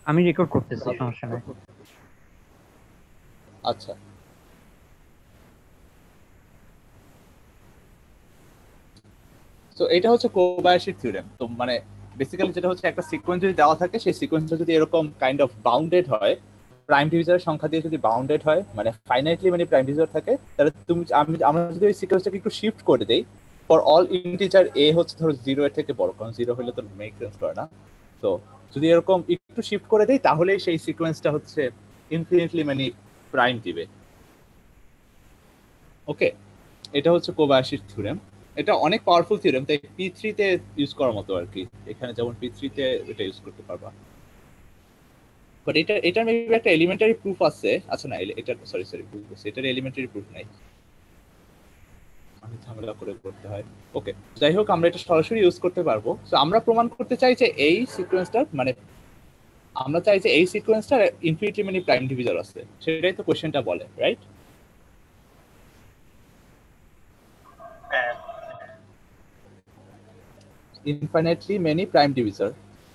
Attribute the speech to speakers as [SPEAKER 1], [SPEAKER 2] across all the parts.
[SPEAKER 1] আমি রেকর্ড করতেছি, সমস্যা নাই।
[SPEAKER 2] আচ্ছা, তো এটা হচ্ছে কোবায়াশির থিওরেম। তো মানে বেসিক্যালি যেটা হচ্ছে, একটা সিকোয়েন্স যদি দেওয়া থাকে, সেই সিকোয়েন্সটা যদি এরকম কাইন্ড অফ বাউন্ডেড হয়, প্রাইম ডিভিজারের সংখ্যা দিয়ে যদি বাউন্ডেড হয়, মানে ফাইনাইটলি মানে প্রাইম ডিভিজার থাকে, তাহলে আমরা যদি ওই সিকোয়েন্সটাকে একটু শিফট করে দেই, ফর অল ইন্টিজার এ হচ্ছে ধরো 0 এর থেকে বড়, কারণ 0 হলে তো মেক সেন্স করে না। তো যদি এরকম একটু শিফট করে দেই, তাহলেই সেই সিকোয়েন্সটা হচ্ছে ইনফিনিটলি মানে প্রাইম দিবে। ওকে, এটা হচ্ছে কোবায়াশির থিওরেম। এটা অনেক পাওয়ারফুল থিওরেম, তাই পি3 তে ইউজ করার মতো আর কি। এখানে যেমন পি3 তে এটা ইউজ করতে পারবা। বাট এটার মেবি একটা এলিমেন্টারি প্রুফ আছে। আচ্ছা না, এটা সরি সরি ভুল বলছি, এটার এলিমেন্টারি প্রুফ নাই, অনেক ঝামেলা করে করতে হয়। ওকে, যাই হোক, আমরা এটা সরাসরি ইউজ করতে পারবো। তো আমরা প্রমাণ করতে চাই যে এই সিকোয়েন্সটার মানে আমরা চাই যে এই সিকোয়েন্সটার ইনফিনিটলি মেনি প্রাইম ডিভিজার আছে, সেটাই তো কোশ্চেনটা বলে, রাইট?
[SPEAKER 3] হ্যাঁ।
[SPEAKER 2] Infinitely many prime divisor.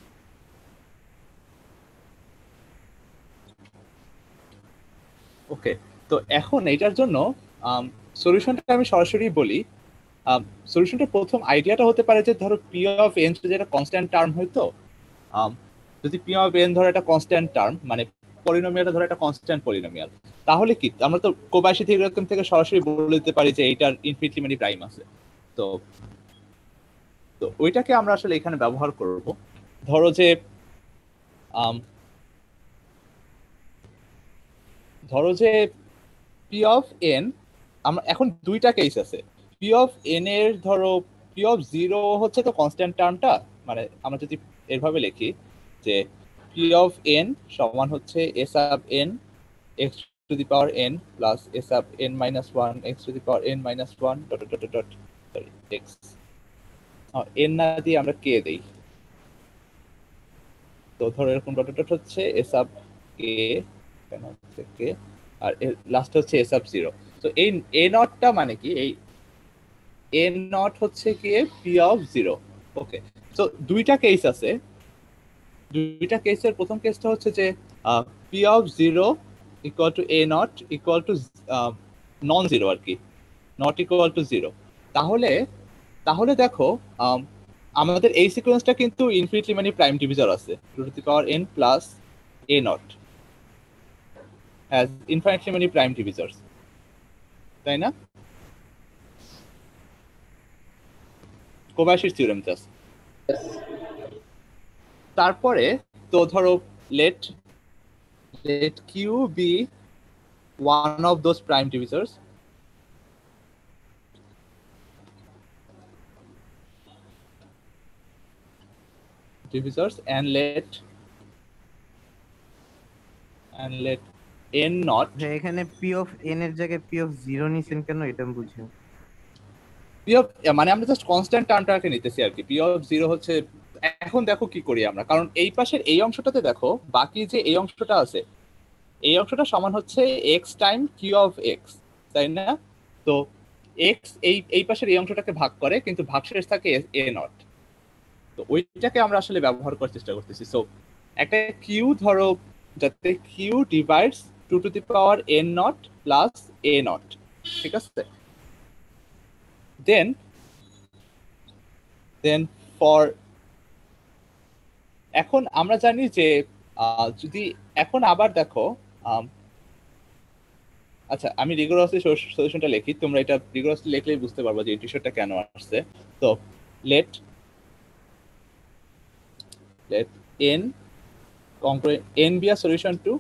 [SPEAKER 2] Okay, তো এখন এটার জন্য সলিউশনটা আমি সরাসরি বলি। সলিউশনটার প্রথম আইডিয়াটা হতে পারে যে, ধরো পি অফ এন যেটা কনস্ট্যান্ট টার্ম হয়তো, যদি পি অফ এন ধরো একটা কনস্ট্যান্ট টার্ম, মানে পলিনোমিয়ালটা ধরো একটা কনস্ট্যান্ট পলিনোমিয়াল, তাহলে কি আমরা তো কোবায়াশি থিওরেম থেকে সরাসরি বলে দিতে পারি যে এইটার ইনফিনিটলি মেনি প্রাইম আছে। তো তো ওইটাকে আমরা আসলে এখানে ব্যবহার করব। ধরো যে আম, ধরো যে পি অফ এন, আমরা এখন দুইটা কেস আছে। পি অফ এন এর ধরো পি অফ জিরো হচ্ছে তো কনস্ট্যান্ট টার্মটা, মানে আমরা যদি এভাবে লিখি যে পি অফ এন সমান হচ্ছে s up n x to the power n plus s up n minus one x to the power n minus one dot dot dot sorry x, n না দিয়ে আমরা কে দেই। তো ধরো এরকম ডট ডট হচ্ছে এস আপ কে, কেন হচ্ছে কে, আর লাস্ট হচ্ছে এস আপ জিরো। তো এই এ নটটা মানে কি, এই এ নট হচ্ছে গিয়ে পি অফ জিরো। ওকে, তো দুইটা কেস আছে। দুইটা কেসের প্রথম কেসটা হচ্ছে যে p of zero equal to a nought equal to non zero আর কি, নট ইকুয়াল টু জিরো। তাহলে তাহলে দেখো, আমাদের এই সিকোয়েন্সটা কিন্তু ইনফিনিটলি মানে প্রাইম ডিভিজার আছে, two to the power n plus a nought has infinitely মানে প্রাইম ডিভিজার্স, তাই না? কোবায়াশির থিওরেম জাস্ট। তারপরে তো ধরো let let q be one of those prime divisors and let n not
[SPEAKER 4] এখানে পি অফ এন এর জায়গায় পি অফ জিরো নিছেন কেন, এটা আমি বুঝি না।
[SPEAKER 2] p of মানে আমরা জাস্ট কনস্ট্যান্ট টার্মটাকে নিতেছি আর কি। p of 0 হচ্ছে, এখন দেখো কি করি আমরা, কারণ এই পাশের এই অংশটাতে দেখো, বাকি যে এই অংশটা আছে, এই অংশটা সমান হচ্ছে x time q of x, তাই না? তো x এই পাশের এই অংশটাকে ভাগ করে, কিন্তু ভাগশেষ থাকে a নট। তো ওইটাকে আমরা আসলে ব্যবহার করার চেষ্টা করতেছি। সো একটা কিউ ধরো, যাতে q divides two to the power n nought plus a nought, ঠিক আছে? দেন দেন ফর, এখন আমরা জানি যে যদি এখন আবার দেখো, আচ্ছা আমি রিগোরাসলি সলিউশনটা লিখি, তোমরা এটা রিগোরাসলি লিখলেই বুঝতে পারবে যে ইন্টিগ্রেশনটা কেন আসছে। তো let let n congruent n be a solution to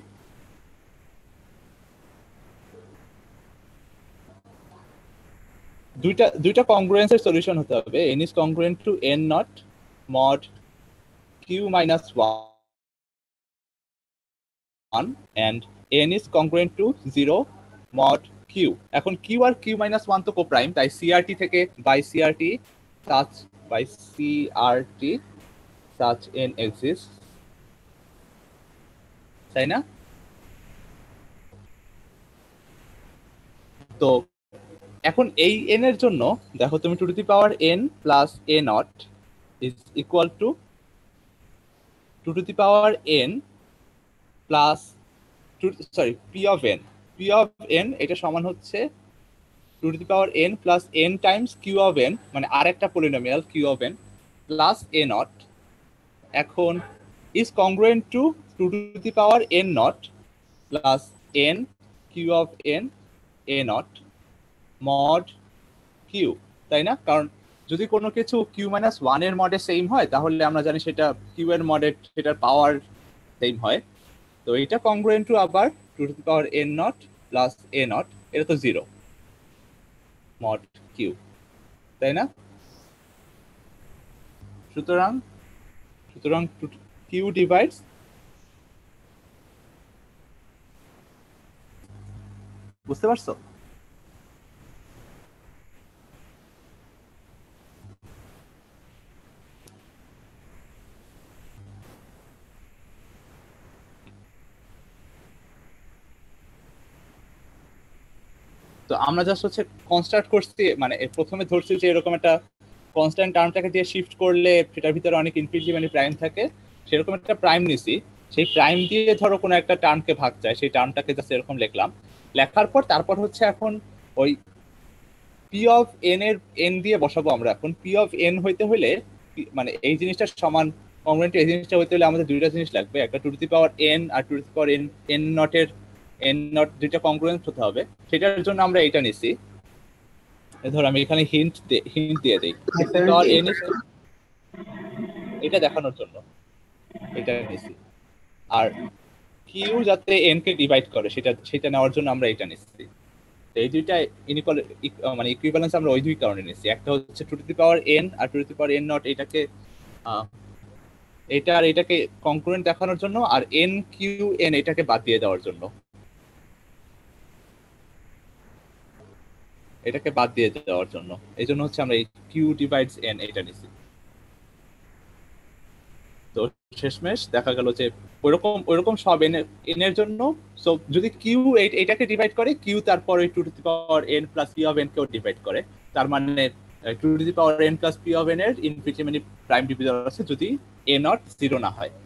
[SPEAKER 2] দুইটা কংগ্রুয়েন্সের সলিউশন হতে হবে। n is congruent to n not mod q minus 1 and n is congruent to 0 mod q। এখন q আর q minus 1 তো কোপ্রাইম, তাই crt থেকে by crt such by crt such n exists, তাই না? তো এখন এই n এর জন্য দেখো, তুমি two to the power n plus a nought is equal to two to the power n plus p of n, p of n এটা সমান হচ্ছে two to the power n plus n times q of n, মানে আরেকটা polynomial q of n plus a nought. এখন is congruent to two to the power n nought plus n q of n a nought mod q, তাই না? কারণ যদি কোনো কিছু Q minus one এর মডে সেম হয় তাহলে আমরা জানি সেটা কিউ এর মডে সেটার পাওয়ার সেম হয়। তো এটা কংগ্রুয়েন্ট টু আবার two to the power n nought plus a nought, এটা তো জিরো মড কিউ, তাই না? সুতরাং সুতরাং কিউ ডিভাইডস বুঝতে পারছো? তো আমরা জাস্ট হচ্ছে কনস্ট্রাক্ট করছি, মানে প্রথমে ধরছি যে এরকম একটা কনস্ট্যান্ট টার্মটাকে দিয়ে শিফট করলে সেটার ভিতরে অনেক ইনফিনিটি মানে প্রাইম থাকে, সেরকম একটা প্রাইম নিছি, সেই প্রাইম দিয়ে ধরো কোনো একটা টার্মকে ভাগ যায়, সেই টার্মটাকে জাস্ট এরকম লিখলাম। লেখার পর তারপর হচ্ছে এখন ওই পি অফ এন এর এন দিয়ে বসাবো আমরা। এখন পি অফ এন হইতে হলে মানে এই জিনিসটা সমান কংগ্রুয়েন্ট, এই জিনিসটা হইতে হলে আমাদের দুইটা জিনিস লাগবে, একটা two to the power n আর two to the power n n নটের এন নট দুইটা কংগ্রুয়েন্ট হতে হবে। সেটার জন্য আমরা এটা নিছি, ধর আমি এখানে হিন্ট দিয়ে দেই, পাওয়ার এন এটা দেখানোর জন্য এটা নিছি। আর কিউ যাতে এন কে ডিভাইড করে সেটা নেওয়ার জন্য আমরা এটা নিচ্ছি। এই দুইটা ইনইকুয়াল মানে ইকুইভ্যালেন্স আমরা ওই দুই কারণে নিচ্ছি, একটা হচ্ছে two to the power n আর two to the power n nought এটাকে এটা আর এটাকে কংক্রুয়েন্ট দেখানোর জন্য, আর এন কিউ এন এটাকে বাদ দিয়ে দেওয়ার জন্য, এটাকে বাদ দিয়ে দেওয়ার জন্য এই জন্য হচ্ছে আমরা এই কিউ ডিভাইডস এন এটা নিচ্ছি। তো শেষমেশ দেখা গেল যে ওইরকম সব এন এর জন্য, সো যদি কিউ এটাকে ডিভাইড করে, কিউ তারপর two to the power n plus p of n কেও ডিভাইড করে, তার মানে two to the power n plus p of n এর ইনফিনিটি মানে প্রাইম ডিভিজর আছে যদি এ নট জিরো না হয়।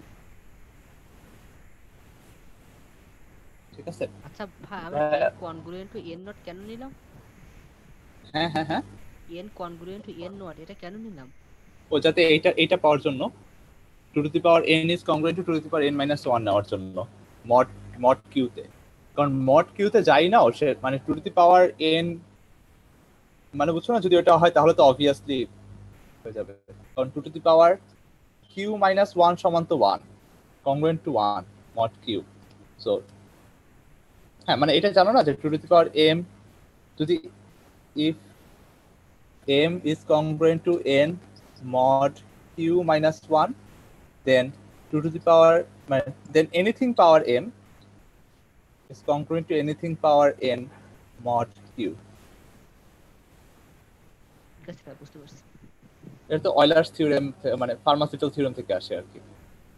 [SPEAKER 2] ঠিক আছে?
[SPEAKER 1] আচ্ছা ভাই, আমি n congruent to n nought কেন নিলাম?
[SPEAKER 2] হ্যাঁ হ্যাঁ হ্যাঁ,
[SPEAKER 1] n congruent to n nought এটা কেন নিলাম?
[SPEAKER 2] ও যাতে এইটা পাওয়ার জন্য two to the power n is congruent to two to the power n minus one নেওয়ার জন্য মড মড কিউতে। কারণ মড কিউতে যাই না সে মানে two to the power n, মানে বুঝছো না, যদি ওটা হয় তাহলে তো অবভিয়াসলি হয়ে যাবে, কারণ two to the power q minus one সমান তো one, congruent to one mod q. So হ্যাঁ, মানে এটা জানো না যে two to the power m, যদি if m is congruent to n mod q minus 1, then 2 to the power, then anything power m is congruent to anything power n mod q.
[SPEAKER 1] ঠিক আছে, বুঝতে পারছি।
[SPEAKER 2] এটা তো অয়লার্স থিওরেম মানে Fermat's little theorem থেকে আসে আর কি।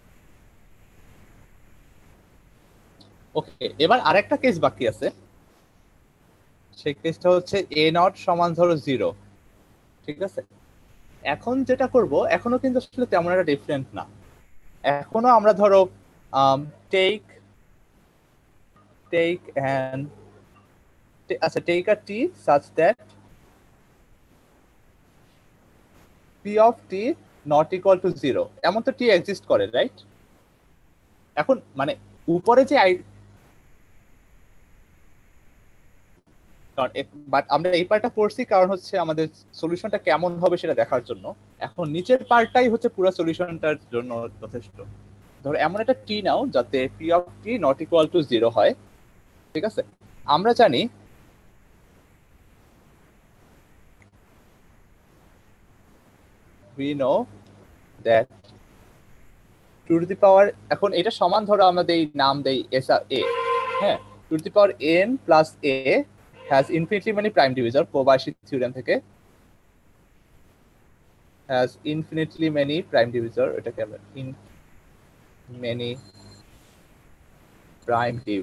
[SPEAKER 2] ওকে, এবার আরেকটা কেস বাকি আছে, সেই কেসটা হচ্ছে a নট সমান ধরো 0। ঠিক আছে? এখন যেটা করব, এখনো কিন্তু আসলে তেমন একটা ডিফারেন্ট না, এখনো আমরা ধরো take and আচ্ছা take a t such that p of t not equal to 0, এমন তো t এক্সিস্ট করে, রাইট? এখন মানে উপরে যে কারণ বাট আমরা এই পার্টটা পড়ছি কারণ হচ্ছে আমাদের সলিউশনটা কেমন হবে সেটা দেখার জন্য। এখন নিচের পার্টটাই হচ্ছে পুরো সলিউশনটার জন্য যথেষ্ট। ধরো এমন একটা টি নাও যাতে p of t not equal to 0 হয়। ঠিক আছে? আমরা জানি we know that two to the power, এখন এটা সমান ধরো আমরা দেই নাম দেই এস এ, হ্যাঁ, two to the power n plus a has infinitely many prime divisor, কোবায়াশি থিওরেম থেকে has infinitely many prime divisor, এটাকে আমরা in many prime div,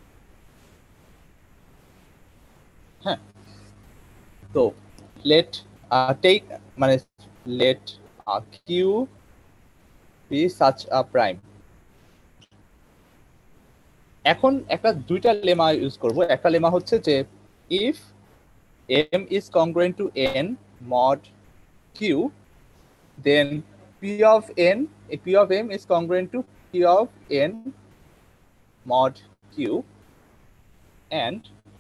[SPEAKER 2] হ্যাঁ। তো let take মানে let q be such a prime, এখন একটা দুইটা লেমা ইউজ করব। একটা লেমা হচ্ছে যে if m is congruent to n mod q, then p of m is congruent to p of n mod q, and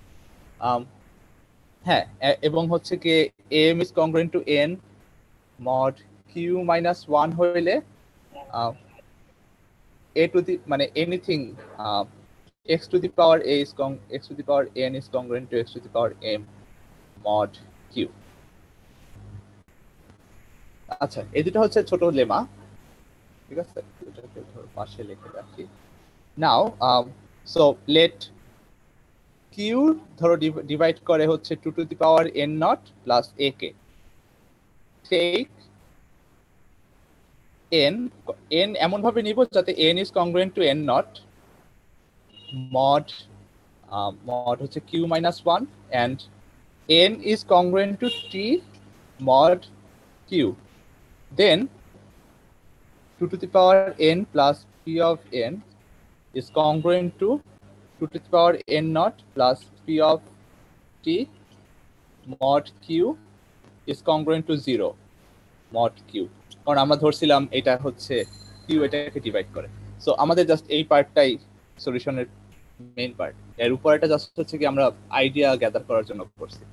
[SPEAKER 2] হ্যাঁ এবং হচ্ছে কি m is congruent to n mod q minus 1 হইলে a to the মানে anything x to the power x to the power n is congruent to x to the power m mod q। আচ্ছা, এই দুটো হচ্ছে ছোট lemma, ঠিক আছে, এটাকে ধরো পাশে লিখে রাখি। নাও সো লেট কিউ ধরো ডিভাইড করে হচ্ছে 2 to the power n nought plus a কে। টেক n এমন ভাবে নিব যাতে n is congruent to n nought mod হচ্ছে q minus 1 and n is congruent to t mod q, then 2 to the power n plus p of n is congruent to 2 to the power n naught plus p of t mod q is congruent to 0 mod q, কারণ আমরা ধরছিলাম এটা হচ্ছে q এটাকে divide করে। So আমাদের just এই পার্টটাই সলিউশনের main part. এর উপর এটা জাস্ট হচ্ছে কি আমরা আইডিয়া গ্যাদার করার জন্য করছি।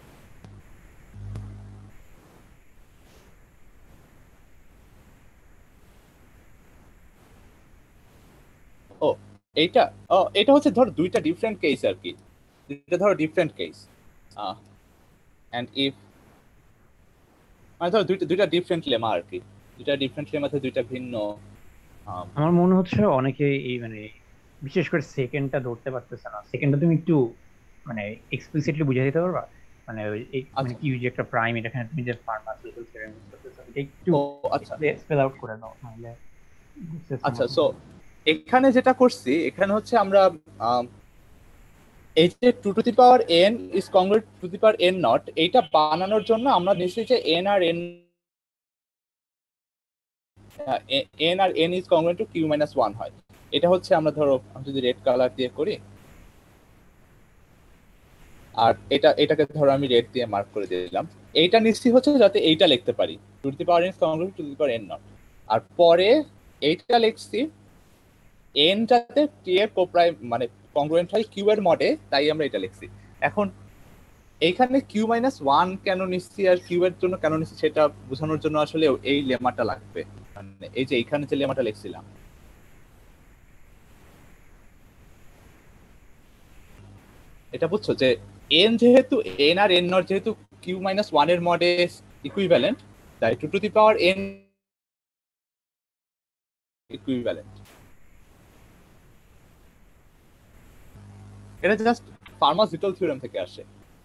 [SPEAKER 2] ও এটা হচ্ছে ধর দুইটা ডিফারেন্ট কেস আর কি, এটা ধরো ডিফারেন্ট কেস এন্ড ইফ মানে ধরো দুইটা ডিফারেন্ট লেমা আর কি, দুইটা ডিফারেন্ট লেমাতে দুইটা ভিন্ন।
[SPEAKER 5] আমার মনে হচ্ছে অনেকে এই মানে বিশেষ করে সেকেন্ডটা ধরতে পারতেছে না। সেকেন্ডটা তুমি একটু মানে এক্সপ্লিসিটলি বুঝিয়ে দিতে পারবা? মানে ওই মানে কি যে একটা প্রাইম এখানে তুমি যে ফার্মাসিউটিক্যাল থিওরেম ইউজ করতেছো, এটা একটু
[SPEAKER 2] আচ্ছা
[SPEAKER 5] স্পেল আউট করে দাও তাহলে।
[SPEAKER 2] আচ্ছা, সো এখানে যেটা করছি এখানে হচ্ছে আমরা এই যে 2 to the power n is congruent to the power n nought, এইটা বানানোর জন্য আমরা নিশ্চয়ই যে n আর n is congruent to q minus 1 হয়। এটা হচ্ছে আমরা ধরো যদি রেড কালার দিয়ে করি আর এটাকে ধরো আমি রেড দিয়ে মার্ক করে দিলাম, এইটা নিশ্চিত হচ্ছে যাতে এইটা লিখতে পারি 2 to the power n is congruent to the power n nought, আর পরে এইটা লিখছি n যাতে t এর কোপ্রাইম মানে কংগ্রুয়েন্ট হয় q এর মডে, তাই আমরা এটা লিখছি। এখন এইখানে q minus 1 কেন নিচ্ছি আর q এর জন্য কেন নিচ্ছি সেটা বোঝানোর জন্য আসলে এই লেমাটা লাগবে, মানে এই যে এইখানে যে লেমাটা লিখছিলাম এটা বুঝছো যে n যেহেতু n আর n নট যেহেতু q minus 1 এর মডে ইকুইভ্যালেন্ট, তাই 2 to the power n equivalent. এটা জাস্ট ফার্মাসিউটিক্যাল থিওরেম থেকে আসে।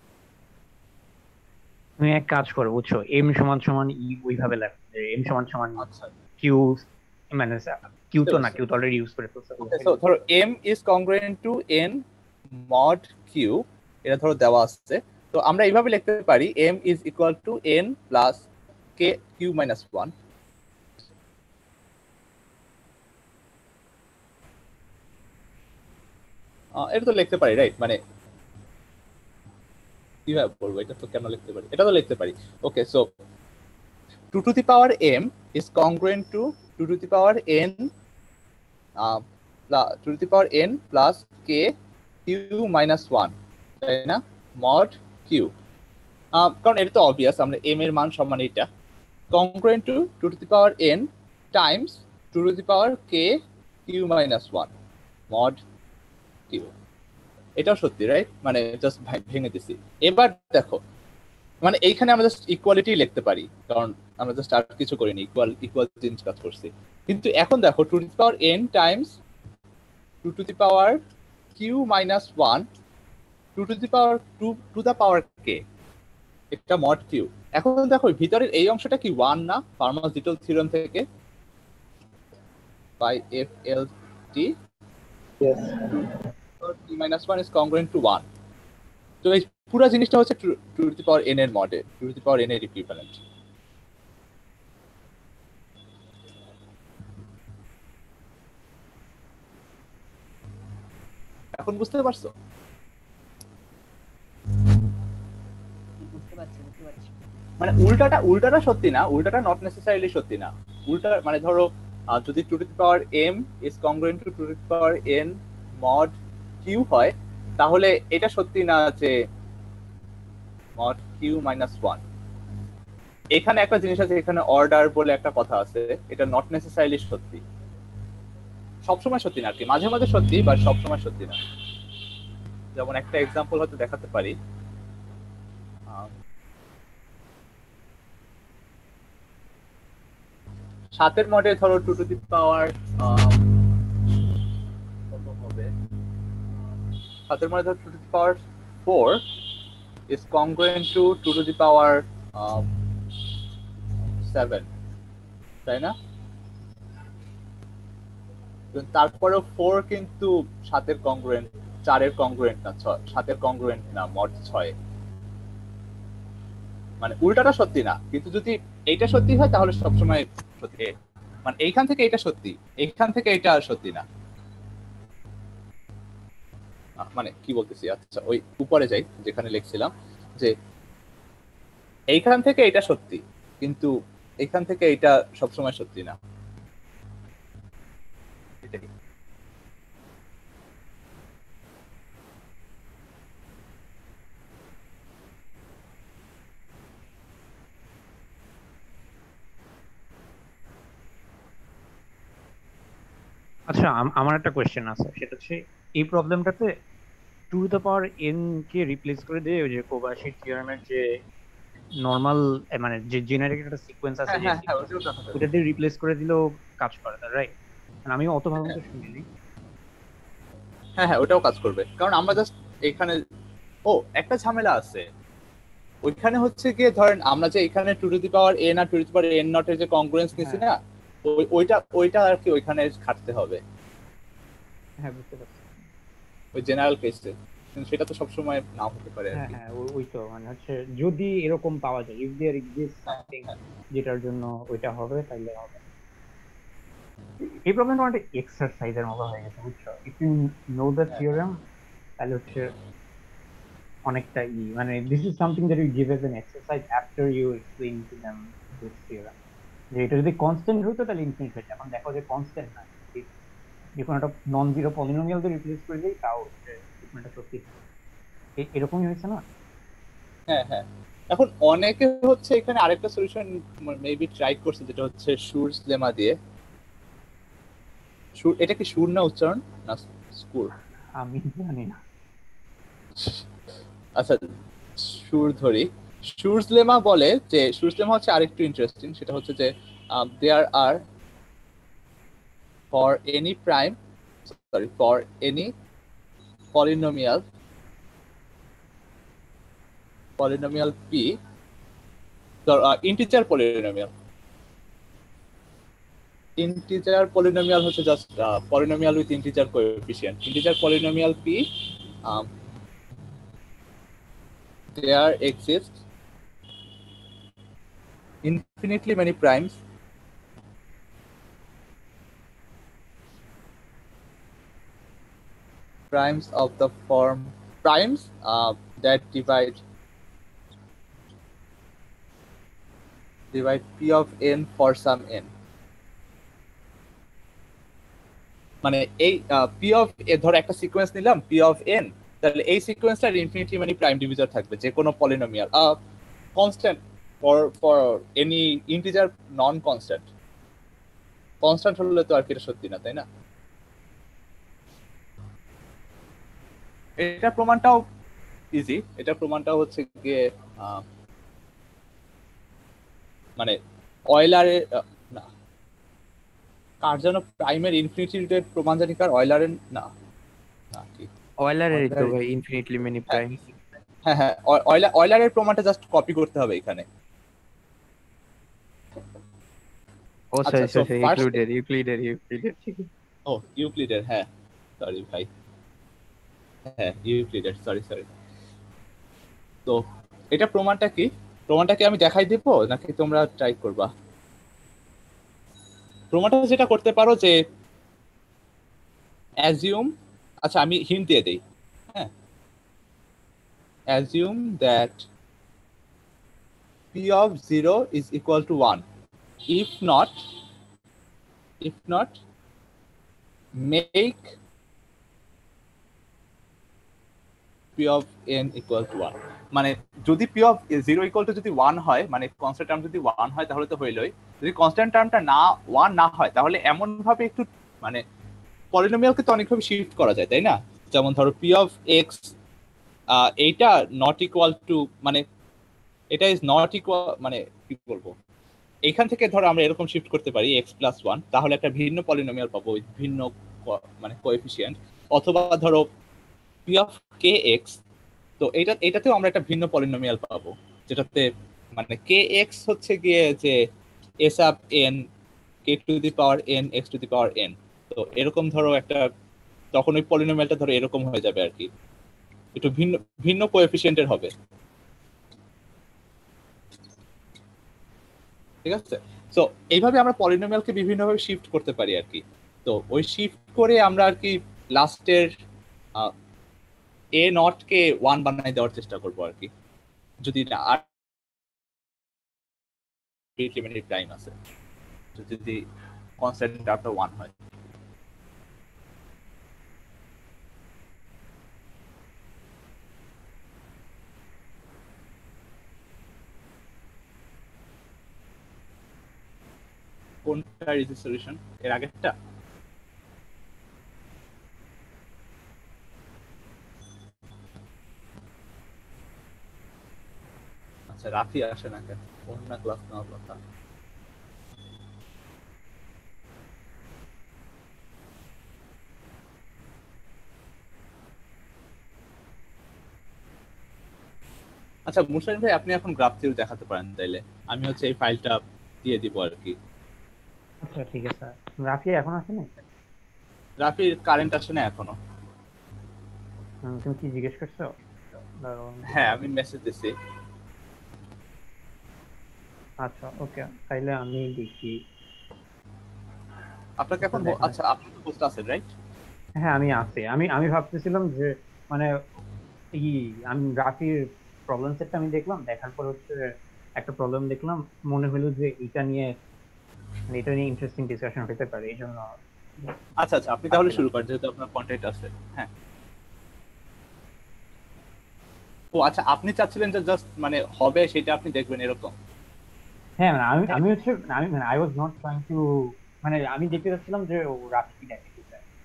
[SPEAKER 5] তুমি এক কাজ করো বুঝছো, এম সমান সমান ই ওইভাবে লেখো যে এম সমান সমান
[SPEAKER 2] আচ্ছা
[SPEAKER 5] কিউ, মানে কিউ তো না, কিউ তো অলরেডি ইউজ করে ফেলছো।
[SPEAKER 2] সো ধরো m is congruent to n mod q, এটা ধরো দেওয়া আছে, তো আমরা এইভাবে লিখতে পারি m is equal to n plus k q minus 1। এটা তো লিখতে পারি রাইট, মানে কিভাবে বলবো এটা তো কেন লিখতে পারি, এটা তো লিখতে পারি। Okay, so 2 to the power m is congruent to 2 to the power n 2 to the power n plus k q minus 1, তাই না, mod q, কারণ এটা তো অবভিয়াস আমরা m এর মান সমান এটা congruent to 2 to the power n times 2 to the power k q minus 1 mod q। এটাও সত্যি রাইট, মানে জাস্ট ভেঙে দিছি। এবার দেখো মানে এইখানে আমরা জাস্ট ইকুয়ালিটি লিখতে পারি কারণ আমরা জাস্ট আর কিছু করিনি, ইকুয়াল জিনিস কাজ করছি। কিন্তু এখন দেখো 2 to the power n times 2 to the power q minus 1 2 to the power 2 to the power k, এটা mod q। এখন দেখো ভিতরের এই অংশটা কি 1 না, ফার্মাসিউটিক্যাল থিওরেম থেকে by FLT
[SPEAKER 3] Yes.
[SPEAKER 2] t minus 1 is congruent to 1, তো এই পুরো জিনিসটা হচ্ছে 2 to the power n এর মডে, 2 to the power n এর ইকুইভ্যালেন্ট। এখন বুঝতে পারছো?
[SPEAKER 1] বুঝতে পারছি।
[SPEAKER 2] মানে উল্টাটা সত্যি না, উল্টাটা নট নেসেসারিলি সত্যি না। উল্টা মানে ধরো যদি two to the power m is congruent to two to the power n mod q হয়, তাহলে এটা সত্যি না যে মড কিউ মাইনাস ওয়ান। এখানে একটা জিনিস আছে, এখানে অর্ডার বলে একটা কথা আছে, এটা নট নেসেসারিলি সত্যি, সবসময় সত্যি না আর কি, মাঝে মাঝে সত্যি বা সবসময় সত্যি না। যেমন একটা এক্সাম্পল হয়তো দেখাতে পারি। 7 মডে ধরো টু টু দি পাওয়ার কত হবে, 7 মডে ধরো two to the power 4 is congruent to 2 to the power 7, তাই না? তারপরেও 4 কিন্তু 7 কংগ্রুয়েন্ট, 4 কংগ্রুয়েন্ট না, 7 কংগ্রুয়েন্ট না, মড 6। মানে উল্টাটা সত্যি না, কিন্তু যদি এইটা সত্যি হয় তাহলে সবসময় সত্যি। মানে এইখান থেকে এটা সত্যি, এইখান থেকে এটা সত্যি না। মানে কি বলতেছি, আচ্ছা ওই উপরে যাই যেখানে লিখছিলাম যে এইখান থেকে এটা সত্যি, কিন্তু এইখান থেকে এটা সবসময় সত্যি না। এটাই।
[SPEAKER 5] আচ্ছা, আমার একটা কোয়েশ্চেন আছে, সেটা হচ্ছে এই প্রবলেমটাতে two to the power n কে রিপ্লেস করে দিয়ে ওই যে কোবায়াশি থিওরেমের যে নর্মাল মানে যে জেনারিক একটা সিকোয়েন্স আছে যে ওটা দিয়ে রিপ্লেস করে দিলেও কাজ করে, রাইট? আমি অত ভালো মতো শুনিনি।
[SPEAKER 2] হ্যাঁ, ওটাও কাজ করবে, কারণ আমরা জাস্ট এখানে একটা ঝামেলা আছে ওইখানে, হচ্ছে গিয়ে ধরেন আমরা যে এখানে two to the power n আর two to the power n nought এর যে কংগ্রুয়েন্স নিছি না, ওইটা আর কি ওইখানে খাটতে হবে।
[SPEAKER 5] হ্যাঁ, বুঝতে পারছি।
[SPEAKER 2] ওই জেনারেল কেসে, কিন্তু সেটা তো সবসময় নাও হতে পারে আর
[SPEAKER 5] হ্যাঁ
[SPEAKER 2] কি।
[SPEAKER 5] হ্যাঁ, ওই তো মানে হচ্ছে যদি এরকম পাওয়া যায়, ইফ দেয়ার এক্সিস্ট সামথিং যেটার জন্য ওইটা হবে, তাইলে হবে। এই প্রবলেমটা অনেকটা এক্সারসাইজের মতো হয়ে গেছে, বুঝছো? If you know the theorem তাহলে হচ্ছে অনেকটা মানে this is something that you give as an exercise after you explain to them this theorem. যে এটা যদি কনস্ট্যান্ট হতো তাহলে ইনফিনিট হয়ে যায়। এখন দেখো যে কনস্ট্যান্ট না, যে কোনো একটা নন জিরো পলিনোমিয়াল দিয়ে রিপ্লেস করে দিই তাও এটা সত্যি এরকমই হয়েছে না?
[SPEAKER 2] হ্যাঁ, এখন অনেকে হচ্ছে এখানে আরেকটা সলিউশন মেবি ট্রাই করছে, যেটা হচ্ছে শুরস লেমা দিয়ে। এটা কি সুর না উচ্চারণ না স্কুর?
[SPEAKER 5] আমি জানি না।
[SPEAKER 2] আচ্ছা, সুর ধরি। শুরস লেমা বলে যে, শুরস লেমা হচ্ছে আরেকটু ইন্টারেস্টিং, সেটা হচ্ছে যে there are for any polynomial p, integer polynomial হচ্ছে just polynomial with integer coefficient, integer polynomial p, there exist infinitely many primes of the form primes that divide p of n for some n। মানে এই p of ধর একটা sequence নিলাম p of n, তাহলে এই সিকোয়েন্সটার infinitely many prime divisor থাকবে, যে কোনো polynomial constant for any integer non constant হলে তো আর কি এটা সত্যি না, তাই না? এটা প্রমাণটাও ইজি, এটা প্রমাণটাও হচ্ছে গিয়ে মানে অয়লারের না, কার যেন প্রাইমের ইনফিনিটির প্রমাণ জানি, কার অয়লারের না কি
[SPEAKER 4] অয়লারেরই তো ভাই, ইনফিনিটলি মেনি প্রাইম।
[SPEAKER 2] হ্যাঁ, অয়লারের প্রমাণটা জাস্ট কপি করতে হবে এখানে।
[SPEAKER 4] ও সরি, ইউক্লিডের
[SPEAKER 2] ইউক্লিডের, হ্যাঁ সরি ভাই, হ্যাঁ ইউক্লিডের, সরি। তো এটা প্রমাণটা কি আমি দেখাই দিব নাকি তোমরা ট্রাই করবা? প্রমাণটা যেটা করতে পারো যে অ্যাজিউম আচ্ছা আমি হিন্ট দিয়ে দেই, হ্যাঁ, assume that p of 0 is equal to 1. If not, make p of n equal to 1. মানে যদি p of 0 equal to যদি 1 হয়, মানে কনস্ট্যান্ট টার্ম যদি 1 হয় তাহলে তো হইলই। যদি কনস্ট্যান্ট টার্মটা না 1 না হয় তাহলে এমন ভাবে একটু মানে পলিনোমিয়ালকে তো অনেকভাবে শিফট করা যায়, তাই না? যেমন ধরো p of x এইটা নট ইকুয়াল টু, মানে এটা ইজ নট ইকুয়াল, মানে কি বলবো, এইখান থেকে ধরো আমরা এরকম শিফট করতে পারি x প্লাস 1, তাহলে একটা ভিন্ন পলিনোমিয়াল পাবো, ভিন্ন মানে কোএফিসিয়েন্ট। অথবা ধরো p of kx, তো এটাতেও আমরা একটা ভিন্ন পলিনোমিয়াল পাবো, যেটাতে মানে kx হচ্ছে গিয়ে যে s of n k to the power n x to the power n। তো এরকম ধরো একটা, তখন ওই পলিনোমিয়ালটা ধরো এরকম হয়ে যাবে আর কি, একটু ভিন্ন ভিন্ন কোএফিসিয়েন্টের হবে, ঠিক আছে? সো এইভাবে আমরা পলিনোমিয়ালকে বিভিন্নভাবে শিফট করতে পারি আর কি। তো ওই শিফট করে আমরা আর কি লাস্টের এ নট কে 1 বানাই দেওয়ার চেষ্টা করবো আর কি, যদি না আর লিমিটেড টাইম আছে, যদি কনস্ট্যান্ট টার্মটা 1 হয়। কোনটা ইজ দ্য সলিউশন, এর আগেরটা? আচ্ছা রাফি আসে না কেন, অন্য ক্লাস নেওয়ার কথা। আচ্ছা মুশারিন ভাই, আপনি এখন গ্রাফ থিওরি দেখাতে পারেন তাইলে, আমি হচ্ছে এই ফাইলটা দিয়ে দিব আর কি।
[SPEAKER 5] আচ্ছা ঠিক আছে। রাফি এখন আসে না?
[SPEAKER 2] রাফির কারেন্ট আসে না এখনো।
[SPEAKER 5] তুমি কি জিজ্ঞেস করছো?
[SPEAKER 2] হ্যাঁ আমি মেসেজ দিছি।
[SPEAKER 5] আচ্ছা ওকে, তাইলে আমি দেখি।
[SPEAKER 2] আপনাকে এখন আচ্ছা আপনি তো পোস্ট আছেন রাইট?
[SPEAKER 5] হ্যাঁ আমি আছি। আমি ভাবতেছিলাম যে মানে এই আমি রাফির প্রবলেম সেটটা আমি দেখলাম, দেখার পর হচ্ছে একটা প্রবলেম দেখলাম, মনে হলো যে এটা নিয়ে ইন্টারেস্টিং ডিসকাশন হতে পারে, এই জন্য।
[SPEAKER 2] আচ্ছা আচ্ছা আপনি তাহলে শুরু করেন, যেহেতু আপনার কন্টেন্ট আছে। হ্যাঁ ও আচ্ছা, আপনি চাচ্ছিলেন যে জাস্ট মানে হবে সেটা আপনি দেখবেন এরকম?
[SPEAKER 5] হ্যাঁ মানে আমি হচ্ছে আমি মানে I was not trying to, মানে আমি দেখতে চাচ্ছিলাম যে ও রাফি কি দেখে।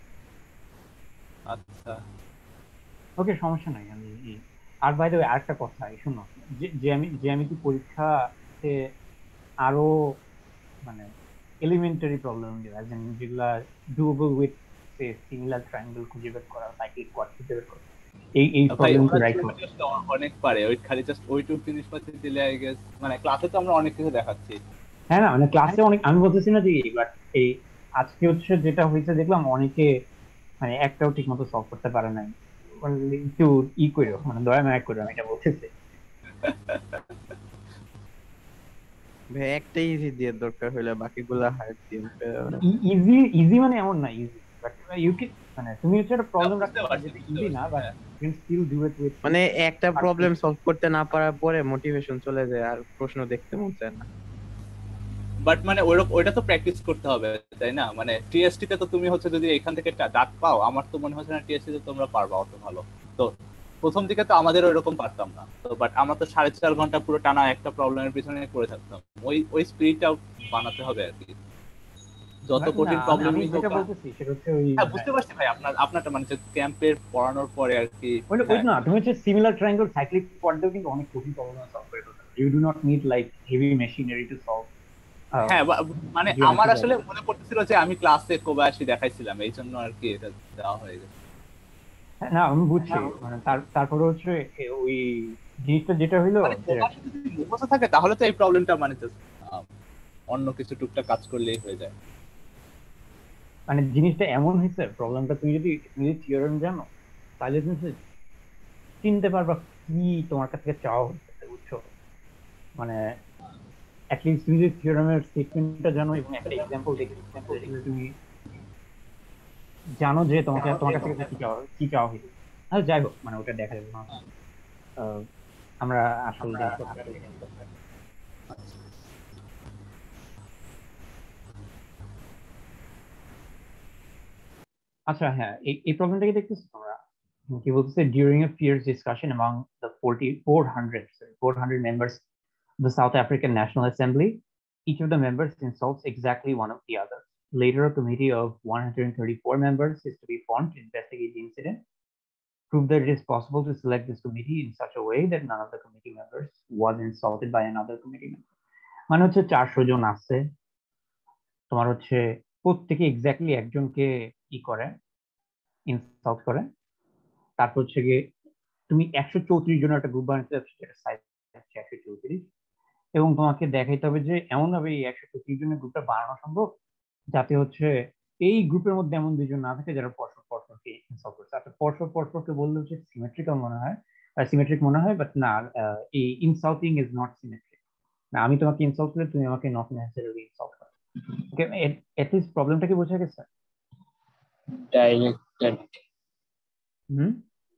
[SPEAKER 2] আচ্ছা
[SPEAKER 5] ওকে সমস্যা নাই। আমি আর বাই দ্য ওয়ে আরেকটা কথা, শুনো, যে আমি পরীক্ষাতে আরো মানে এলিমেন্টারি প্রবলেম যেগুলা ডুয়েবল উইথ সিমিলার ট্রায়াঙ্গেল খুঁজে বের করা, সাইক্লিক কোয়াড খুঁজে বের করা, এই প্রবলেম কি রাইট হবে?
[SPEAKER 2] অনেক পারে ওই, খালি জাস্ট ওইটুকু জিনিসপাতি দিলে আই গেস, মানে ক্লাসে তো আমরা অনেক কিছু দেখাচ্ছি।
[SPEAKER 5] হ্যাঁ না মানে ক্লাসে অনেক, আমি বলতেছি না যে বাট এই আজকে হচ্ছে যেটা হয়েছে দেখলাম অনেকে মানে একটাও ঠিক মতো সলভ করতে পারে নাই, একটু করো মানে দয়া মায়া করো, আমি এটা বলতেছি।
[SPEAKER 4] ভাই একটা ইজি দিয়ে দরকার হলে বাকিগুলা হার্ড দিয়ে
[SPEAKER 5] ইজি মানে এমন না ইজি, বাট ইউ ক্যান, মানে তুমি হচ্ছে একটা প্রবলেম রাখতে পারো যেটা ইজি না, but you can still do it with,
[SPEAKER 4] মানে একটা প্রবলেম সলভ করতে না পারার পরে মোটিভেশন চলে যায় আর প্রশ্ন দেখতে মন চায় না।
[SPEAKER 2] বাট মানে ওইটা তো প্র্যাকটিস করতে হবে তাই না? মানে টিএসটি তে তো তুমি হচ্ছে যদি এখান থেকে দাগ পাও, আমার তো মনে হচ্ছে না টিএসটি তে তোমরা পারবা অত ভালো। তো প্রথম দিকে তো আমাদের ওইরকম পারতাম না, তো বাট আমরা তো 4.5 ঘন্টা পুরো টানা একটা প্রবলেমের পিছনে পড়ে থাকতাম, ওই স্পিরিটটা বানাতে হবে আর কি। যত কঠিন প্রবলেম
[SPEAKER 5] আমি যেটা বলতেছি সেটা হচ্ছে ওই,
[SPEAKER 2] হ্যাঁ বুঝতে পারছি ভাই, আপনারটা মানে ক্যাম্পের পড়ানোর পরে আর কি।
[SPEAKER 5] ওই না তুমি হচ্ছে সিমিলার ট্রায়াঙ্গেল সাইক্লিক কোয়াড দিয়েও কিন্তু অনেক কঠিন প্রবলেম সলভ করে দিতে পারো। You do not need like heavy machinery to solve.
[SPEAKER 2] হ্যাঁ মানে আমার আসলে মনে পড়তেছিল যে আমি ক্লাসে কোবায়াশি দেখাইছিলাম, এই জন্য আর কি এটা দেওয়া হয়ে গেছে।
[SPEAKER 5] না আমি বুঝছি, মানে তারপরে হচ্ছে ওই জিনিসটা যেটা হইলো
[SPEAKER 2] মানে কোবায়াশি যদি মুখস্থ থাকে তাহলে তো এই প্রবলেমটা মানে অন্য কিছু টুকটাক কাজ করলেই হয়ে যায়।
[SPEAKER 5] মানে জিনিসটা এমন হয়েছে, প্রবলেমটা তুমি যদি থিওরেম জানো তাহলে তুমি চিনতে পারবা কি তোমার কাছ থেকে চাওয়া হচ্ছে, বুঝছো? মানে অ্যাটলিস্ট তুমি যদি থিওরেমের স্টেটমেন্টটা জানো এবং একটা এক্সাম্পল দেখে তুমি জানো যে তোমার কাছে কি চাওয়া হয়েছে। আচ্ছা যাই হোক, মানে ওটা দেখা যাবে না। আমরা আসল জিনিসপত্র। আচ্ছা হ্যাঁ, এই প্রবলেমটাকে দেখতেছো তোমরা? কি বলতেছে, during a fierce discussion among the 400 members of the South African National Assembly, each of the members insults exactly one of the others. Later, a committee of 134 members is to be formed to investigate the incident. Prove that it is possible to select this committee in such a way that none of the committee members was insulted by another committee member. মানে হচ্ছে 400 জন আছে, তোমার হচ্ছে প্রত্যেকে exactly একজনকে ই করে, insult করে। তারপর হচ্ছে গিয়ে তুমি 134 জনের একটা গ্রুপ বানাতে যাচ্ছ, যেটা সাইজ 134, এবং তোমাকে দেখাইতে হবে যে এমন ভাবে এই 134 জনের গ্রুপটা বানানো সম্ভব যাতে হচ্ছে এই গ্রুপের মধ্যে এমন দুইজন না থাকে যারা পরস্পরকে ইনসাল্ট করছে। আচ্ছা পরস্পরকে বললে হচ্ছে সিমেট্রিক্যাল মনে হয়, সিমেট্রিক মনে হয়, বাট না, এই ইনসাল্টিং ইজ নট সিমেট্রিক। না, আমি তোমাকে ইনসাল্ট করলে তুমি আমাকে নট নেসেসারিলি ইনসাল্ট করো। ওকে, এট লিস্ট প্রবলেমটা কি বোঝা গেছে? হুম,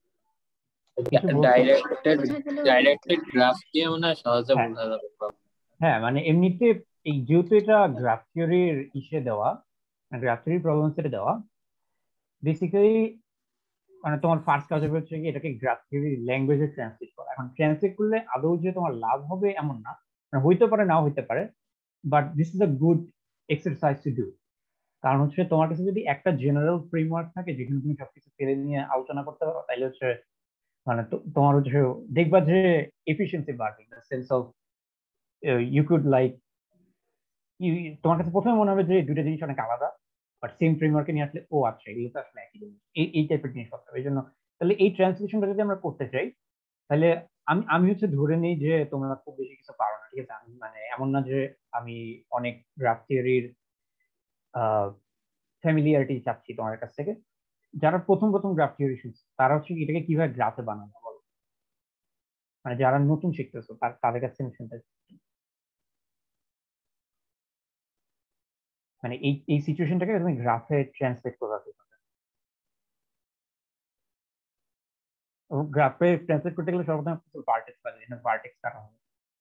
[SPEAKER 6] ডাইরেক্টেড গ্রাফ দিয়ে মনে হয় সহজে বোঝা যাবে।
[SPEAKER 5] হ্যাঁ মানে এমনিতে এই যেহেতু এটা গ্রাফ থিওরির ইসে দেওয়া, গ্রাফ থিওরি প্রবলেম সেটে দেওয়া, বেসিক্যালি মানে তোমার ফার্স্ট কাজ হবে হচ্ছে কি এটাকে গ্রাফ থিওরি ল্যাঙ্গুয়েজে ট্রান্সলেট করা। এখন ট্রান্সলেট করলে আদৌ যে তোমার লাভ হবে এমন না, মানে হইতে পারে নাও হইতে পারে, but this is a good exercise to do. কারণ হচ্ছে তোমার কাছে যদি একটা জেনারেল ফ্রেমওয়ার্ক থাকে যেখানে তুমি সবকিছু ফেলে নিয়ে আলোচনা করতে পারো, তাইলে হচ্ছে মানে তোমার হচ্ছে দেখবা যে এফিসিয়েন্সি বাড়বে, in the sense of you could like, তোমার কাছে প্রথমে মনে হবে যে দুটো জিনিস অনেক আলাদা, বাট সেম ফ্রেমওয়ার্কে নিয়ে আসলে ও আচ্ছা এগুলো তো আসলে একই জিনিস, এই টাইপের জিনিস করতে হবে। এই জন্য তাহলে এই ট্রান্সলেশনটা যদি আমরা করতে চাই, তাহলে আমি হচ্ছে ধরে নিই যে তোমরা খুব বেশি কিছু পারো না, ঠিক আছে? আমি মানে এমন না যে আমি অনেক গ্রাফ থিওরির ফ্যামিলিয়ারিটি চাচ্ছি তোমার কাছ থেকে। যারা প্রথম গ্রাফ থিওরি শিখছে তারা হচ্ছে এটাকে কিভাবে গ্রাফে বানানো বলো, মানে যারা নতুন শিখতেছো তাদের কাছে আমি শুনতে চাই। মানে এই সিচুয়েশনটাকে তুমি গ্রাফে ট্রান্সলেট করা গ্রাফে ট্রান্সলেট করতে গেলে সর্বপ্রথম ভার্টেক্স পাবে, এখানে ভার্টেক্স কাটা হবে।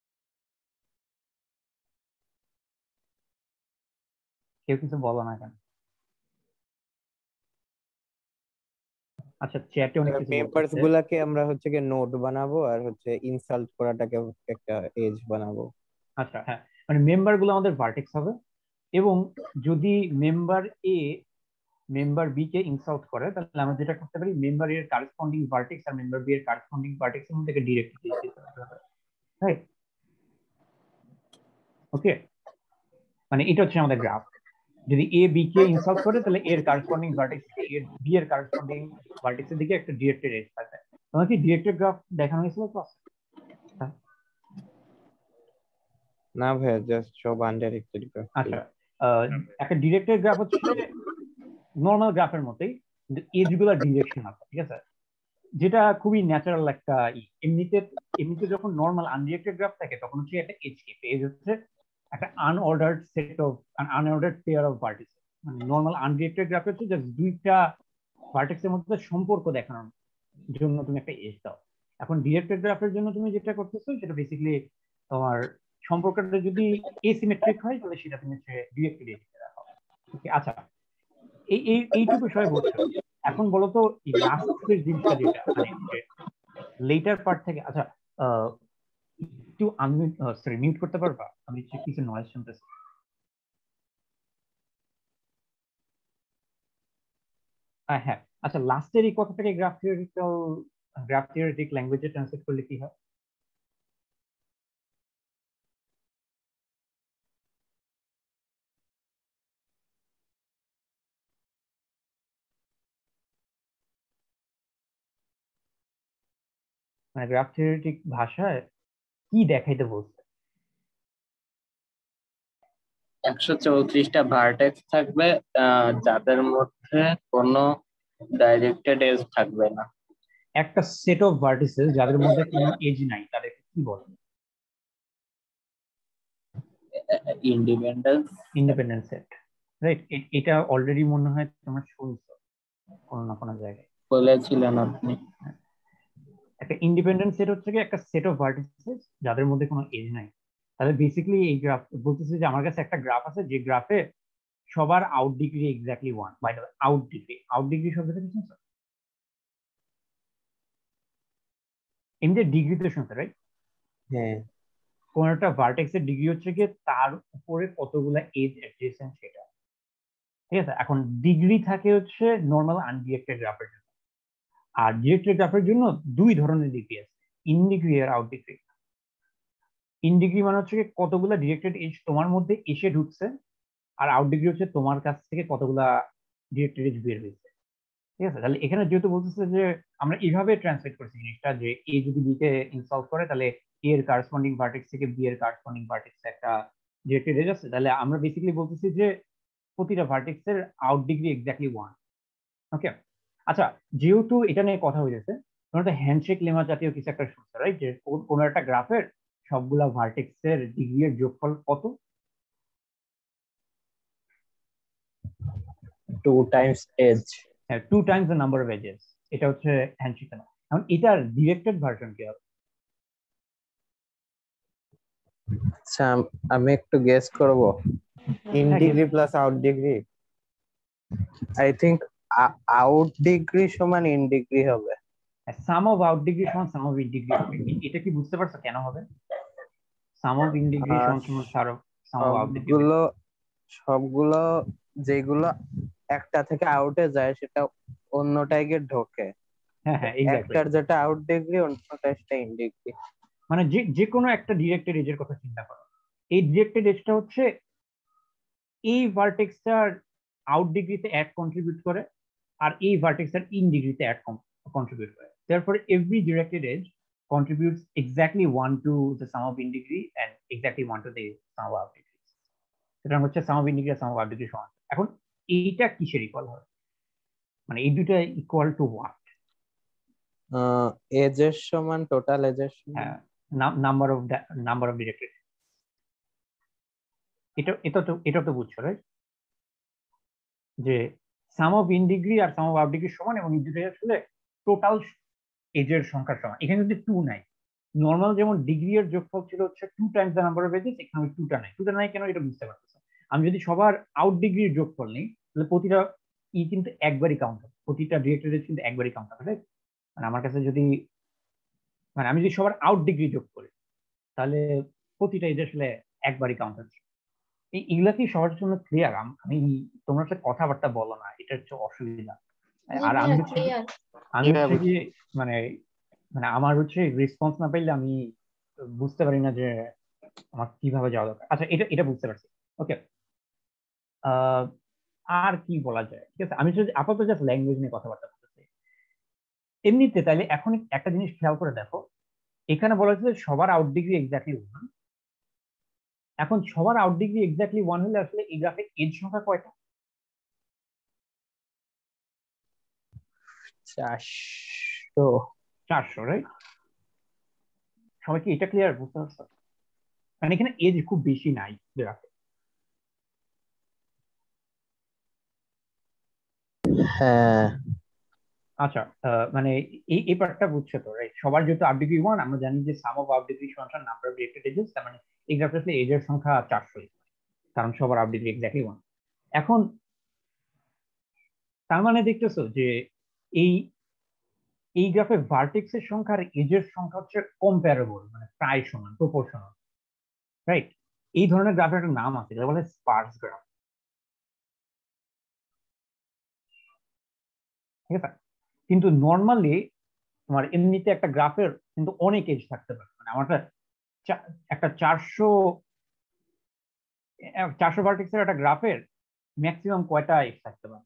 [SPEAKER 5] কেউ কিছু বলো না কেন? আচ্ছা চ্যাটে অনেক কিছু
[SPEAKER 4] পেপারস
[SPEAKER 5] বলতেছে।
[SPEAKER 4] গুলাকে আমরা হচ্ছে কি নোট বানাবো আর হচ্ছে ইনসাল্ট করাটাকে একটা এজ বানাবো।
[SPEAKER 5] আচ্ছা হ্যাঁ, মানে মেম্বার গুলো আমাদের ভার্টেক্স হবে, এবং যদি মেম্বার এ মেম্বার বি কে ইনসাল্ট করে তাহলে আমরা যেটা করতে পারি, মেম্বার এর কারেসপন্ডিং ভার্টেক্স আর মেম্বার বি এর কারেসপন্ডিং ভার্টেক্স এর মধ্যে ডিরেক্ট দিতে হবে, রাইট? ওকে, মানে এটা হচ্ছে আমাদের গ্রাফ। যদি এ বি কে ইনসাল্ট করে তাহলে এর কারেসপন্ডিং ভার্টেক্স থেকে এর বি এর কারেসপন্ডিং ভার্টেক্সের দিকে একটা ডিরেক্টেড এজ থাকবে। তোমাকে ডিরেক্টেড গ্রাফ দেখানো হয়েছিল ক্লাসে?
[SPEAKER 4] না ভাই, জাস্ট সব আনডিরেক্টেড গ্রাফ।
[SPEAKER 5] আচ্ছা, একটা ডিরেক্টেড গ্রাফ হচ্ছে নর্মাল গ্রাফের মতোই, কিন্তু এজ গুলা ডিরেকশন আছে, ঠিক আছে? যেটা খুবই ন্যাচারাল একটা এমনিতে যখন নর্মাল আনডিরেক্টেড গ্রাফ থাকে তখন হচ্ছে একটা এজ কি এজ হচ্ছে একটা unordered set of unordered pair of vertices. মানে নর্মাল আনডিরেক্টেড গ্রাফ হচ্ছে জাস্ট দুইটা ভার্টেক্সের মধ্যে সম্পর্ক দেখানোর জন্য তুমি একটা এজ দাও। এখন ডিরেক্টেড গ্রাফের জন্য তুমি যেটা করতেছো সেটা বেসিক্যালি তোমার সম্পর্কটা যদি এসিমেট্রিক হয় তাহলে সেটা তুমি হচ্ছে ডিরেক্টেড এজ রাখো। ওকে, আচ্ছা এইটুকু বিষয় বুঝছো। এখন বলো তো এই লাস্টের জিনিসটা যেটা মানে লেটার পার্ট থেকে, আচ্ছা একটু আনমিউট সরি মিউট করতে পারবা? আমি কিছু নয়েজ শুনতেছি। হ্যাঁ আচ্ছা, লাস্টের এই কথাটাকে গ্রাফ থিওরিটিক ল্যাঙ্গুয়েজে ট্রান্সলেট করলে কি হয়? মানে গ্রাফ থিওরিটিক ভাষায় কি দেখাইতে বলছে?
[SPEAKER 6] 134টা ভার্টেক্স থাকবে, যাদের মধ্যে কোনো ডাইরেক্টেড এজ থাকবে না।
[SPEAKER 5] একটা সেট অফ ভার্টিসেস যাদের মধ্যে কোনো এজ নাই তাদেরকে কি বলে?
[SPEAKER 6] Independent
[SPEAKER 5] set, right? এটা অলরেডি মনে হয় তোমরা শুনছো।
[SPEAKER 6] বলেছিলেন আপনি।
[SPEAKER 5] একটা ইন্ডিপেন্ডেন্ট সেট হচ্ছে কি একটা সেট অফ ভার্টিসেস যাদের মধ্যে কোনো এজ নাই। তাহলে বেসিক্যালি এই গ্রাফ বলতেছে যে আমার কাছে একটা গ্রাফ আছে যে গ্রাফে সবার out degree exactly 1। By the way, out degree শব্দটা কি শুনছো? এমনি ডিগ্রিতে শুনছো, রাইট?
[SPEAKER 4] হ্যাঁ
[SPEAKER 5] কোন একটা ভার্টেক্সের ডিগ্রি হচ্ছে কি তার উপরে কতগুলা এজ অ্যাডজেসেন্ট সেটা, ঠিক আছে? এখন ডিগ্রি থাকে হচ্ছে নর্মাল আনডিরেক্টেড গ্রাফের জন্য, আর ডিরেক্টেড গ্রাফের জন্য দুই ধরনের ডিগ্রি আছে, ইন ডিগ্রি আর আউট ডিগ্রি। ইন ডিগ্রি মানে হচ্ছে কতগুলা ডিরেক্টেড এজ তোমার মধ্যে এসে ঢুকছে, আর আউট ডিগ্রি হচ্ছে তোমার কাছ থেকে কতগুলা ডিরেক্টেড এজ বের হয়েছে, ঠিক আছে? তাহলে এখানে যেহেতু বলতেছে যে আমরা এইভাবে ট্রান্সলেট করছি জিনিসটা, যে এ যদি বি কে ইনসলভ করে তাহলে এ এর কারেসপন্ডিং ভার্টেক্স থেকে বি এর কারেসপন্ডিং ভার্টেক্স একটা ডিরেক্টেড এজ আছে, তাহলে আমরা বেসিক্যালি বলতেছি যে প্রতিটা ভার্টেক্সের আউট ডিগ্রি এক্স্যাক্টলি 1। ওকে, আচ্ছা, যেহেতু এটা নিয়ে কথা হয়েছে, তোমরা তো হ্যান্ডশেক লেমা জাতীয় কিছু একটা শুনছো, রাইট? যে কোনো একটা গ্রাফের সবগুলা ভার্টেক্সের ডিগ্রি এর যোগফল কত?
[SPEAKER 6] 2 times এজ।
[SPEAKER 5] হ্যাঁ, 2 times the number of edges. এটা হচ্ছে হ্যান্ডশেক লেমা। এখন এটার ডিরেক্টেড ভার্সন কি হবে?
[SPEAKER 4] আচ্ছা, আমি একটু গেস করব। ইন
[SPEAKER 5] হ্যাঁ,
[SPEAKER 4] degree plus out degree, I think out degree সমান ইন ডিগ্রি হবে।
[SPEAKER 5] সাম অফ আউট ডিগ্রি সমান সাম অফ ইন ডিগ্রি হবে। এটা কি বুঝতে পারছো কেন হবে? সাম অফ ইন ডিগ্রি
[SPEAKER 4] আর
[SPEAKER 5] সমান সমান সাম অফ আউট ডিগ্রি।
[SPEAKER 4] সবগুলো সবগুলো যেগুলো একটা থেকে আউটে যায় সেটা অন্যটায় গিয়ে ঢোকে।
[SPEAKER 5] হ্যাঁ হ্যাঁ, এক্স্যাক্টলি।
[SPEAKER 4] একটার যেটা আউট ডিগ্রি অন্যটা সেটা ইন ডিগ্রি।
[SPEAKER 5] মানে যে কোনো একটা ডিরেক্টেড এজের কথা চিন্তা করো, এই ডিরেক্টেড এজটা হচ্ছে এই ভার্টেক্সটার আউট ডিগ্রিতে অ্যাড কন্ট্রিবিউট করে, আর এই ভার্টেক্সটার ইন ডিগ্রিতে অ্যাড কন্ট্রিবিউট করে। Therefore, every directed edge contributes exactly 1 to the sum of in degree and exactly 1 to the sum of out degree. এটা হচ্ছে sum of in degree R sum of out degree সমান। এখন এইটা কিসের equal হয়? মানে এই দুটো ইকুয়াল টু হোয়াট?
[SPEAKER 4] এজের সমান টোটাল এজের সমান।
[SPEAKER 5] হ্যাঁ, নাম্বার অফ ডিরেক্টেড। এটা তো বুঝছো, রাইট? যে সাম অফ ইন ডিগ্রি আর সাম অফ আউট ডিগ্রি সমান, এবং এই দুটো আসলে টোটাল এজের সংখ্যার সমান। এখানে যদি 2 নাই, নর্মাল যেমন ডিগ্রি এর যোগফল ছিল হচ্ছে 2 times the number of edges, এখানে 2টা নাই কেন এটা বুঝতে পারতেছো? আমি যদি সবার আউট ডিগ্রির যোগফল নেই তাহলে প্রতিটা কিন্তু একবারই কাউন্ট হবে, প্রতিটা ডিরেক্টেড এজ কিন্তু একবারই কাউন্ট হবে, রাইট? মানে আমার কাছে যদি আমি যদি সবার আউট ডিগ্রি যোগ করি তাহলে প্রতিটা এজ আসলে একবারই কাউন্ট হচ্ছে। এগুলা কি সবার জন্য ক্লিয়ার? আমি তোমরা সাথে কথাবার্তা বলো না, এটা হচ্ছে অসুবিধা। আর আমি হচ্ছে কি মানে মানে আমার হচ্ছে রেসপন্স না পাইলে আমি বুঝতে পারি না যে আমার কিভাবে যাওয়া দরকার। আচ্ছা, এটা বুঝতে পারছি। ওকে, আর কি বলা যায়? ঠিক আছে, আমি যদি আপাতত জাস্ট ল্যাঙ্গুয়েজ নিয়ে কথাবার্তা বলতেছি এমনিতে, তাহলে এখন একটা জিনিস খেয়াল করে দেখো, এখানে বলা হচ্ছে সবার আউট ডিগ্রি এক্স্যাক্টলি 1। এখন সবার আউট ডিগ্রি এক্স্যাক্টলি 1 হলে আসলে এই গ্রাফের এজ সংখ্যা কয়টা? 400, রাইট? সবাই কি এটা ক্লিয়ার? বুঝতে পারছো? মানে এখানে এজ খুব বেশি নাই গ্রাফে।
[SPEAKER 4] হ্যাঁ,
[SPEAKER 5] আচ্ছা, মানে এই পার্টটা বুঝছো তো, রাইট? সবার যেহেতু আউট ডিগ্রি 1, আমরা জানি যে সাম অফ আউট ডিগ্রি সমান নাম্বার অফ ডিরেক্টেড এজেস, তার মানে এই গ্রাফে আসলে এজের সংখ্যা 400, কারণ সবার আউট ডিগ্রি এক্স্যাক্টলি 1। এখন তার মানে দেখতেছো যে এই গ্রাফে ভার্টেক্সের সংখ্যা আর এজের সংখ্যা হচ্ছে কম্পারেবল, মানে প্রায় সমান, প্রপোর্শনাল, রাইট? এই ধরনের গ্রাফের একটা নাম আছে, যেটা বলে স্পার্স গ্রাফ, ঠিক আছে? কিন্তু নর্মালি তোমার এমনিতে একটা গ্রাফের কিন্তু অনেক এজ থাকতে পারে। মানে আমার একটা 400 ভার্টেক্সের একটা গ্রাফের ম্যাক্সিমাম কয়টা এজ থাকতে পারে?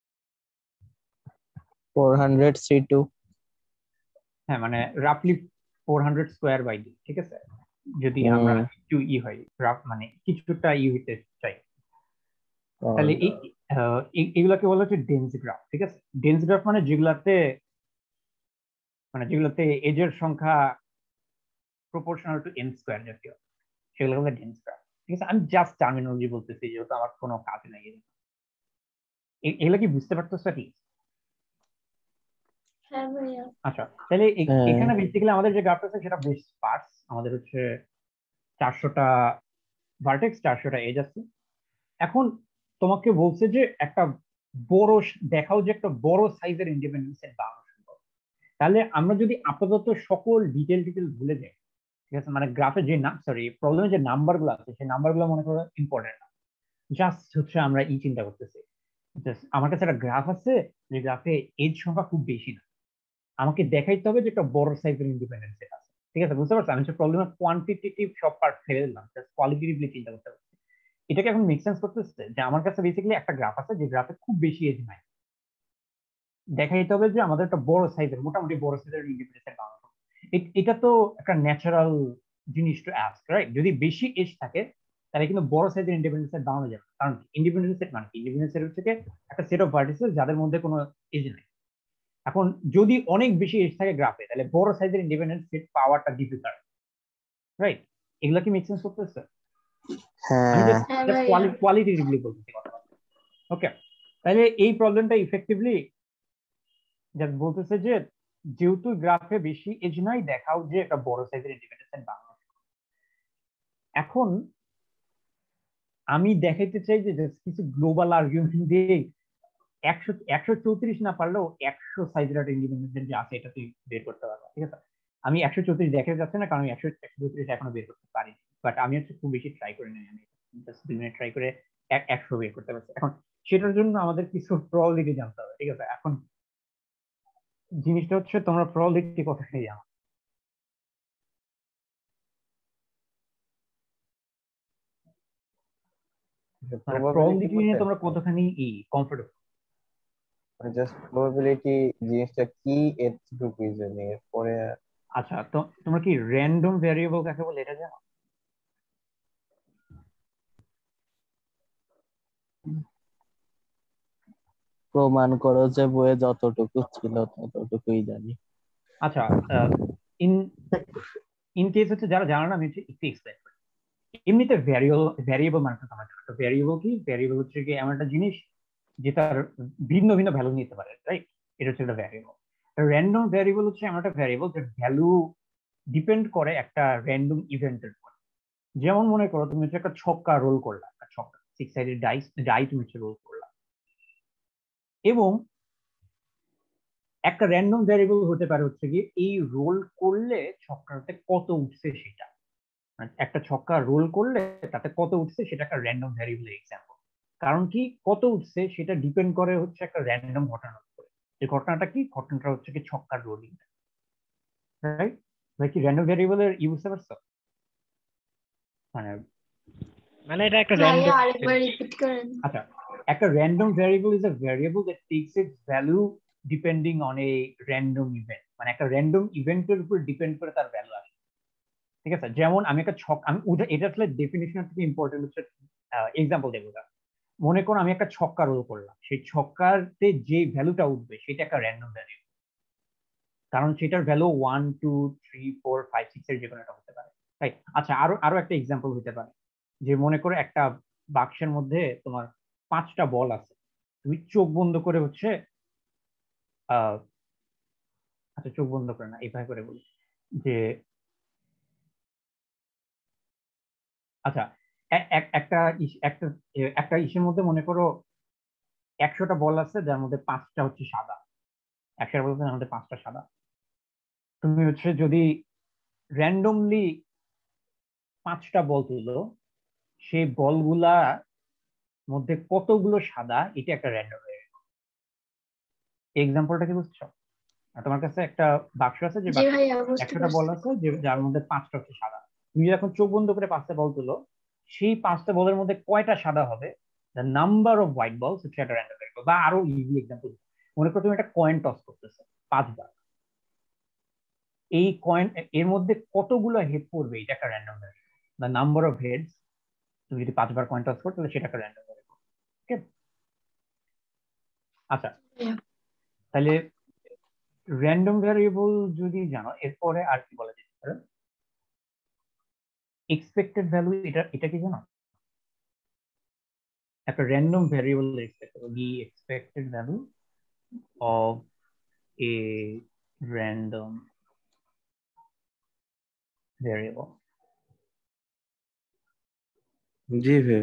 [SPEAKER 4] 400 C2।
[SPEAKER 5] হ্যাঁ, মানে রাফলি 400 স্কোয়ার বাই 2, ঠিক আছে? যদি আমরা একটু হয় মানে কিছুটা হইতে চাই, তাহলে এগুলাকে বলা হচ্ছে ডেন্স গ্রাফ, ঠিক আছে? ডেন্স গ্রাফ মানে যেগুলাতে এজের সংখ্যা প্রপোর্শনাল টু n স্কোয়ার জাতীয়, সেগুলো বলে ডেন্স গ্রাফ, ঠিক আছে? আমি জাস্ট টার্মিনোলজি বলতেছি, যেহেতু আমার কোনো কাজ নাই। এগুলো কি বুঝতে পারতেছো কি?
[SPEAKER 7] হ্যাঁ ভাইয়া।
[SPEAKER 5] আচ্ছা তাহলে
[SPEAKER 4] হ্যাঁ।
[SPEAKER 5] এখানে বেসিক্যালি আমাদের যে গ্রাফ আছে সেটা বেশ স্পার্স, আমাদের হচ্ছে 400টা ভার্টেক্স 400টা এজ আছে। এখন তোমাকে বলছে যে একটা বড় দেখাও যে একটা বড় সাইজের ইন্ডিপেন্ডেন্ট সেট বানানো সম্ভব। তাহলে আমরা যদি আপাতত সকল ডিটেল ভুলে যাই, ঠিক আছে, মানে গ্রাফে যে প্রবলেমে যে নাম্বার গুলো আছে সেই নাম্বার গুলো মনে করো ইম্পর্টেন্ট না, জাস্ট হচ্ছে আমরা চিন্তা করতেছি আমার কাছে একটা গ্রাফ আছে যে গ্রাফে এজ সংখ্যা খুব বেশি না, আমাকে দেখাইতে হবে যে একটা বড় সাইজের ইন্ডিপেন্ডেন্ট সেট আছে। ঠিক আছে, বুঝতে পারছো? আমি হচ্ছে প্রবলেমের কোয়ান্টিটেটিভ সব পার্ট ফেলে দিলাম, জাস্ট কোয়ালিটেটিভলি চিন্তা করতে পারছি। এটাকে এখন মেক সেন্স করতেছে যে আমার কাছে বেসিক্যালি একটা গ্রাফ আছে যে গ্রাফে খুব বেশি এজ নাই, দেখাইতে হবে যে আমাদের একটা বড় সাইজের, মোটামুটি বড় সাইজের ইন্ডিপেন্ডেন্ট সেট বানানো। এটা তো একটা ন্যাচারাল জিনিস টু আস্ক, রাইট? যদি বেশি এজ থাকে তাহলে কিন্তু বড় সাইজের ইন্ডিপেন্ডেন্ট সেট বানানো যাবে। কারণ ইন্ডিপেন্ডেন্ট সেট মানে কি? ইন্ডিপেন্ডেন্ট সেট হচ্ছে একটা সেট অফ ভার্টিসেস যাদের মধ্যে কোনো এজ নাই। এখন যদি অনেক বেশি এজ থাকে গ্রাফে তাহলে বড় সাইজের ইন্ডিপেন্ডেন্ট সেট পাওয়াটা ডিফিকাল্ট, রাইট? এগুলা কি মেক সেন্স করতেছে? আমি
[SPEAKER 4] হ্যাঁ
[SPEAKER 5] জাস্ট কোয়ালিটেটিভলি বলতেছি কথা। ওকে, তাহলে এই প্রবলেমটা ইফেক্টিভলি জাস্ট বলতেছে যে যেহেতু গ্রাফে বেশি এজ নাই, দেখাও যে একটা বড় সাইজের ইন্ডিপেন্ডেন্ট সেট বানানো। এখন আমি দেখাইতে চাই যে কিছু গ্লোবাল আর্গুমেন্ট দিয়ে 134 না পারলেও 100 সাইজের একটা ইন্ডিপেন্ডেন্ট যে আছে এটা তুই বের করতে পারবো। ঠিক আছে, আমি 134 দেখা যাচ্ছে না কারণ আমি 134 এখনো বের করতে পারিনি, বাট আমি হচ্ছে খুব বেশি ট্রাই করে নাই, আমি জাস্ট 2 মিনিট ট্রাই করে 100 বের করতে পারছি। এখন সেটার জন্য আমাদের কিছু প্রবাবিলিটি জানতে হবে। ঠিক আছে, এখন জিনিসটা হচ্ছে তোমরা প্রবাবিলিটি কতখানি জানো? প্রবাবিলিটি নিয়ে তোমরা কতখানি কমফোর্টেবল?
[SPEAKER 4] জাস্ট প্রবাবিলিটি জিনিসটা কি এতটুকু জানি, এরপরে
[SPEAKER 5] আচ্ছা, তো তোমরা কি র্যান্ডম ভ্যারিয়েবল কাকে বলে এটা জানো?
[SPEAKER 4] প্রমাণ করো যে বইয়ে যতটুকু ছিল ততটুকুই জানি।
[SPEAKER 5] আচ্ছা, ইন ইন কেস হচ্ছে যারা জানো না আমি একটু এক্সপ্লেন করি। এমনিতে ভ্যারিয়েবল মানে তোমরা জানো ভ্যারিয়েবল কি? ভ্যারিয়েবল হচ্ছে কি এমন একটা জিনিস যেটার ভিন্ন ভিন্ন ভ্যালু নিতে পারে, রাইট? এটা হচ্ছে একটা ভ্যারিয়েবল। র্যান্ডম ভ্যারিয়েবল হচ্ছে এমন একটা ভ্যারিয়েবল যার ভ্যালু ডিপেন্ড করে একটা র্যান্ডম ইভেন্টের উপর। যেমন মনে করো তুমি হচ্ছে একটা ছক্কা রোল করলা, একটা ছক্কা 6 সাইডেড ডাই তুমি হচ্ছে রোল করলা, এবং একটা র্যান্ডম ভ্যারিয়েবল হতে পারে হচ্ছে কি এই রোল করলে ছক্কাতে কত উঠছে সেটা, একটা ছক্কা রোল করলে তাতে কত উঠছে সেটা একটা র্যান্ডম ভ্যারিয়েবল এক্সাম্পল। কারণ কি কত উঠছে সেটা ডিপেন্ড করে হচ্ছে একটা র্যান্ডম ঘটনার উপরে। যে ঘটনাটা কি? ঘটনাটা হচ্ছে কি ছক্কার রোলিং, রাইট? ভাই কি র্যান্ডম ভ্যারিয়েবলের বুঝতে পারছো? মানে এটা একটা
[SPEAKER 7] ভাইয়া
[SPEAKER 5] র্যান্ডম।
[SPEAKER 7] আরেকবার রিপিট করেন।
[SPEAKER 5] আচ্ছা, একটা random variable is a variable that takes its value depending on a random event. মানে একটা র্যান্ডম ইভেন্টের উপর ডিপেন্ড করে তার ভ্যালু আসে। ঠিক আছে, যেমন আমি একটা আমি এটা আসলে ডেফিনিশন থেকে ইম্পর্টেন্ট হচ্ছে এক্সাম্পল দেবো। মনে করো আমি একটা ছক্কা রোল করলাম, সেই ছক্কাতে যে ভ্যালুটা উঠবে সেটা একটা র্যান্ডম ভ্যালু, কারণ সেটার ভ্যালু 1 2 3 4 5 6 এর যে কোনো একটা হতে পারে, রাইট? আচ্ছা, আরো একটা এক্সাম্পল হতে পারে যে মনে করো একটা বাক্সের মধ্যে তোমার 5টা বল আছে, তুমি চোখ বন্ধ করে হচ্ছে আচ্ছা চোখ বন্ধ করে না, এইভাবে করে বলি যে আচ্ছা একটা একটা ইসের মধ্যে মনে করো 100টা বল আছে যার মধ্যে 5টা হচ্ছে সাদা, 100টা বল আছে যার মধ্যে 5টা সাদা। তুমি হচ্ছে যদি র্যান্ডমলি 5টা বল তুলো, সেই বলগুলা মধ্যে কতগুলো সাদা এটা একটা র্যান্ডম ভ্যারিয়েবল। এক্সাম্পলটা কি বুঝছো? তোমার কাছে একটা বাক্স আছে যে
[SPEAKER 7] জি ভাইয়া বুঝতে
[SPEAKER 5] 100টা বল
[SPEAKER 7] পারছি।
[SPEAKER 5] আছে যার মধ্যে 5টা হচ্ছে সাদা। তুমি যখন চোখ বন্ধ করে 5টা বল তুলো, সেই 5টা বলের মধ্যে কয়টা সাদা হবে, দ্য নাম্বার অফ হোয়াইট বলস হচ্ছে একটা র্যান্ডম ভ্যারিয়েবল। বা আরো ইজি এক্সাম্পল, মনে করো তুমি একটা কয়েন টস করতেছো 5বার, এই কয়েন এর মধ্যে কতগুলো হেড পড়বে এটা একটা random variable. The number of heads, তুমি যদি 5বার কয়েন টস করো তাহলে সেটা একটা র্যান্ডম ভ্যারিয়েবল। ওকে, আচ্ছা, তাহলে র্যান্ডম ভ্যারিয়েবল যদি জানো, এরপরে আর কি বলা যেতে পারে? এক্সপেক্টেড ভ্যালু, এটা কি জানো? একটা random variable expected value of a random variable.
[SPEAKER 4] জি ভাই।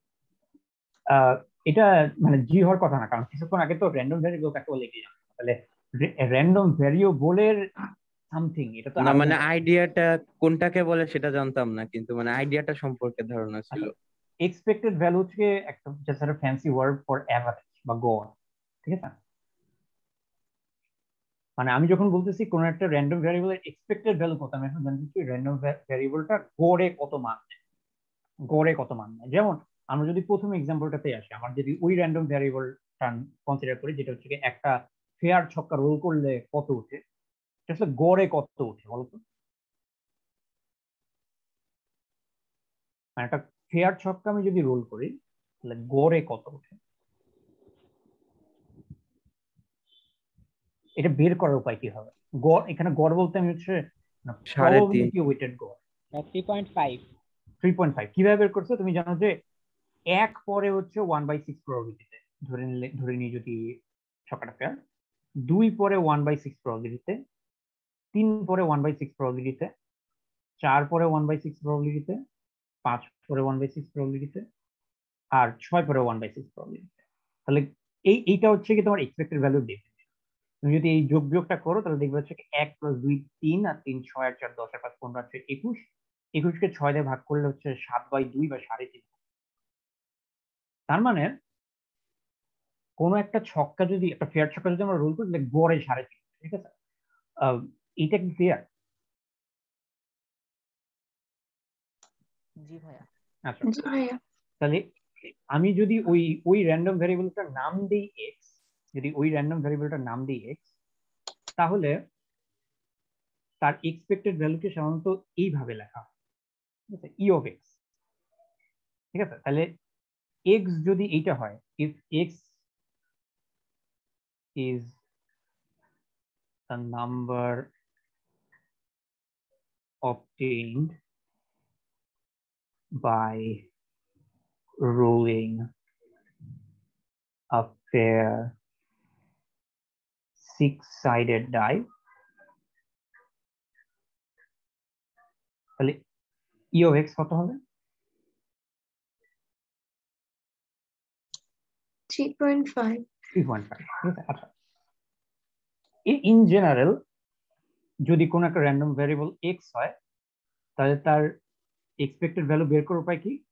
[SPEAKER 5] এটা মানে জি হওয়ার কথা না, কারণ কিছুক্ষণ আগে তো র্যান্ডম ভ্যারিয়েবল কাকে বলে কি জানো? তাহলে র্যান্ডম ভ্যারিয়েবলের সামথিং, এটা তো
[SPEAKER 4] না
[SPEAKER 5] আরো
[SPEAKER 4] মানে আইডিয়াটা কোনটাকে বলে সেটা জানতাম না, কিন্তু মানে আইডিয়াটা সম্পর্কে ধারণা ছিল।
[SPEAKER 5] এক্সপেক্টেড ভ্যালু হচ্ছে একটা জাস্ট একটা ফ্যান্সি ওয়ার্ড ফর এভারেজ বা গড়, ঠিক আছে? মানে আমি যখন বলতেছি কোন একটা র্যান্ডম ভ্যারিয়েবলের এক্সপেক্টেড ভ্যালু কত, আমি এখন জানতেছি র্যান্ডম ভ্যারিয়েবলটা গড়ে কত মান নেয়, গড়ে কত মান নেয়। যেমন আমরা যদি প্রথম এক্সাম্পলটাতে আসি, আমার যদি ওই র্যান্ডম ভ্যারিয়েবলটা কনসিডার করি যেটা হচ্ছে একটা ফেয়ার ছক্কা রোল করলে কত উঠে, এটা আসলে গড়ে কত উঠে বলতো? মানে একটা ফেয়ার ছক্কা আমি যদি রোল করি তাহলে গড়ে কত উঠে, এটা বের করার উপায় কি হবে? গড়, এখানে গড় বলতে আমি হচ্ছে
[SPEAKER 4] 3.5।
[SPEAKER 5] প্রবাবিলিটি ওয়েটেড গড়। 3.5 কিভাবে বের করছো? তুমি জানো যে এক পরে হচ্ছে 1/6 প্রবাবিলিটিতে, ধরে নিই যদি ছক্কাটা ফেয়ার, 2 পরে 1/6 প্রবাবিলিটিতে, 3 পরে 1/6 প্রবাবিলিটিতে, 4 পরে 1/6 প্রবাবিলিটিতে, 5 পরে 1/6 প্রবাবিলিটিতে, আর 6 পরে 1/6 প্রবাবিলিটিতে। তাহলে এইটা হচ্ছে কি তোমার এক্সপেক্টেড ভ্যালু ডেফিনিশন। তুমি যদি এই যোগবিয়োগটা করো তাহলে দেখবে হচ্ছে 1 + 2 3, আর 3 6 আর 4 10 আর 5 15 হচ্ছে 21, 21কে 6 দিয়ে ভাগ করলে হচ্ছে 7/2 বা 3.5। তার মানে কোনো একটা ছক্কা যদি, একটা ফেয়ার ছক্কা যদি আমরা রোল করি তাহলে গড়ে 3.5, ঠিক আছে? এইটা কি ফেয়ার?
[SPEAKER 1] জি ভাইয়া।
[SPEAKER 5] আচ্ছা, তাহলে আমি যদি ওই র্যান্ডম ভ্যারিয়েবলটার নাম দিই এক্স, যদি ওই র্যান্ডম ভ্যারিয়েবলটার নাম দিই এক্স, তাহলে তার এক্সপেক্টেড ভ্যালুকে সাধারণত এইভাবে লেখা হয়, ঠিক আছে? ই অফ এক্স, ঠিক আছে? তাহলে এক্স যদি এইটা হয়, if x is the number obtained by rolling a fair six-sided die, তাহলে ই অফ এক্স কত হবে?
[SPEAKER 7] 3.5।
[SPEAKER 5] 3.5, ঠিক আছে? আচ্ছা, ইন জেনারেল যদি কোনো একটা র্যান্ডম ভ্যারিয়েবল এক্স হয় তাহলে তার এক্সপেক্টেড ভ্যালু বের করার উপায় কি?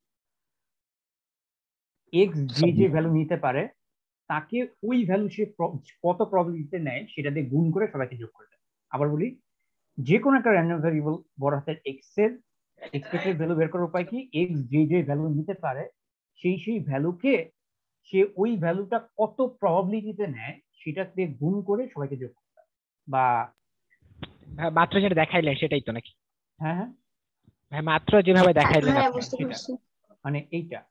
[SPEAKER 5] এক্স যে ভ্যালু নিতে পারে তাকে ওই ভ্যালু সে কত প্রবাবিলিটিতে নেয় সেটা দিয়ে গুণ করে সবাইকে যোগ করে দেয়। আবার বলি, যে কোনো একটা র্যান্ডম ভ্যারিয়েবল বড় হাতের এক্স এর এক্সপেক্টেড ভ্যালু বের করার উপায় কি? এক্স যে ভ্যালু নিতে পারে সেই ভ্যালুকে সে ওই ভ্যালুটা কত প্রবাবিলিটিতে নেয় সেটা দিয়ে গুণ করে সবাইকে যোগ করতে হয়। বা
[SPEAKER 8] মাত্র যেটা দেখাইলেন সেটাই তো নাকি?
[SPEAKER 5] হ্যাঁ হ্যাঁ
[SPEAKER 8] ভাই মাত্র যেভাবে দেখাইলেন
[SPEAKER 7] হ্যাঁ,
[SPEAKER 8] আপনি
[SPEAKER 7] বুঝতে
[SPEAKER 5] সেটা,
[SPEAKER 7] পারছি।
[SPEAKER 5] মানে এইটা।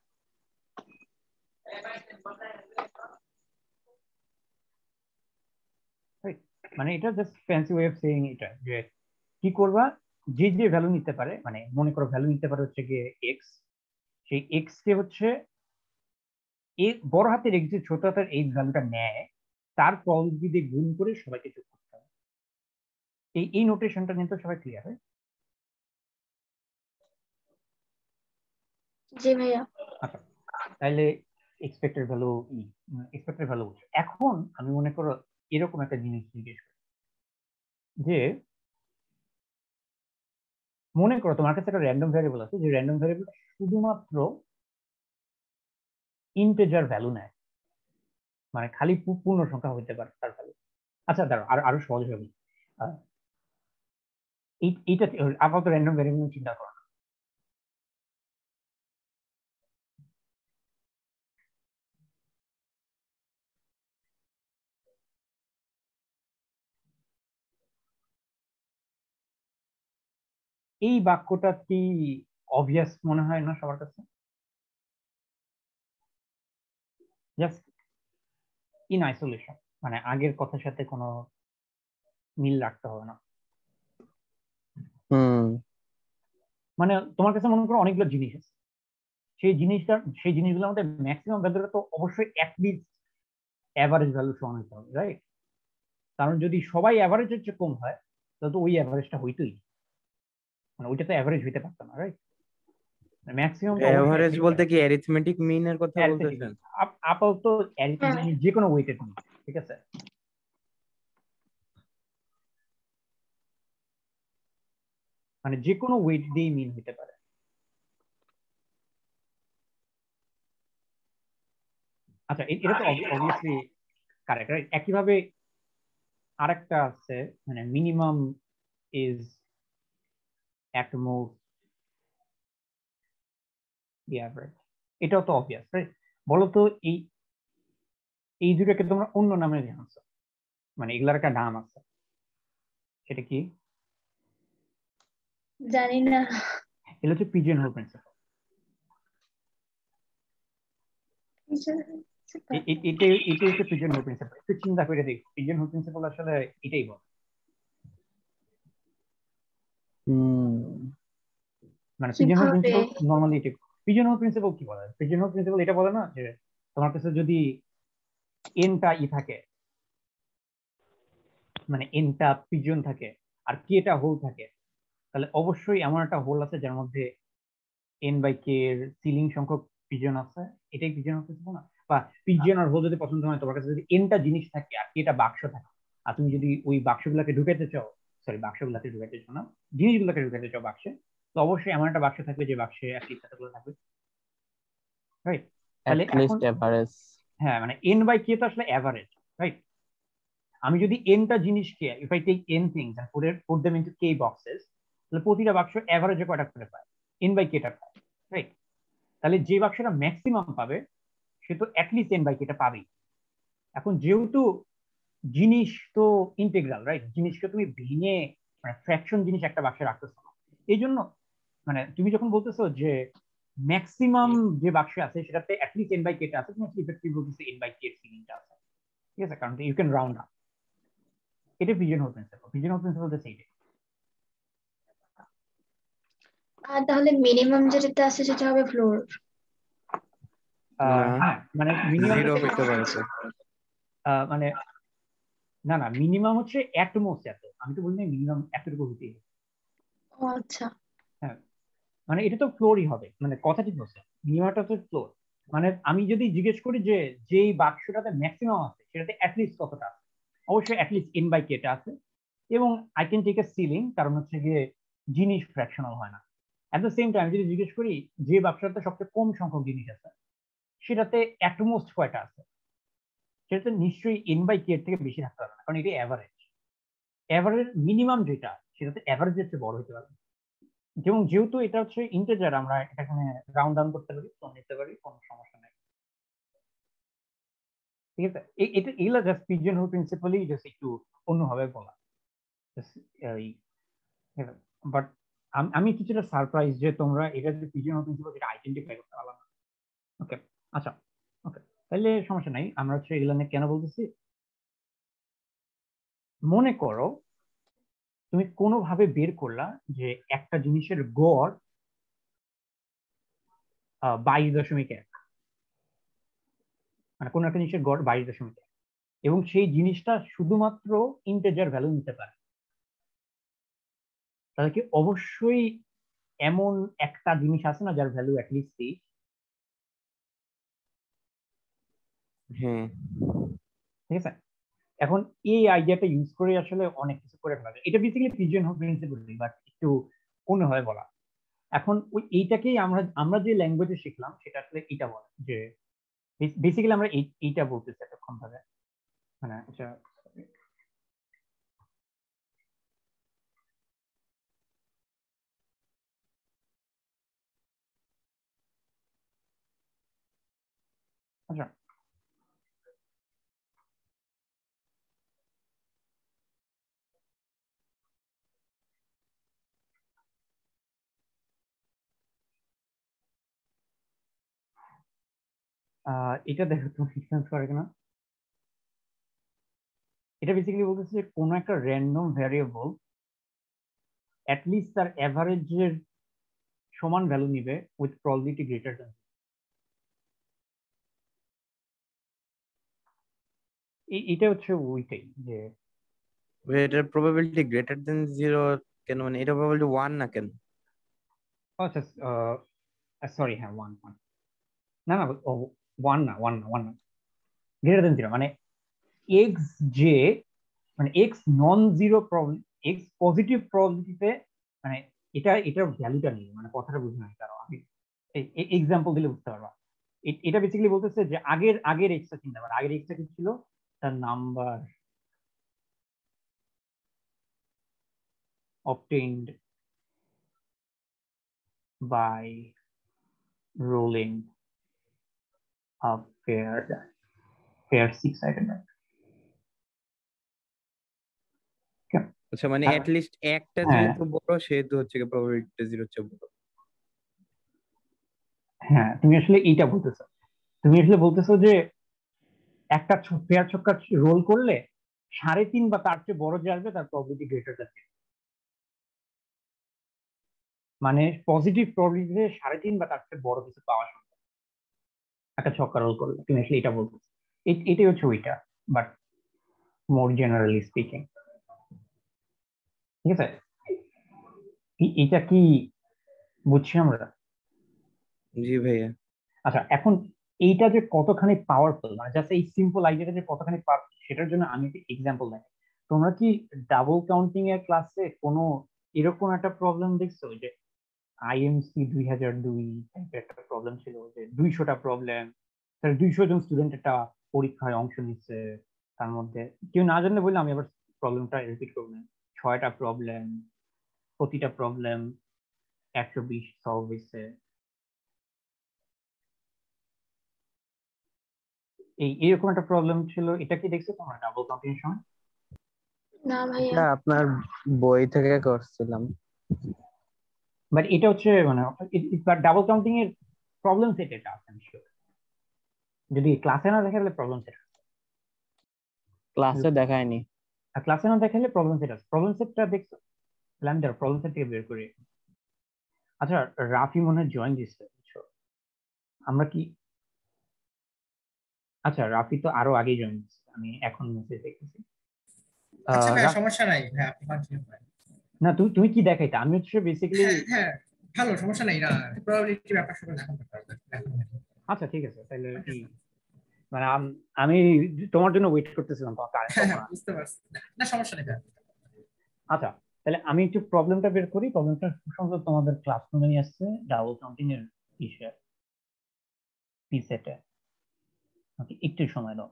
[SPEAKER 5] মানে এটা just fancy way of saying এটা, যে কি করবা, যে ভ্যালু নিতে পারে, মানে মনে করো ভ্যালু নিতে পারে হচ্ছে গিয়ে এক্স, সেই এক্স কে হচ্ছে বড় হাতের এক্স যে ছোট হাতের এই ভ্যালুটা নেয় তার প্রবাবিলিটি দিয়ে গুণ করে সবাইকে যোগ করতে হবে। এই নোটেশনটা নিয়ে তো সবাই ক্লিয়ার হয়?
[SPEAKER 7] জি ভাইয়া।
[SPEAKER 5] আচ্ছা, তাহলে এক্সপেক্টেড ভ্যালু এখন আমি মনে করো এরকম একটা জিনিস জিজ্ঞেস করি যে মনে করো তোমার কাছে একটা র্যান্ডম ভ্যারিয়েবল আছে, যে র্যান্ডম ভ্যারিয়েবল শুধুমাত্র ইন্টিজার ভ্যালু নেয়, মানে খালি পূর্ণ সংখ্যা হইতে পারে তার ভ্যালু। আচ্ছা দাঁড়াও, আরো সহজ হবে। এইটা আপাতত র্যান্ডম ভ্যারিয়েবল চিন্তা করো না। এই বাক্যটা কি অবভিয়াস মনে হয় না সবার কাছে? জাস্ট ইন আইসোলেশন, মানে আগের কথার সাথে কোনো মিল রাখতে হবে না। মানে তোমার কাছে মনে করো অনেকগুলো জিনিস আছে, সেই জিনিসগুলোর মধ্যে ম্যাক্সিমাম ভ্যালুটা তো অবশ্যই অ্যাটলিস্ট অ্যাভারেজ ভ্যালু সমান হতে হবে, রাইট? কারণ যদি সবাই অ্যাভারেজের চেয়ে কম হয় তাহলে তো ওই অ্যাভারেজটা হইতোই, মানে ওইটা তো অ্যাভারেজ হইতে পারতো না, রাইট? ম্যাক্সিমাম তো
[SPEAKER 4] এভারেজ বলতে কি অ্যারিথমেটিক মিন এর কথা বলতেছেন?
[SPEAKER 5] আপাতত যে কোনো ওয়েটেড মিন, ঠিক আছে? মানে যে কোনো ওয়েট দিয়ে মিন হতে পারে। আচ্ছা, এটা তো অবভিয়াসলি কারেক্ট, রাইট? একইভাবে আরেকটা আছে, মানে minimum is at most the average, এটাও তো অবভিয়াস, রাইট? বলো তো এই দুটোকে তোমরা অন্য নামে জানছো, মানে এগুলার একটা নাম আছে, সেটা কি?
[SPEAKER 7] জানি না।
[SPEAKER 5] এটা হচ্ছে পিজন হোল প্রিন্সিপাল। এটাই হচ্ছে পিজন হোল প্রিন্সিপাল। একটু চিন্তা করে দেখো, পিজন হোল প্রিন্সিপাল আসলে এটাই বলে। মানে পিজন হোল প্রিন্সিপাল নরমালি এটা, পিজন হোল প্রিন্সিপাল কি বলে? পিজন হোল প্রিন্সিপাল এটা বলে না যে তোমার কাছে যদি এনটা থাকে, মানে এনটা পিজন থাকে আর কেটা হোল থাকে, তাহলে অবশ্যই এমন একটা হোল আছে যার মধ্যে এন বাই কে এর সিলিং সংখ্যক পিজন আছে। এটাই পিজন হোল প্রিন্সিপাল না? বা পিজন আর হোল যদি পছন্দ হয়, তোমার কাছে যদি এনটা জিনিস থাকে আর কেটা বাক্স থাকে, আর তুমি যদি ওই বাক্সগুলোকে ঢুকাইতে চাও, সরি বাক্সগুলোকে ঢুকাইতে চাও না, জিনিসগুলোকে ঢুকাইতে চাও বাক্সে, তো অবশ্যই এমন একটা বাক্স থাকবে যে বাক্সে অ্যাটলিস্ট এতগুলো থাকবে, রাইট? তাহলে এখন
[SPEAKER 4] এভারেজ,
[SPEAKER 5] হ্যাঁ, মানে এন বাই কে তো আসলে এভারেজ, রাইট? আমি যদি এনটা জিনিসকে, if I take n things and put them into k boxes, তাহলে প্রতিটা বাক্স এভারেজে কয়টা করে পায়? এন বাই কেটা পায়, রাইট? তাহলে যে বাক্সটা ম্যাক্সিমাম পাবে সে তো অ্যাটলিস্ট এন বাই কেটা পাবেই। এখন যেহেতু জিনিস তো ইন্টিগ্রাল, রাইট? জিনিসকে তুমি ভেঙে, মানে ফ্র্যাকশন জিনিস একটা বাক্সে রাখতেছো না, এই জন্য মানে তুমি যখন বলতেছো যে ম্যাক্সিমাম যে বাক্স আছে সেটাতে অ্যাটলিস্ট এন বাই কেটা আছে, তুমি ইফেক্টিভ বলতেছো এন বাই কে এর সিলিংটা আছে, ঠিক আছে? কারণ ইউ ক্যান রাউন্ড আপ। এটা pigeon hole principle. Pigeon hole principle হচ্ছে এইটাই।
[SPEAKER 7] আর তাহলে মিনিমাম যেটা আছে সেটা হবে ফ্লোর।
[SPEAKER 5] হ্যাঁ, মানে মিনিমাম
[SPEAKER 4] জিরো হইতে পারে তো।
[SPEAKER 5] মানে না না, মিনিমাম হচ্ছে এট মোস্ট এত, আমি তো বলি না মিনিমাম এতটুকু হইতেই হবে।
[SPEAKER 7] ও আচ্ছা,
[SPEAKER 5] হ্যাঁ, মানে এটা তো ফ্লোরই হবে, মানে কথা ঠিক বলছে, মিনিমামটা তো ফ্লোর। মানে আমি যদি জিজ্ঞেস করি যে যেই বাক্সটাতে ম্যাক্সিমাম আছে সেটাতে অ্যাটলিস্ট কতটা আছে, অবশ্যই অ্যাটলিস্ট এন বাই কেটা আছে, এবং I can take a ceiling, কারণ হচ্ছে গিয়ে জিনিস ফ্র্যাকশনাল হয় না। অ্যাট দ্য সেম টাইম যদি জিজ্ঞেস করি যে বাক্সটাতে সবচেয়ে কম সংখ্যক জিনিস আছে সেটাতে অ্যাটমোস্ট কয়টা আছে, সেটাতে নিশ্চয়ই এন বাই কে এর থেকে বেশি থাকতে পারবে না, কারণ এটা অ্যাভারেজ। অ্যাভারেজ মিনিমাম যেটা, সেটাতে অ্যাভারেজের চেয়ে বড় হতে পারবে। যেমন যেহেতু এটা হচ্ছে ইন্টিজার, আমরা এখানে রাউন্ড ডাউন করতে পারি, কম নিতে পারি, কোনো সমস্যা নাই, ঠিক আছে? এটা এগুলা জাস্ট পিজন হোল প্রিন্সিপালই জাস্ট একটু অন্যভাবে বলা, বাট আমি কিছুটা সারপ্রাইজ যে তোমরা এটা যে পিজন হোল প্রিন্সিপাল যেটা আইডেন্টিফাই করতে পারলাম না। ওকে, আচ্ছা, ওকে, তাহলে সমস্যা নাই, আমরা হচ্ছে এগুলা নিয়ে কেন বলতেছি। মনে করো তুমি কোনোভাবে বের করলা যে একটা জিনিসের গড় 22.1, মানে কোনো একটা জিনিসের গড় 22.1, এবং সেই জিনিসটা শুধুমাত্র ইন্টিজার ভ্যালু নিতে পারে, তাহলে কি অবশ্যই এমন একটা জিনিস আছে না যার ভ্যালু অ্যাটলিস্ট 3?
[SPEAKER 4] হ্যাঁ,
[SPEAKER 5] ঠিক আছে। এখন এই আইডিয়াটা ইউজ করে আসলে অনেক কিছু করে ফেলা যায়। এটা basically pigeon hole principle, but একটু অন্যভাবে বলা। এখন ওই এইটাকেই আমরা যে ল্যাঙ্গুয়েজে শিখলাম সেটা আসলে এটা বলে যে বেসিক্যালি আমরা এইটা বলতেছি এতক্ষণ ধরে, মানে আচ্ছা আচ্ছা এটা দেখো তুমি ডিফারেন্স করে কিনা। এটা বেসিক্যালি বলতেছে যে কোনো একটা র্যান্ডম ভ্যারিয়েবল অ্যাটলিস্ট তার অ্যাভারেজের সমান ভ্যালু নিবে উইথ প্রবাবিলিটি গ্রেটার দ্যান। এটা হচ্ছে ওইটাই যে
[SPEAKER 4] এটার প্রবাবিলিটি গ্রেটার দেন 0 কেন, মানে এটা প্রবাবিলিটি 1 না কেন?
[SPEAKER 5] আচ্ছা সরি, হ্যাঁ 1 1 না না 1 না 1 না 1 না, গ্রেটার দেন 0 মানে এক্স জে, মানে x non zero problem, x positive প্রবলেমটিতে, মানে এটার ভ্যালুটা নেই, মানে কথাটা বুঝে নাই কারো। আমি এক্সাম্পল দিলে বুঝতে পারবা। এটা বেসিক্যালি বলতেছে যে আগের এক্সটা চিন্তা কর, আগের এক্সটা কি ছিল, তার number obtained by rolling a pair 6-sided die.
[SPEAKER 4] আচ্ছা, মানে
[SPEAKER 5] আর-
[SPEAKER 4] এট লিস্ট একটা
[SPEAKER 5] হ্যাঁ
[SPEAKER 4] যেহেতু বড় সেহেতু হচ্ছে প্রবাবিলিটি 0 হচ্ছে বড়।
[SPEAKER 5] হ্যাঁ, তুমি আসলে এইটা বলতেছো, তুমি আসলে বলতেছো যে একটা পেয়ার ছক্কা রোল করলে 3.5 বা তার চেয়ে বড় যে আসবে তার প্রবাবিলিটি গ্রেটার দেন, মানে পজিটিভ প্রবাবিলিটিতে 3.5 বা তার চেয়ে বড় কিছু পাওয়া সম্ভব একটা ছক্কা রোল করলে। তুমি আসলে এটা বলতেছো, এটাই হচ্ছে ওইটা, বাট মোর জেনারেলি স্পিকিং। ঠিক আছে, এটা কি বুঝছি আমরা?
[SPEAKER 4] জি ভাইয়া।
[SPEAKER 5] আচ্ছা, এখন এইটা যে কতখানি পাওয়ারফুল, মানে জাস্ট এই সিম্পল আইডিয়াটা যে কতখানি পাওয়ারফুল সেটার জন্য আমি একটা এক্সাম্পল দেখ। তোমরা কি ডাবল কাউন্টিং এর ক্লাসে কোনো এরকম একটা প্রবলেম দেখছো যে আইএমসি 2002 টাইপের একটা প্রবলেম ছিল, যে 200টা প্রবলেম, তার 200 জন স্টুডেন্ট একটা পরীক্ষায় অংশ নিচ্ছে, তার মধ্যে কেউ না জানলে বললে আমি আবার প্রবলেমটা রিপিট করবো না, 6টা প্রবলেম, প্রতিটা প্রবলেম 120 সলভ হয়েছে। এরকম একটা প্রবলেম ছিল, এটা কি দেখছো তোমরা ডাবল কাউন্টিং এর সময়?
[SPEAKER 7] না ভাইয়া।
[SPEAKER 4] এটা আপনার বই থেকে করছিলাম।
[SPEAKER 5] বাট এটা হচ্ছে মানে ডাবল কাউন্টিং এর প্রবলেম সেট এটা আছে, আমি sure। যদি ক্লাসে না দেখা গেলে প্রবলেম সেট আছে,
[SPEAKER 4] ক্লাসে দেখায়নি।
[SPEAKER 5] আর ক্লাসে না দেখালে প্রবলেম সেট আছে। প্রবলেম সেটটা দেখছো? তাহলে আমি প্রবলেম সেট থেকে বের করি। আচ্ছা, রাফি মনে হয় জয়েন দিচ্ছে, বুঝছো? আমরা কি, আচ্ছা রাফি তো আরো আগেই জয়েন দিচ্ছে, আমি এখন মেসেজ দেখতেছি।
[SPEAKER 3] আচ্ছা ভাই,
[SPEAKER 5] রাফ-
[SPEAKER 3] সমস্যা নাই ভাই, আপনি কন্টিনিউ করেন।
[SPEAKER 5] না তুমি কি দেখাইতে, আমি হচ্ছে বেসিক্যালি।
[SPEAKER 3] হ্যাঁ হ্যাঁ, ভালো, সমস্যা নাই না, প্রবাবিলিটি ব্যাপার সব এখন করতে পারবেন এখন।
[SPEAKER 5] আচ্ছা ঠিক আছে, তাহলে কি মানে আমি তোমার জন্য ওয়েট করতেছিলাম, তোমার কারেন্ট
[SPEAKER 3] হ্যাঁ
[SPEAKER 5] কখন
[SPEAKER 3] হ্যাঁ,
[SPEAKER 5] আসবে।
[SPEAKER 3] বুঝতে পারছি, না সমস্যা নেই ভাই।
[SPEAKER 5] আচ্ছা, তাহলে আমি একটু প্রবলেমটা বের করি। প্রবলেমটা সম্ভবত তোমাদের ক্লাসরুমে আসছে, ডাবল কাউন্টিং এর বিষয়ে পি সেটে। ওকে, একটু সময় দাও।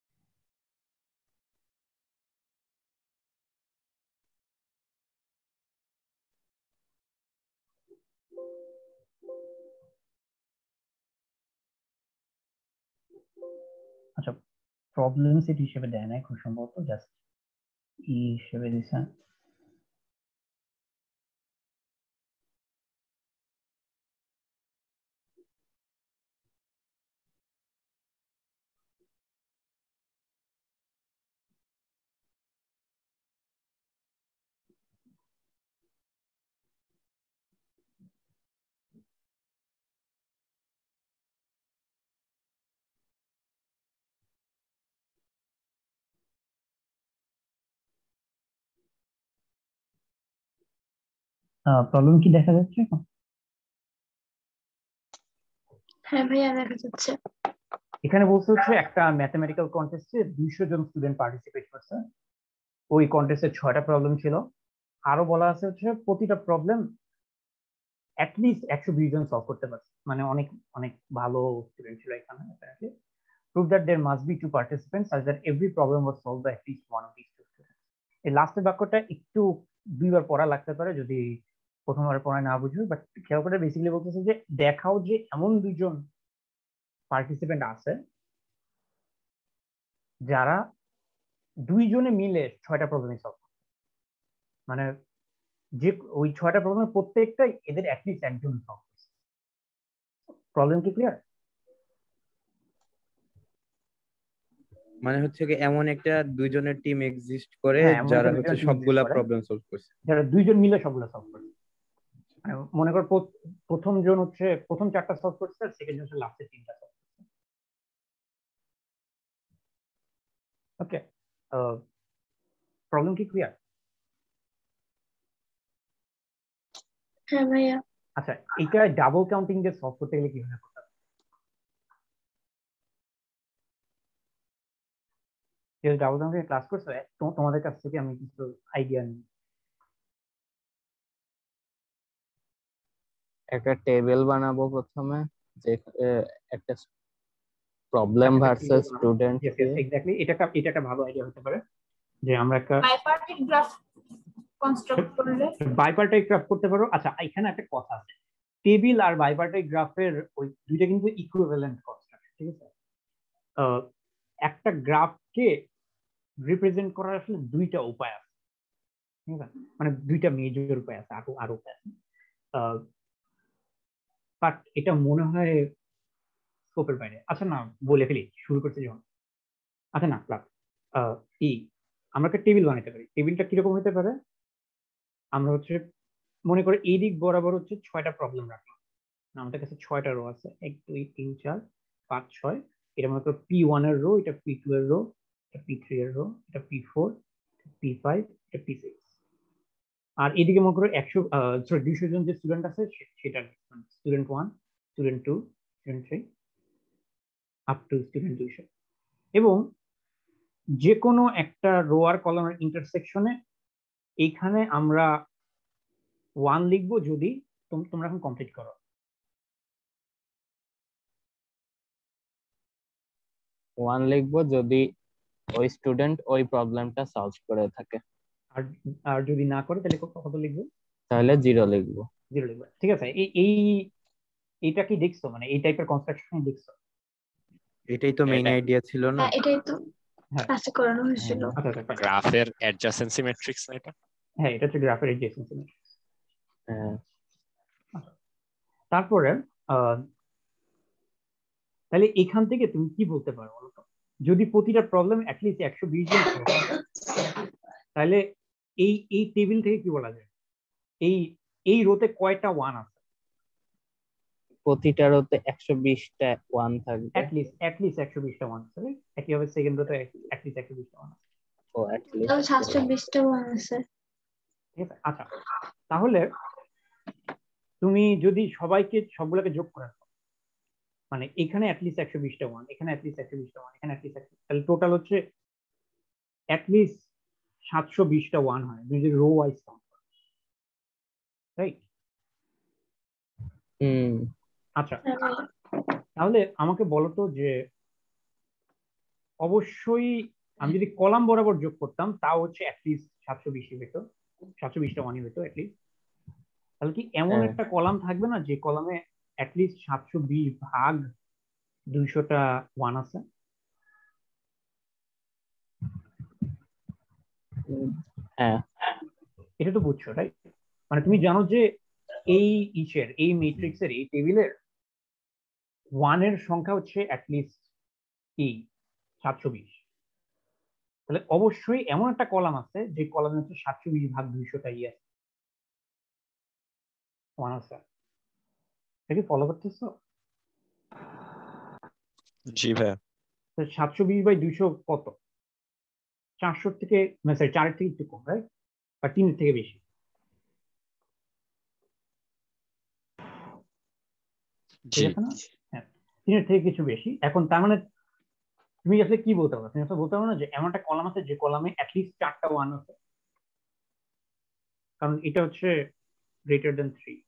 [SPEAKER 5] আচ্ছা, প্রবলেম সেট হিসেবে দেয় না খুব সম্ভবত, জাস্ট ই হিসেবে দিছে। প্রবলেম কি দেখা যাচ্ছে এখন?
[SPEAKER 7] হ্যাঁ ভাইয়া, দেখা যাচ্ছে।
[SPEAKER 5] এখানে বলতে হচ্ছে একটা ম্যাথমেটিক্যাল কন্টেস্টে 200 জন স্টুডেন্ট পার্টিসিপেট করছে, ওই কন্টেস্টে 6টা প্রবলেম ছিল। আরো বলা আছে হচ্ছে প্রতিটা প্রবলেম অ্যাটলিস্ট 120 জন সলভ করতে পারছে, মানে অনেক অনেক ভালো স্টুডেন্ট ছিল এখানে। Prove that there must be 2 participants such that every problem was solved by at least one of these 2 students. এই লাস্টের বাক্যটা একটু দুইবার পড়া লাগতে পারে যদি প্রথমবার পড়ায় না বুঝবে, বাট খেয়াল করে বেসিক্যালি বলতেছে যে দেখাও যে এমন 2জন পার্টিসিপেন্ট আছে যারা 2জনে মিলে 6টা প্রবলেম সলভ, মানে যে ওই 6টা প্রবলেমের প্রত্যেকটাই এদের অ্যাটলিস্ট একজন সলভ করছে। প্রবলেম কি ক্লিয়ার?
[SPEAKER 4] মানে হচ্ছে কি এমন একটা দুইজনের টিম এক্সিস্ট করে
[SPEAKER 5] হ্যাঁ, এমন
[SPEAKER 4] যারা
[SPEAKER 5] একটা
[SPEAKER 4] হচ্ছে
[SPEAKER 5] দুইজনের team exist
[SPEAKER 4] সবগুলা
[SPEAKER 5] করে,
[SPEAKER 4] প্রবলেম সলভ করছে।
[SPEAKER 5] যারা 2জন মিলে সবগুলো সলভ করছে। মানে মনে কর প্রথম জন হচ্ছে প্রথম 4টা সলভ করছে, আর সেকেন্ড জন হচ্ছে লাস্টের 3টা সলভ করছে। ওকে, প্রবলেম কি ক্লিয়ার?
[SPEAKER 7] হ্যাঁ ভাইয়া।
[SPEAKER 5] আচ্ছা, এটা ডাবল কাউন্টিং দিয়ে সলভ করতে গেলে কিভাবে করতে হবে? যেহেতু ডাবল কাউন্টিং ক্লাস করছো, তোমাদের কাছ থেকে আমি কিছু আইডিয়া নিই।
[SPEAKER 4] একটা টেবিল বানাবো প্রথমে, যে একটা প্রবলেম ভার্সেস স্টুডেন্ট।
[SPEAKER 5] এক্স্যাক্টলি, এটা একটা ভালো আইডিয়া হতে পারে যে আমরা একটা
[SPEAKER 9] বাইপার্টিক গ্রাফ কনস্ট্রাক্ট করলে
[SPEAKER 5] বাইপার্টাইক গ্রাফ করতে পারো। আচ্ছা, এখানে একটা কথা আছে, টেবিল আর বাইপার্টাইক গ্রাফের ওই দুইটা কিন্তু ইকুইভ্যালেন্ট কনস্ট্রাকশন, ঠিক আছে? একটা গ্রাফকে রিপ্রেজেন্ট করার আসলে দুইটা উপায় আছে, ঠিক আছে? মানে দুইটা মেজর উপায় আছে, আরো উপায় আছে, বাট এটা মনে হয় স্কোপের বাইরে। আচ্ছা না, বলে ফেলি, শুরু করতে যখন। আচ্ছা না, আমরা একটা টেবিল বানাতে পারি। টেবিলটা কিরকম হতে পারে? আমরা হচ্ছে মনে করে এই দিক বরাবর হচ্ছে 6টা প্রবলেম রাখলাম, আমাদের কাছে 6টা রো আছে, 1 2 3 4 5 6। এটা মনে করো P1 এর রো, এটা P2 এর রো, এটা P3 এর রো, এটা P4, P5, এটা P6। আর এদিকে মনে করো 200 জন যে স্টুডেন্ট আছে সেটা student 1, student 2, student 3 up to student 200। এবং যে কোনো একটা রো আর কলামের ইন্টারসেকশনে এইখানে আমরা 1 লিখবো যদি তোমরা এখন কমপ্লিট করো।
[SPEAKER 4] ওয়ান লিখবো যদি ওই স্টুডেন্ট ওই প্রবলেমটা সলভ করে থাকে,
[SPEAKER 5] আর যদি না করে তাহলে কত লিখবো?
[SPEAKER 4] তাহলে 0 লিখবো।
[SPEAKER 5] 0 লিখবো, ঠিক আছে? এইটা কি দেখছো, মানে এই টাইপের কনস্ট্রাকশন দেখছো?
[SPEAKER 10] এটাই তো মেইন আইডিয়া ছিল না?
[SPEAKER 7] হ্যাঁ, এটাই তো ক্লাসে করানো হয়েছিল।
[SPEAKER 11] গ্রাফের অ্যাডজাসেন্সি ম্যাট্রিক্স না এটা?
[SPEAKER 5] হ্যাঁ, এটা হচ্ছে গ্রাফের অ্যাডজাসেন্সি ম্যাট্রিক্স।
[SPEAKER 4] হ্যাঁ,
[SPEAKER 5] তারপরে তাহলে এখান থেকে তুমি কি বলতে পারো বলো তো? যদি প্রতিটা প্রবলেম অ্যাটলিস্ট 120 জন তাহলে এই টেবিল থেকে কি বলা যায়, এই রোতে কয়টা 1 আছে?
[SPEAKER 4] প্রতিটা রোতে 120টা 1 থাকবে,
[SPEAKER 5] অ্যাটলিস্ট 120টা 1 আছে। একইভাবে সেকেন্ড রোতে অ্যাটলিস্ট 120টা 1 আছে।
[SPEAKER 4] ও অ্যাটলিস্ট
[SPEAKER 7] 720টা 1 আছে।
[SPEAKER 5] ঠিক আছে, আচ্ছা তাহলে তুমি যদি সবগুলোকে যোগ করে দাও, মানে এখানে অ্যাটলিস্ট 120টা 1, এখানে অ্যাটলিস্ট 120টা 1, এখানে অ্যাটলিস্ট, তাহলে টোটাল হচ্ছে অ্যাটলিস্ট 720টা 1 হয় যদি রো ওয়াইজ কাউন্ট করো, রাইট? আচ্ছা, তাহলে আমাকে বলো তো যে অবশ্যই আমি যদি কলাম বরাবর যোগ করতাম তাও হচ্ছে অ্যাটলিস্ট 720 হতো, 720টা 1 হতো অ্যাটলিস্ট। তাহলে কি এমন একটা কলাম থাকবে না যে কলামে অ্যাটলিস্ট 720 ভাগ 200টা 1 আছে?
[SPEAKER 4] হ্যাঁ,
[SPEAKER 5] এটা তো বুঝছো, রাইট? মানে তুমি জানো যে এই ম্যাট্রিক্সের এই টেবিলের 1 এর সংখ্যা হচ্ছে অ্যাটলিস্ট 720। তাহলে অবশ্যই এমন একটা কলাম আছে যে কলামে হচ্ছে 720 ভাগ 200টা আছে 1 আছে। এটা কি ফলো করতেছো?
[SPEAKER 11] জি ভাই।
[SPEAKER 5] 720 বাই 200 কত? 400 থেকে, মানে সরি 4 এর থেকে একটু কম, রাইট? বা 3 এর থেকে বেশি। ঠিক আছে না? হ্যাঁ, 3 এর থেকে কিছু বেশি। এখন তার মানে তুমি আসলে কি বলতে পারো? তুমি আসলে বলতে পারো না যে এমন একটা কলাম আছে যে কলামে অ্যাটলিস্ট 4টা 1 আছে, কারণ এটা হচ্ছে গ্রেটার দ্যান 3।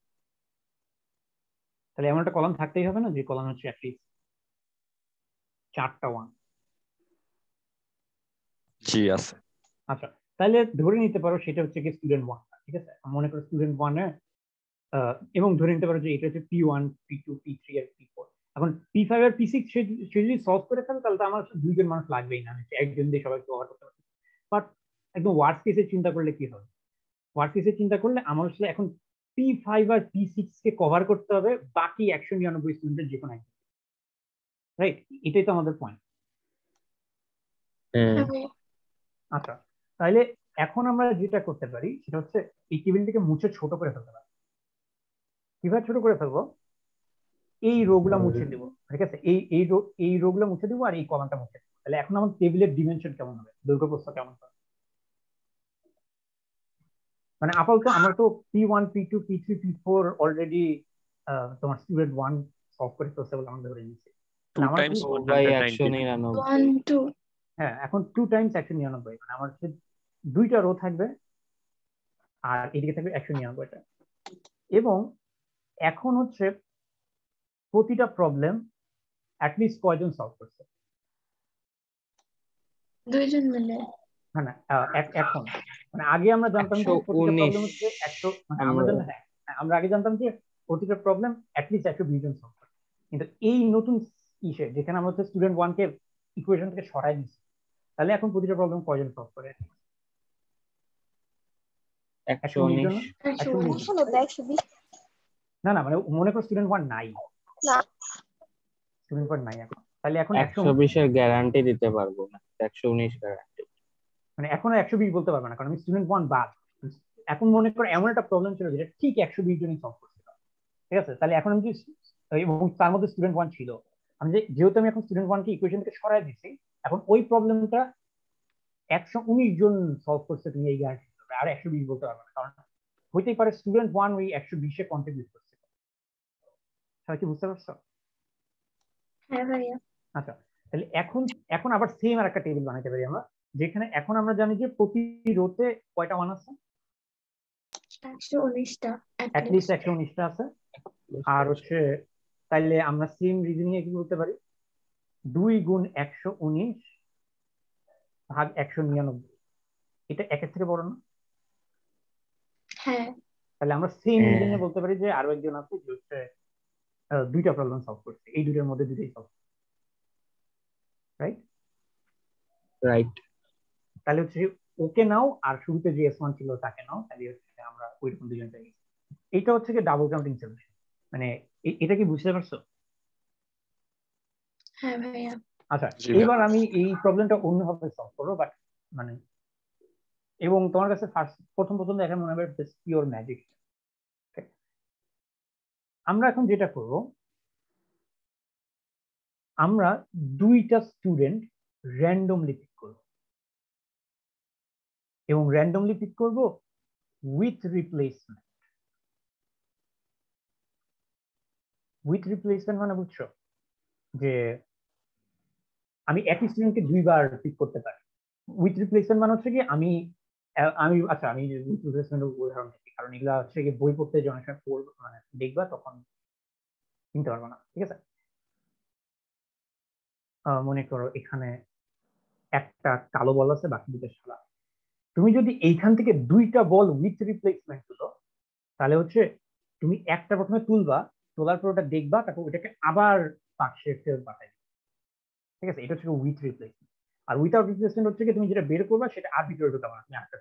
[SPEAKER 5] তাহলে এমন একটা কলাম থাকতেই হবে না যে কলাম হচ্ছে অ্যাটলিস্ট 4টা 1?
[SPEAKER 11] জি আছে।
[SPEAKER 5] আচ্ছা, তাহলে ধরে নিতে পারো সেটা হচ্ছে কি স্টুডেন্ট 1, ঠিক আছে? মনে করো স্টুডেন্ট 1 এ, এবং ধরে নিতে পারো যে এটা হচ্ছে P1, P2, P3 আর P4। এখন P5 আর P6 সে যদি সলভ করে ফেলে তাহলে তো আমার 2জন মানুষ লাগবেই না, একজন দিয়ে সবাই কভার করতে পারবে। বাট একদম ওয়ার্স্ট কেসে চিন্তা করলে কি হবে? ওয়ার্স্ট কেসে চিন্তা করলে আমার আসলে এখন P5 আর P6 কে কভার করতে হবে বাকি 199 স্টুডেন্টের যে কোনো একজন, রাইট? এটাই তো আমাদের পয়েন্ট। আচ্ছা, তাহলে এখন আমরা যেটা করতে পারি সেটা হচ্ছে এই টেবিলটিকে মুছে ছোট করে ফেলতে পারি। কিভাবে ছোট করে ফেলবো? এই রো গুলা মুছে দেবো, ঠিক আছে? এই রো গুলা মুছে দেবো আর এই কলামটা মুছে দেবো। তাহলে এখন আমার টেবিলের ডিমেনশন কেমন হবে, দৈর্ঘ্য প্রস্থ কেমন হবে? মানে আপাতত আমরা তো P1 P2 P3 P4 already তোমার স্টুডেন্ট 1 সলভ করে ফেলছে বলে আমরা ধরে নিয়েছি।
[SPEAKER 11] 2 times
[SPEAKER 4] বাই
[SPEAKER 11] 199
[SPEAKER 7] 1 2
[SPEAKER 5] হ্যাঁ, এখন 2 টাইমস 199, মানে আমার হচ্ছে দুইটা রো থাকবে আর এদিকে থাকবে 199টা। এবং এখন হচ্ছে প্রতিটা প্রবলেম অ্যাটলিস্ট কয়জন সলভ করছে?
[SPEAKER 7] দুইজন মিলে।
[SPEAKER 5] হ্যাঁ না, এখন মানে আগে আমরা জানতাম যে প্রতিটা প্রবলেম হচ্ছে 100, মানে আমরা জানতাম, হ্যাঁ আমরা আগে জানতাম যে প্রতিটা প্রবলেম অ্যাটলিস্ট 120 জন সলভ করে। কিন্তু এই নতুন ইসে যেখানে আমরা হচ্ছে স্টুডেন্ট 1 কে ইকুয়েশন থেকে সরাই দিচ্ছি, তাহলে এখন প্রতিটা প্রবলেম কয়জন সলভ করে? 119 জন।
[SPEAKER 7] 120
[SPEAKER 5] না না, মানে মনে করো স্টুডেন্ট 1 নাই, স্টুডেন্ট 1 নাই এখন, তাহলে এখন
[SPEAKER 4] 120 এর গ্যারান্টি দিতে পারবো না, 119 গ্যারান্টি,
[SPEAKER 5] মানে এখনো 120 বলতে পারবে না, কারণ আমি স্টুডেন্ট 1 বাদ। এখন মনে করো এমন একটা প্রবলেম ছিল যেটা ঠিক 120 জনই সলভ করছিল, ঠিক আছে? তাহলে এখন আমি এবং তার মধ্যে স্টুডেন্ট 1 ছিল, আমি যেহেতু আমি এখন স্টুডেন্ট 1 কে ইকুয়েশন থেকে সরাই দিচ্ছি, এখন ওই প্রবলেমটা 119 জন সলভ করছে, তুমি এই গ্যারান্টি দিতে আর 120 বলতে পারবে না, কারণ হইতেই পারে স্টুডেন্ট 1 ওই 120 এ কন্ট্রিবিউট করছে। সবাই কি বুঝতে পারছো?
[SPEAKER 7] হ্যাঁ ভাইয়া।
[SPEAKER 5] আচ্ছা, তাহলে এখন আবার সেম আর একটা টেবিল বানাইতে পারি আমরা, যেখানে এখন আমরা জানি যে প্রতি রোতে কয়টা ওয়ান আছে?
[SPEAKER 7] 119টা
[SPEAKER 5] অ্যাটলিস্ট 119টা আছে। আর হচ্ছে তাইলে আমরা সেম রিজনিং এ কি বলতে পারি? 2 গুণ 119 ভাগ 199, এটা একের থেকে বড় না?
[SPEAKER 7] হ্যাঁ।
[SPEAKER 5] তাহলে আমরা সেম রিজনিং এ বলতে পারি যে আরো একজন আছে যে হচ্ছে দুইটা প্রবলেম সলভ করছে, এই দুইটার মধ্যে দুইটাই সলভ, রাইট?
[SPEAKER 4] রাইট।
[SPEAKER 5] তাহলে হচ্ছে ওকে নাও, আর শুরুতে যে S1 ছিল তাকে নাও, তাহলে হচ্ছে আমরা ওইরকম দুজন পেয়ে গেছি। এটা হচ্ছে কি ডাবল কাউন্টিং সলিউশন, মানে এটা কি বুঝতে পারছো?
[SPEAKER 7] হ্যাঁ ভাইয়া।
[SPEAKER 5] আচ্ছা, এবার আমি এই প্রবলেমটা অন্যভাবে সলভ করবো, বাট মানে এবং তোমার কাছে প্রথম দেখা মনে হবে পিওর ম্যাজিক। আমরা এখন যেটা করব, আমরা দুইটা স্টুডেন্ট র্যান্ডমলি পিক করব, এবং র্যান্ডমলি পিক করব উইথ রিপ্লেসমেন্ট। উইথ রিপ্লেসমেন্ট মানে বুঝছো যে আমি একই স্টুডেন্টকে দুইবার পিক করতে পারি। উইথ রিপ্লেসমেন্ট মানে হচ্ছে কি আমি আচ্ছা আমি উইথ রিপ্লেসমেন্ট উদাহরণ দিচ্ছি, কারণ এগুলা হচ্ছে কি বই পড়তে যে অনেক সময় মানে দেখবা তখন চিনতে পারবো না, ঠিক আছে? মনে করো এখানে একটা কালো বল আছে, বাকি দুটো সাদা। তুমি যদি এইখান থেকে দুইটা বল উইথ রিপ্লেসমেন্ট তুলো, তাহলে হচ্ছে তুমি একটা প্রথমে তুলবা, তোলার পর ওটা দেখবা, তারপর ওটাকে আবার পাশে ফেরত পাঠাই, ঠিক আছে? এটা হচ্ছে উইথ রিপ্লেসমেন্ট। আর উইথাউট রিপ্লেসমেন্ট হচ্ছে কি তুমি যেটা বের করবা সেটা আর ভিতরে ঢোকাবা না, তুমি আটটা।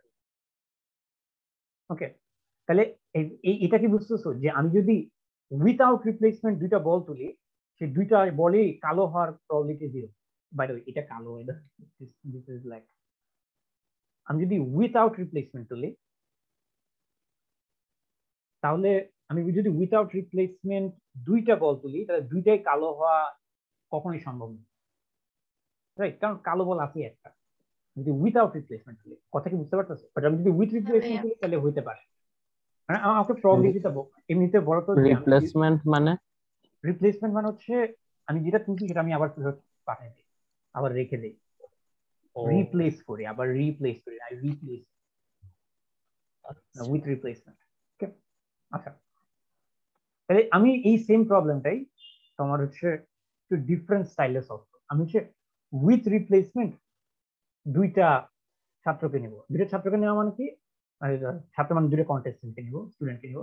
[SPEAKER 5] ওকে, তাহলে এটা কি বুঝতেছো যে আমি যদি উইথাউট রিপ্লেসমেন্ট দুইটা বল তুলি, সেই দুইটা বলই কালো হওয়ার প্রবাবিলিটি 0। বাই দ্য ওয়ে এটা কালো, দিস ইজ লাইক, আমি যদি উইথাউট রিপ্লেসমেন্ট তুলি, তাহলে আমি যদি উইথাউট রিপ্লেসমেন্ট দুইটা বল তুলি, তাহলে দুইটাই কালো হওয়া কখনোই সম্ভব না, রাইট? কারণ কালো বল আছে একটা। যদি উইথাউট রিপ্লেসমেন্ট তুলি, কথা কি বুঝতে পারতেছো? বাট আমি যদি উইথ রিপ্লেসমেন্ট তুলি তাহলে হইতে পারে। মানে আমাকে প্রবাবিলিটিটা এমনিতে বড় তো,
[SPEAKER 4] রিপ্লেসমেন্ট মানে
[SPEAKER 5] হচ্ছে আমি যেটা তুলছি সেটা আমি আবার পাঠাই দিই, আবার রেখে দিই, রিপ্লেস করি, আবার রিপ্লেস করি, I replace with replacement. Okay, আচ্ছা, তাহলে আমি এই সেম প্রবলেমটাই তোমার হচ্ছে একটু ডিফারেন্ট স্টাইলে সলভ করব। আমি হচ্ছে উইথ রিপ্লেসমেন্ট দুইটা ছাত্রকে নিব। দুইটা ছাত্রকে নেওয়া মানে কি, ছাত্র মানে দুইটা কন্টেস্টেন্টকে নিব, স্টুডেন্টকে নিব।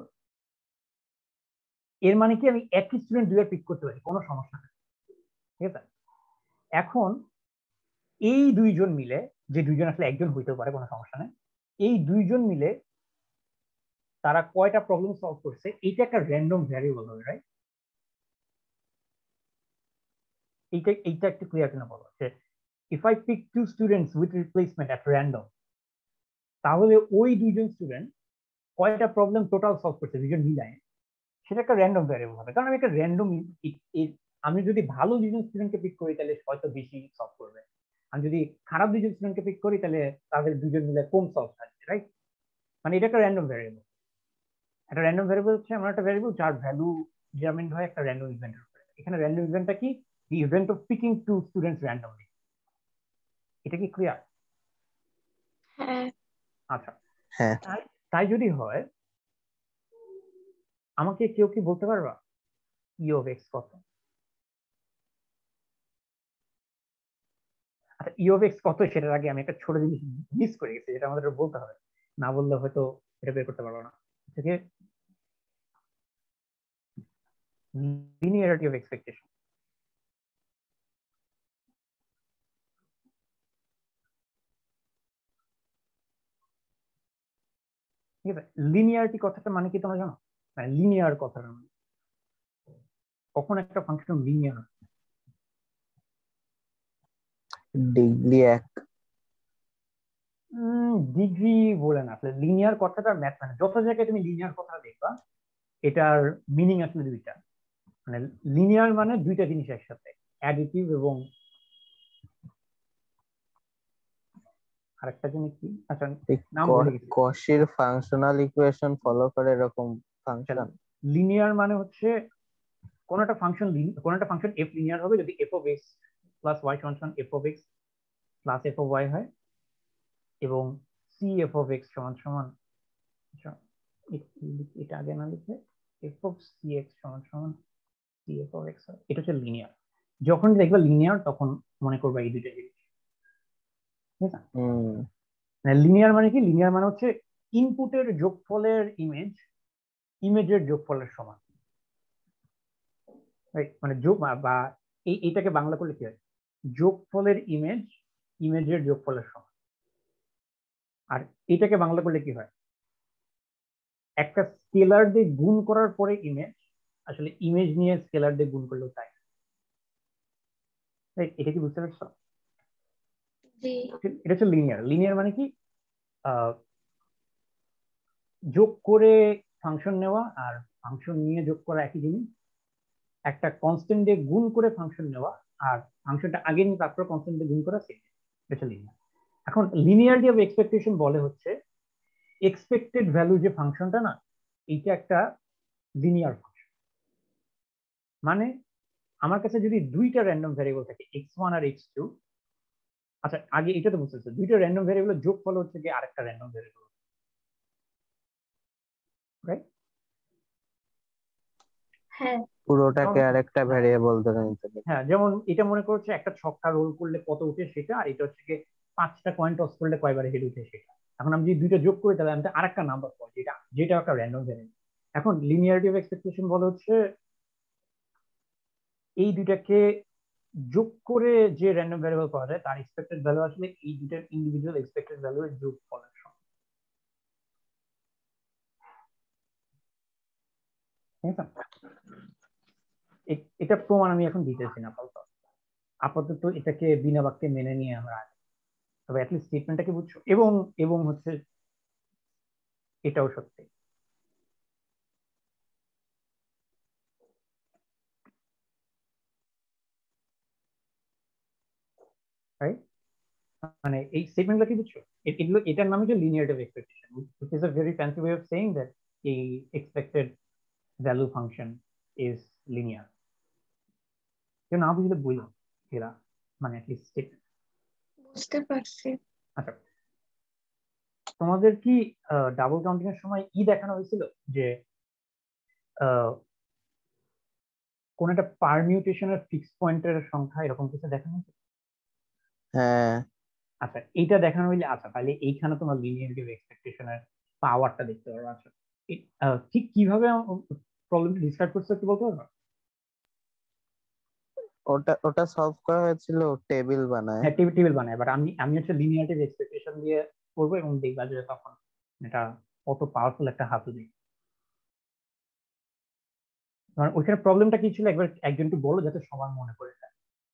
[SPEAKER 5] এর মানে কি আমি একই স্টুডেন্ট দুইবার পিক করতে পারি, কোনো সমস্যা নেই, ঠিক আছে? এখন এই দুইজন মিলে, যে দুইজন আসলে একজন হইতেও পারে, কোনো সমস্যা নেই, এই দুইজন মিলে তারা কয়টা প্রবলেম সলভ করছে এইটা একটা র্যান্ডম ভ্যারিয়েবল হবে, রাইট? এইটা একটু ক্লিয়ার কিনা বলো যে if I pick 2 students with replacement at random, তাহলে ওই দুইজন স্টুডেন্ট কয়টা প্রবলেম টোটাল সলভ করছে দুইজন মিলায়, সেটা একটা র্যান্ডম ভ্যারিয়েবল হবে। কারণ আমি একটা র্যান্ডম, আমি যদি ভালো দুইজন স্টুডেন্টকে পিক করি তাহলে হয়তো বেশি সলভ করবে, আমি যদি খারাপ দুইজন স্টুডেন্টকে পিক করি তাহলে তাদের দুইজন মিলে কম সলভ থাকবে, রাইট? মানে এটা একটা র্যান্ডম ভ্যারিয়েবল। একটা র্যান্ডম ভ্যারিয়েবল হচ্ছে এমন একটা ভ্যারিয়েবল যার ভ্যালু ডিটারমিন্ড হয় একটা র্যান্ডম ইভেন্টের উপরে। এখানে র্যান্ডম ইভেন্টটা কি? The event of picking two students randomly. এটা কি ক্লিয়ার?
[SPEAKER 7] হ্যাঁ।
[SPEAKER 5] আচ্ছা,
[SPEAKER 4] হ্যাঁ।
[SPEAKER 5] তাই যদি হয় আমাকে কেউ কি বলতে পারবা ই অফ এক্স কত? আচ্ছা, ই অফ এক্স কত সেটার আগে আমি একটা ছোট জিনিস মিস করে গেছি, যেটা আমাদের বলতে হবে, না বললে হয়তো এটা বের করতে পারবো না। থেকে linearity of expectation। ঠিক আছে, লিনিয়ারিটি কথাটা মানে কি তোমরা জানো? মানে লিনিয়ার কথাটা মানে কখন একটা ফাংশন লিনিয়ার?
[SPEAKER 4] ডিগ্রি 1।
[SPEAKER 5] ডিগ্রি বলে না, আসলে লিনিয়ার কথাটা ম্যাথ, মানে যত জায়গায় তুমি লিনিয়ার কথা দেখবা এটার মিনিং আসলে দুইটা। মানে লিনিয়ার মানে দুইটা জিনিস একসাথে, অ্যাডিটিভ এবং আরেকটা জিনিস কি, আচ্ছা নাম ভুলে গেছি।
[SPEAKER 4] কশির ফাংশনাল ইকুয়েশন ফলো করে এরকম ফাংশন।
[SPEAKER 5] লিনিয়ার মানে হচ্ছে কোন একটা ফাংশন এফ লিনিয়ার হবে যদি f of x plus y সমান f of x plus f of y হয়, এবং সি এফ অফ এক্স সমান সমান, এটা আগে না লিখে এফ অফ সি এক্স সমান সমান সি এফ অফ এক্স হয়। এটা হচ্ছে লিনিয়ার। যখন দেখবা লিনিয়ার তখন মনে করবা এই দুইটা জিনিস। ঠিক আছে, লিনিয়ার মানে কি? লিনিয়ার মানে হচ্ছে ইনপুটের যোগফলের ইমেজের যোগফলের সমান। মানে যোগ বা এইটাকে বাংলা করলে কি হয়? যোগফলের ইমেজের যোগফলের সমান। আর এটাকে বাংলা করলে কি হয়? একটা স্কেলার দিয়ে গুণ করার পরে ইমেজ, আসলে ইমেজ নিয়ে স্কেলার দিয়ে গুণ করলেও তাই। এটা কি বুঝতে পারছো? এটা হচ্ছে লিনিয়ার। লিনিয়ার মানে কি? যোগ করে ফাংশন নেওয়া আর ফাংশন নিয়ে যোগ করা একই জিনিস। একটা কনস্ট্যান্ট দিয়ে গুণ করে ফাংশন নেওয়া আর ফাংশনটা আগে নিয়ে তারপর কনস্ট্যান্ট দিয়ে গুণ করা, সেম। এটা লিনিয়ার। এখন লিনিয়ারিটি অফ এক্সপেকটেশন বলে হচ্ছে এক্সপেক্টেড ভ্যালু যে ফাংশনটা না, এইটা একটা লিনিয়ার ফাংশন। মানে আমার কাছে যদি দুইটা র্যান্ডম ভ্যারিয়েবল থাকে x1 আর x2, আচ্ছা আগে এটা তো বুঝতেছো, দুইটা র্যান্ডম ভ্যারিয়েবলের যোগফল হচ্ছে কি আরেকটা র্যান্ডম ভ্যারিয়েবল, রাইট?
[SPEAKER 7] হ্যাঁ,
[SPEAKER 4] পুরোটাকে আরেকটা ভ্যারিয়েবল ধরে নিতে হবে।
[SPEAKER 5] হ্যাঁ, যেমন এটা মনে করছে একটা ছক্কা রোল করলে কত উঠে সেটা, আর এটা হচ্ছে কি 5টা কয়েন টস করলে কয়বার হেড উঠে সেটা। এখন আমি যদি দুইটা যোগ করি তাহলে আমি আরেকটা নাম্বার পাবো, যেটা একটা র্যান্ডম ভ্যারিয়েবল। এখন লিনিয়ারিটি অফ এক্সপেকটেশন বলে হচ্ছে এই দুইটাকে যোগ করে যে র্যান্ডম ভ্যারিয়েবল পাওয়া যায় তার এক্সপেক্টেড ভ্যালু আসলে এই দুইটার ইন্ডিভিজুয়াল এক্সপেক্টেড ভ্যালু এর যোগফলের সমান। ঠিক আছে, এটা প্রমাণ আমি এখন দিতেছি না আপাতত এটাকে বিনা বাক্যে মেনে নিয়ে আমরা, তবে অ্যাটলিস্ট স্টেটমেন্টটাকে বুঝছো, এবং হচ্ছে এটাও সত্যি। মানে এই স্টেটমেন্টটা কি বুঝছো? এগুলো এটার নাম হচ্ছে linearity of expectation, which is a very fancy way of saying that a expected value function is linear। কেউ না বুঝলে বললো এরা, মানে অ্যাটলিস্ট স্টেটমেন্ট
[SPEAKER 7] বুঝতে পারছি।
[SPEAKER 5] আচ্ছা, তোমাদের কি ডাবল কাউন্টিং এর সময় দেখানো হয়েছিল যে কোন একটা পারমিউটেশনের ফিক্স পয়েন্টের সংখ্যা এরকম কিছু দেখানো হয়েছিল?
[SPEAKER 4] হ্যাঁ।
[SPEAKER 5] আচ্ছা, এইটা দেখানো হইলে আচ্ছা তাহলে এইখানে তোমার লিনিয়ারিটি অফ এক্সপেকটেশনের পাওয়ারটা দেখতে পারো। আচ্ছা, ঠিক কিভাবে প্রবলেমটা ডিসক্রাইব করছে কি বলতে পারবে?
[SPEAKER 4] ওটা সলভ করা হয়েছিল টেবিল বানায়।
[SPEAKER 5] হ্যাঁ, টেবিল বানায়, বাট আমি হচ্ছে লিনিয়ারিটি অফ এক্সপেকটেশন দিয়ে করবো এবং দেখবা যে তখন এটা কত পাওয়ারফুল একটা হাতু দিই। মানে ওইখানে প্রবলেমটা কি ছিল একবার একজন একটু বলো যাতে সবার মনে পড়ে যায়।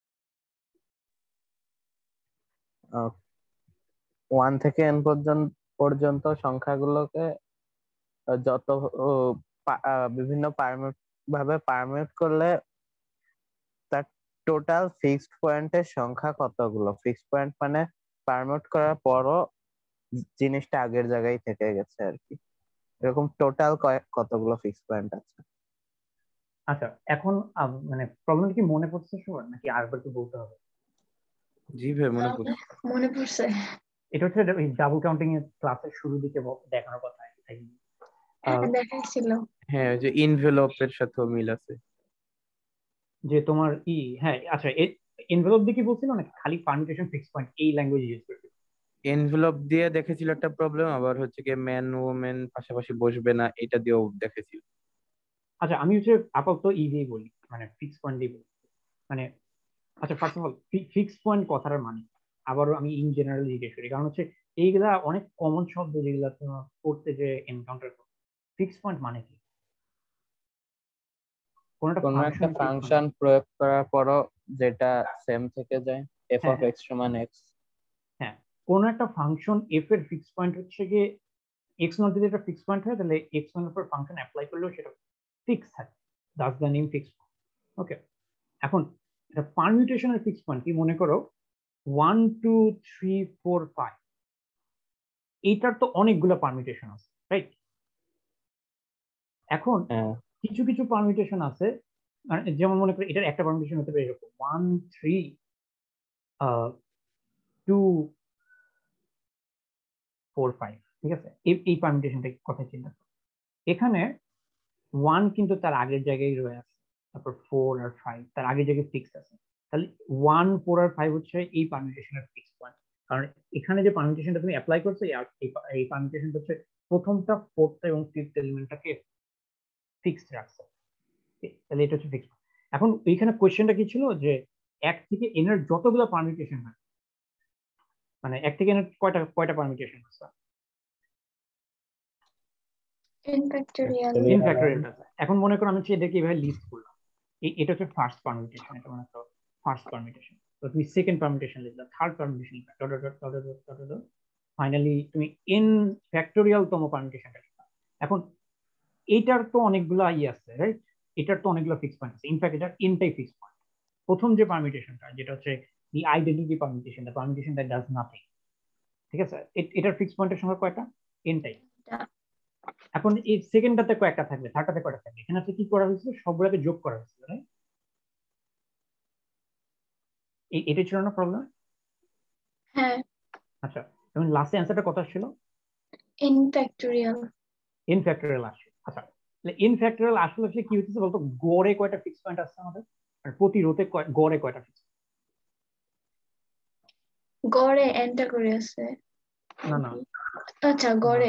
[SPEAKER 4] 1 থেকে n পর্যন্ত সংখ্যাগুলোকে যত বিভিন্ন ভাবে পারমিউট করলে তার টোটাল ফিক্সড পয়েন্টের সংখ্যা কতগুলো। ফিক্সড পয়েন্ট মানে পারমিউট করার পরও জিনিসটা আগের জায়গায় থেকে গেছে আর কি। এরকম টোটাল কতগুলো ফিক্স পয়েন্ট আছে?
[SPEAKER 5] আচ্ছা এখন মানে প্রবলেম কি মনে পড়ছে সবার নাকি আরেকবার কি বলতে হবে?
[SPEAKER 10] জি ভাই মনে পড়ছে।
[SPEAKER 7] মনে পড়ছে।
[SPEAKER 5] এটা হচ্ছে ডাবল কাউন্টিং এর ক্লাসের শুরু দিকে দেখানোর কথা।
[SPEAKER 7] দেখাইছিল।
[SPEAKER 10] হ্যাঁ ওই যে ইনভেলপের সাথেও মিল আছে।
[SPEAKER 5] যে তোমার হ্যাঁ আচ্ছা এনভেলপ দিয়ে কি বলছিল না খালি পারমিটেশন ফিক্স পয়েন্ট এই ল্যাঙ্গুয়েজ ইউজ করতে।
[SPEAKER 10] এনভেলপ দিয়ে দেখেছিল একটা প্রবলেম, আবার হচ্ছে কি ম্যান ওমেন পাশাপাশি বসবে না এটা দিয়েও দেখেছিল।
[SPEAKER 5] আচ্ছা আমি হচ্ছে আপাতত দিয়ে বলি, মানে ফিক্স পয়েন্ট দিয়ে বলি। মানে আচ্ছা first of all fix point কথাটার মানে আবারও আমি ইন জেনারেল জিজ্ঞেস করি, কারণ হচ্ছে এইগুলা অনেক কমন শব্দ যেগুলা তোমার পড়তে যে এনকাউন্টার করো। ফিক্স পয়েন্ট মানে কি?
[SPEAKER 4] কোন একটা ফাংশন প্রয়োগ করার পরও যেটা সেম থেকে যায়, f of x সমান x।
[SPEAKER 5] হ্যাঁ কোন একটা ফাংশন f এর ফিক্স পয়েন্ট হচ্ছে গিয়ে x নট যদি একটা ফিক্স পয়েন্ট হয় তাহলে x এর উপর ফাংশন অ্যাপ্লাই করলেও সেটা ফিক্স থাকে। That's the name fix point. Okay এখন এটা পারমিউটেশনের ফিক্স পয়েন্ট কি মনে করো 1 2 3 4 5, এইটার তো অনেকগুলো পারমিউটেশন আছে রাইট? এখন কিছু কিছু পারমিউটেশন আছে যেমন মনে করি এটার একটা পারমিউটেশন হতে পারে এরকম 1 3 2 4 5, ঠিক আছে? এই পারমিউটেশনটা কথা চিন্তা করো। এখানে 1 কিন্তু তার আগের জায়গায় রয়ে আছে, তারপর 4 আর 5 তার আগের জায়গায় ফিক্স আছে, তাহলে 1 4 আর 5 হচ্ছে এই পারমিউটেশনের ফিক্স পয়েন্ট। কারণ এখানে যে পারমিউটেশনটা তুমি অ্যাপ্লাই করছো এই পারমিউটেশনটা হচ্ছে প্রথমটা ফোর্থ এবং ফিফথ এলিমেন্টটাকে ফিক্সড রাখছে, তাহলে এটা হচ্ছে ফিক্সড। এখন এইখানে কোশ্চেনটা কি ছিল যে 1 থেকে n এর যতগুলো পারমিউটেশন হয়, মানে 1 থেকে n এর কয়টা পারমিউটেশন আছে?
[SPEAKER 7] n factorial.
[SPEAKER 5] এখন মনে করো আমি এদেরকে এইভাবে লিস্ট করলাম, এটা হচ্ছে ফার্স্ট পারমিউটেশন, এটা মনে করো ফার্স্ট পারমিউটেশন। তো তুমি সেকেন্ড পারমিউটেশন লিখলা, থার্ড পারমিউটেশন লিখলা, ফাইনালি তুমি n ফ্যাক্টোরিয়াল তম পারমিউটেশনটা লিখলা। এখন এইটার তো অনেকগুলো আছে রাইট? এটার তো অনেকগুলো ফিক্স পয়েন্ট আছে, ইনফ্যাক্ট এটার এনটাই ফিক্স পয়েন্ট। প্রথম যে পারমিউটেশনটা যেটা হচ্ছে the identity permutation, the permutation that does nothing, ঠিক আছে? এটার ফিক্স পয়েন্টের সংখ্যা কয়টা? এনটাই। এখন এই সেকেন্ডটাতে কয়টা থাকবে, থার্ডটাতে কয়টা থাকবে? এখানে আছে কি করা হয়েছিল, সবগুলোকে যোগ করা হয়েছিল রাইট? এটাই ছিল না প্রবলেম?
[SPEAKER 7] হ্যাঁ।
[SPEAKER 5] আচ্ছা এবং লাস্টে অ্যানসারটা কত ছিল?
[SPEAKER 7] n factorial.
[SPEAKER 5] n ফ্যাক্টোরিয়াল আসে। আচ্ছা তাহলে n ফ্যাক্টোরিয়াল আসলে কি হইতেছে বলতো, গড়ে কয়টা ফিক্স পয়েন্ট আছে আমাদের, আর প্রতি রোতে গড়ে কয়টা ফিক্স?
[SPEAKER 7] গড়ে nটা করে আছে।
[SPEAKER 5] না না
[SPEAKER 7] আচ্ছা গড়ে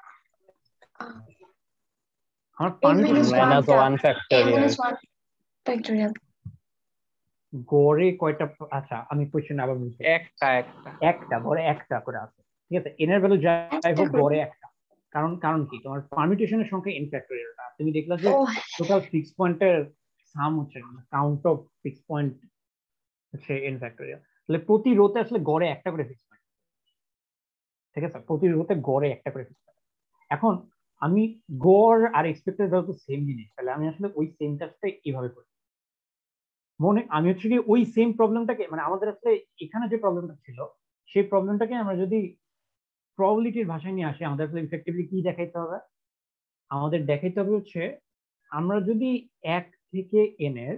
[SPEAKER 5] আমার পারমিটেশন
[SPEAKER 4] -1
[SPEAKER 7] ফ্যাক্টোরিয়াল
[SPEAKER 5] গড়ে কয়টা? আচ্ছা আমি কোশ্চেন আবার বুঝছি। একটা গড়ে একটা করে আছে, ঠিক আছে? n এর ভ্যালু যাই হোক গড়ে একটা। কারণ কি তোমার পারমিটেশনের সংখ্যা n ফ্যাক্টোরিয়ালটা, তুমি দেখলা যে টোটাল ফিক্স পয়েন্টের সাম হচ্ছে কাউন্ট অফ ফিক্স পয়েন্ট হচ্ছে n ফ্যাক্টোরিয়াল, তাহলে প্রতি রোতে আসলে গড়ে একটা করে ফিক্স পয়েন্ট, ঠিক আছে? প্রতি রোতে গড়ে একটা করে ফিক্স পয়েন্ট। এখন আমি গড় আর এক্সপেক্টেড ভ্যালু তো সেম জিনিস, তাহলে আমি আসলে ওই সেম কাজটা এইভাবে করি। আমি হচ্ছে কি ওই সেম প্রবলেমটাকে, মানে আমাদের আসলে এখানে যে প্রবলেমটা ছিল সেই প্রবলেমটাকে আমরা যদি প্রবাবিলিটির ভাষায় নিয়ে আসি, আমাদের আসলে ইফেক্টিভলি কি দেখাইতে হবে? আমাদের দেখাইতে হবে হচ্ছে আমরা যদি 1 থেকে n এর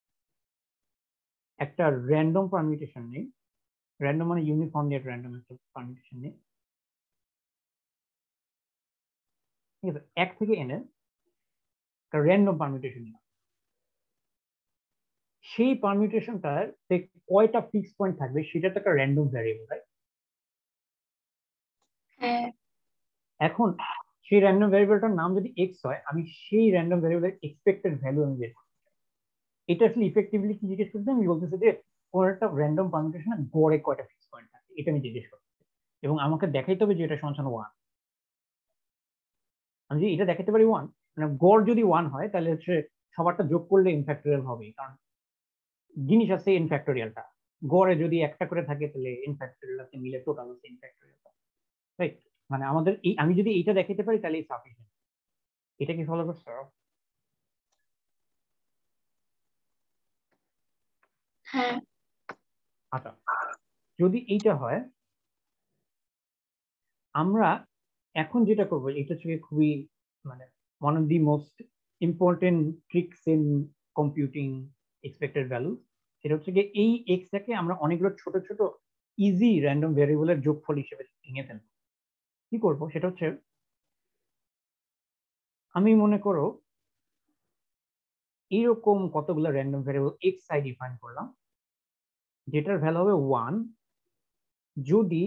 [SPEAKER 5] একটা র্যান্ডম পারমিউটেশন নিই, র্যান্ডম মানে ইউনিফর্মলি একটা র্যান্ডম একটা পারমিউটেশন নিই, ঠিক আছে? 1 থেকে n এর একটা র্যান্ডম পারমিউটেশন নিলাম, সেই পারমিউটেশনটার কয়টা ফিক্স পয়েন্ট থাকবে সেটা তো একটা র্যান্ডম ভ্যারিয়েবল রাইট?
[SPEAKER 7] হ্যাঁ।
[SPEAKER 5] এখন সেই র্যান্ডম ভ্যারিয়েবলটার নাম যদি x হয়, আমি সেই র্যান্ডম ভ্যারিয়েবলের এক্সপেক্টেড ভ্যালু আমি বের করতে চাই। এটা আসলে ইফেক্টিভলি কি জিজ্ঞেস করতে, আমি বলতেছি যে কোন একটা র্যান্ডম পারমিউটেশনে গড়ে কয়টা ফিক্স পয়েন্ট থাকে এটা আমি জিজ্ঞেস করতে, এবং আমাকে দেখাইতে হবে যে এটা সমান 1। আমি যদি এটা দেখাতে পারি 1, মানে গড় যদি 1 হয় তাহলে হচ্ছে সবারটা যোগ করলে n ফ্যাক্টোরিয়াল হবে, কারণ জিনিস আছে n ফ্যাক্টোরিয়ালটা, গড়ে যদি একটা করে থাকে তাহলে n ফ্যাক্টোরিয়ালটা মিলে টোটাল হচ্ছে n ফ্যাক্টোরিয়ালটা রাইট? মানে আমাদের আমি যদি এইটা দেখাতে পারি তাহলে সাফিসিয়েন্ট। এটা কি ফলো করছো?
[SPEAKER 7] হ্যাঁ।
[SPEAKER 5] আচ্ছা যদি এইটা হয় আমরা এখন যেটা করবো এটা হচ্ছে খুবই মানে one of the most important tricks in computing expected value. সেটা হচ্ছে গিয়ে এই এক্সটাকে আমরা অনেকগুলো ছোট ছোট ইজি র্যান্ডম ভ্যারিয়েবলের যোগফল হিসেবে ভেঙে ফেলবো। কি করবো সেটা হচ্ছে, আমি মনে করো এইরকম কতগুলো random variable x i define করলাম, যেটার ভ্যালু হবে 1 যদি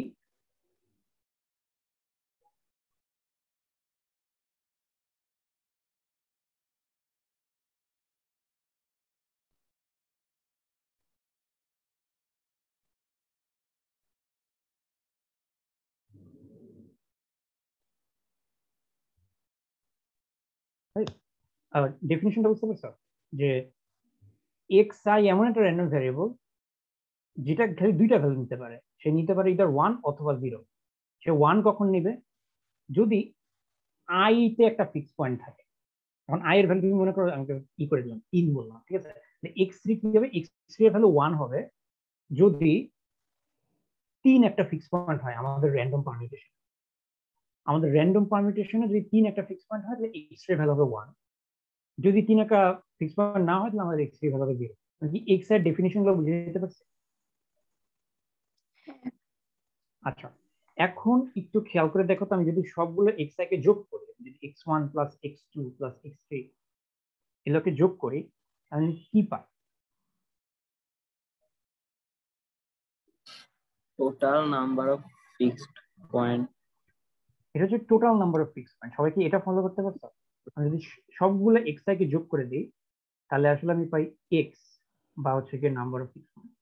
[SPEAKER 5] ডেফিনিশনটা বুঝতে পারছো যে এক্স আই এমন একটা র্যান্ডম ভ্যারিয়েবল যেটা খালি দুইটা ভ্যালু নিতে পারে। সে নিতে পারে ইদার 1 অথবা 0। সে 1 কখন নিবে, যদি আই তে একটা ফিক্স পয়েন্ট থাকে। এখন আই এর ভ্যালু তুমি মনে করো আমি কি করে দিলাম 3 বললাম, ঠিক আছে। x3 কি হবে, x3 এর ভ্যালু 1 হবে যদি 3 একটা ফিক্স পয়েন্ট হয় আমাদের র্যান্ডম পারমিউটেশন। আমাদের র্যান্ডম পারমিউটেশনে যদি 3 একটা ফিক্স পয়েন্ট হয় তাহলে x3 এর ভ্যালু হবে 1। যদি 3 একটা ফিক্স পয়েন্ট না হয় তাহলে আমাদের x3 এর ভ্যালু হবে 0। কি x এর ডেফিনিশন গুলো বুঝে যেতে পারছে? আচ্ছা, এখন একটু খেয়াল করে দেখো তো, আমি যদি সবগুলো এক্স আই কে যোগ করি, যদি x1 plus x2 plus x3 এগুলোকে যোগ করি তাহলে কি পাই?
[SPEAKER 6] Total number of fixed point.
[SPEAKER 5] এটা হচ্ছে total number of fixed point. সবাই কি এটা ফলো করতে পারছো? আমি যদি সবগুলো এক্স আই কে যোগ করে দিই তাহলে আসলে আমি পাই এক্স, বা হচ্ছে কি নাম্বার অফ ফিক্সড পয়েন্ট।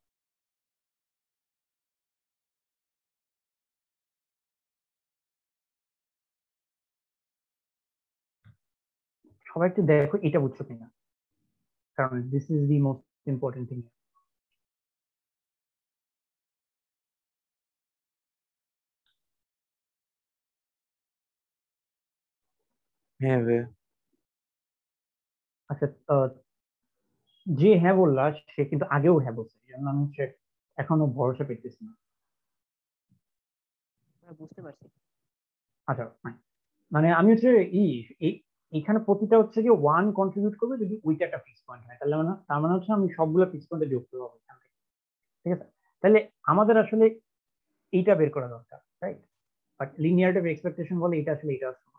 [SPEAKER 5] সবাই একটু দেখো এটা বুঝছো কিনা, কারণ this is the most important thing.
[SPEAKER 10] হ্যাঁ ভাই।
[SPEAKER 5] আচ্ছা, যে হ্যাঁ বললা সে কিন্তু আগেও হ্যাঁ বলছে, এই জন্য আমি হচ্ছে এখনো ভরসা পেতেছি না।
[SPEAKER 1] বুঝতে পারছি।
[SPEAKER 5] আচ্ছা, মানে আমি হচ্ছে এখানে প্রতিটা হচ্ছে কি 1 কন্ট্রিবিউট করবে যদি ওইটা একটা ফিক্স পয়েন্ট হয়, তাহলে মানে তার মানে হচ্ছে আমি সবগুলো ফিক্স পয়েন্টে যোগ করবো এখান থেকে, ঠিক আছে। তাহলে আমাদের আসলে এইটা বের করা দরকার, right? But linearity of expectation বলে এটা আসলে এটা আসলে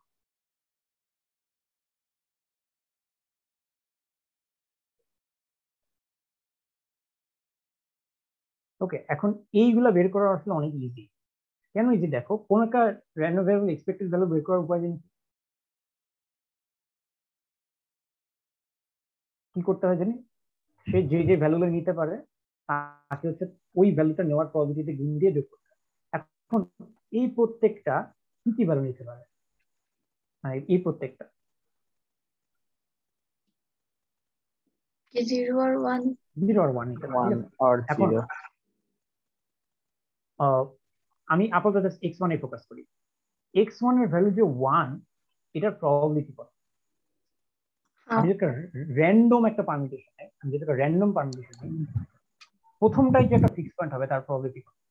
[SPEAKER 5] ওকে। এখন এইগুলা বের করা আসলে অনেক ইজি। কেন ইজি দেখো, কোন একটা র্যান্ডম ভ্যারিয়েবল এক্সপেক্টেড ভ্যালু বের করার উপায় জানি কি করতে হয় জানি, সে যে যে ভ্যালুগুলো নিতে পারে তাকে হচ্ছে ওই ভ্যালুটা নেওয়ার প্রবাবিলিটিতে গুণ দিয়ে যোগ করতে হয়। এখন এই প্রত্যেকটা কি কি ভ্যালু নিতে পারে, মানে এই প্রত্যেকটা
[SPEAKER 7] 0 or 1
[SPEAKER 5] 0 আর 1 নিতে পারে, ঠিক আছে। এখন আমি আপাতত x1 এ ফোকাস করি। x1 এর ভ্যালু যে 1, এটার প্রবাবিলিটি কত? আমি যেটা র্যান্ডম একটা পারমিউটেশন, আমি যেটা র্যান্ডম পারমিউটেশন, প্রথমটাই যে একটা ফিক্স পয়েন্ট হবে তার প্রবাবিলিটি কত?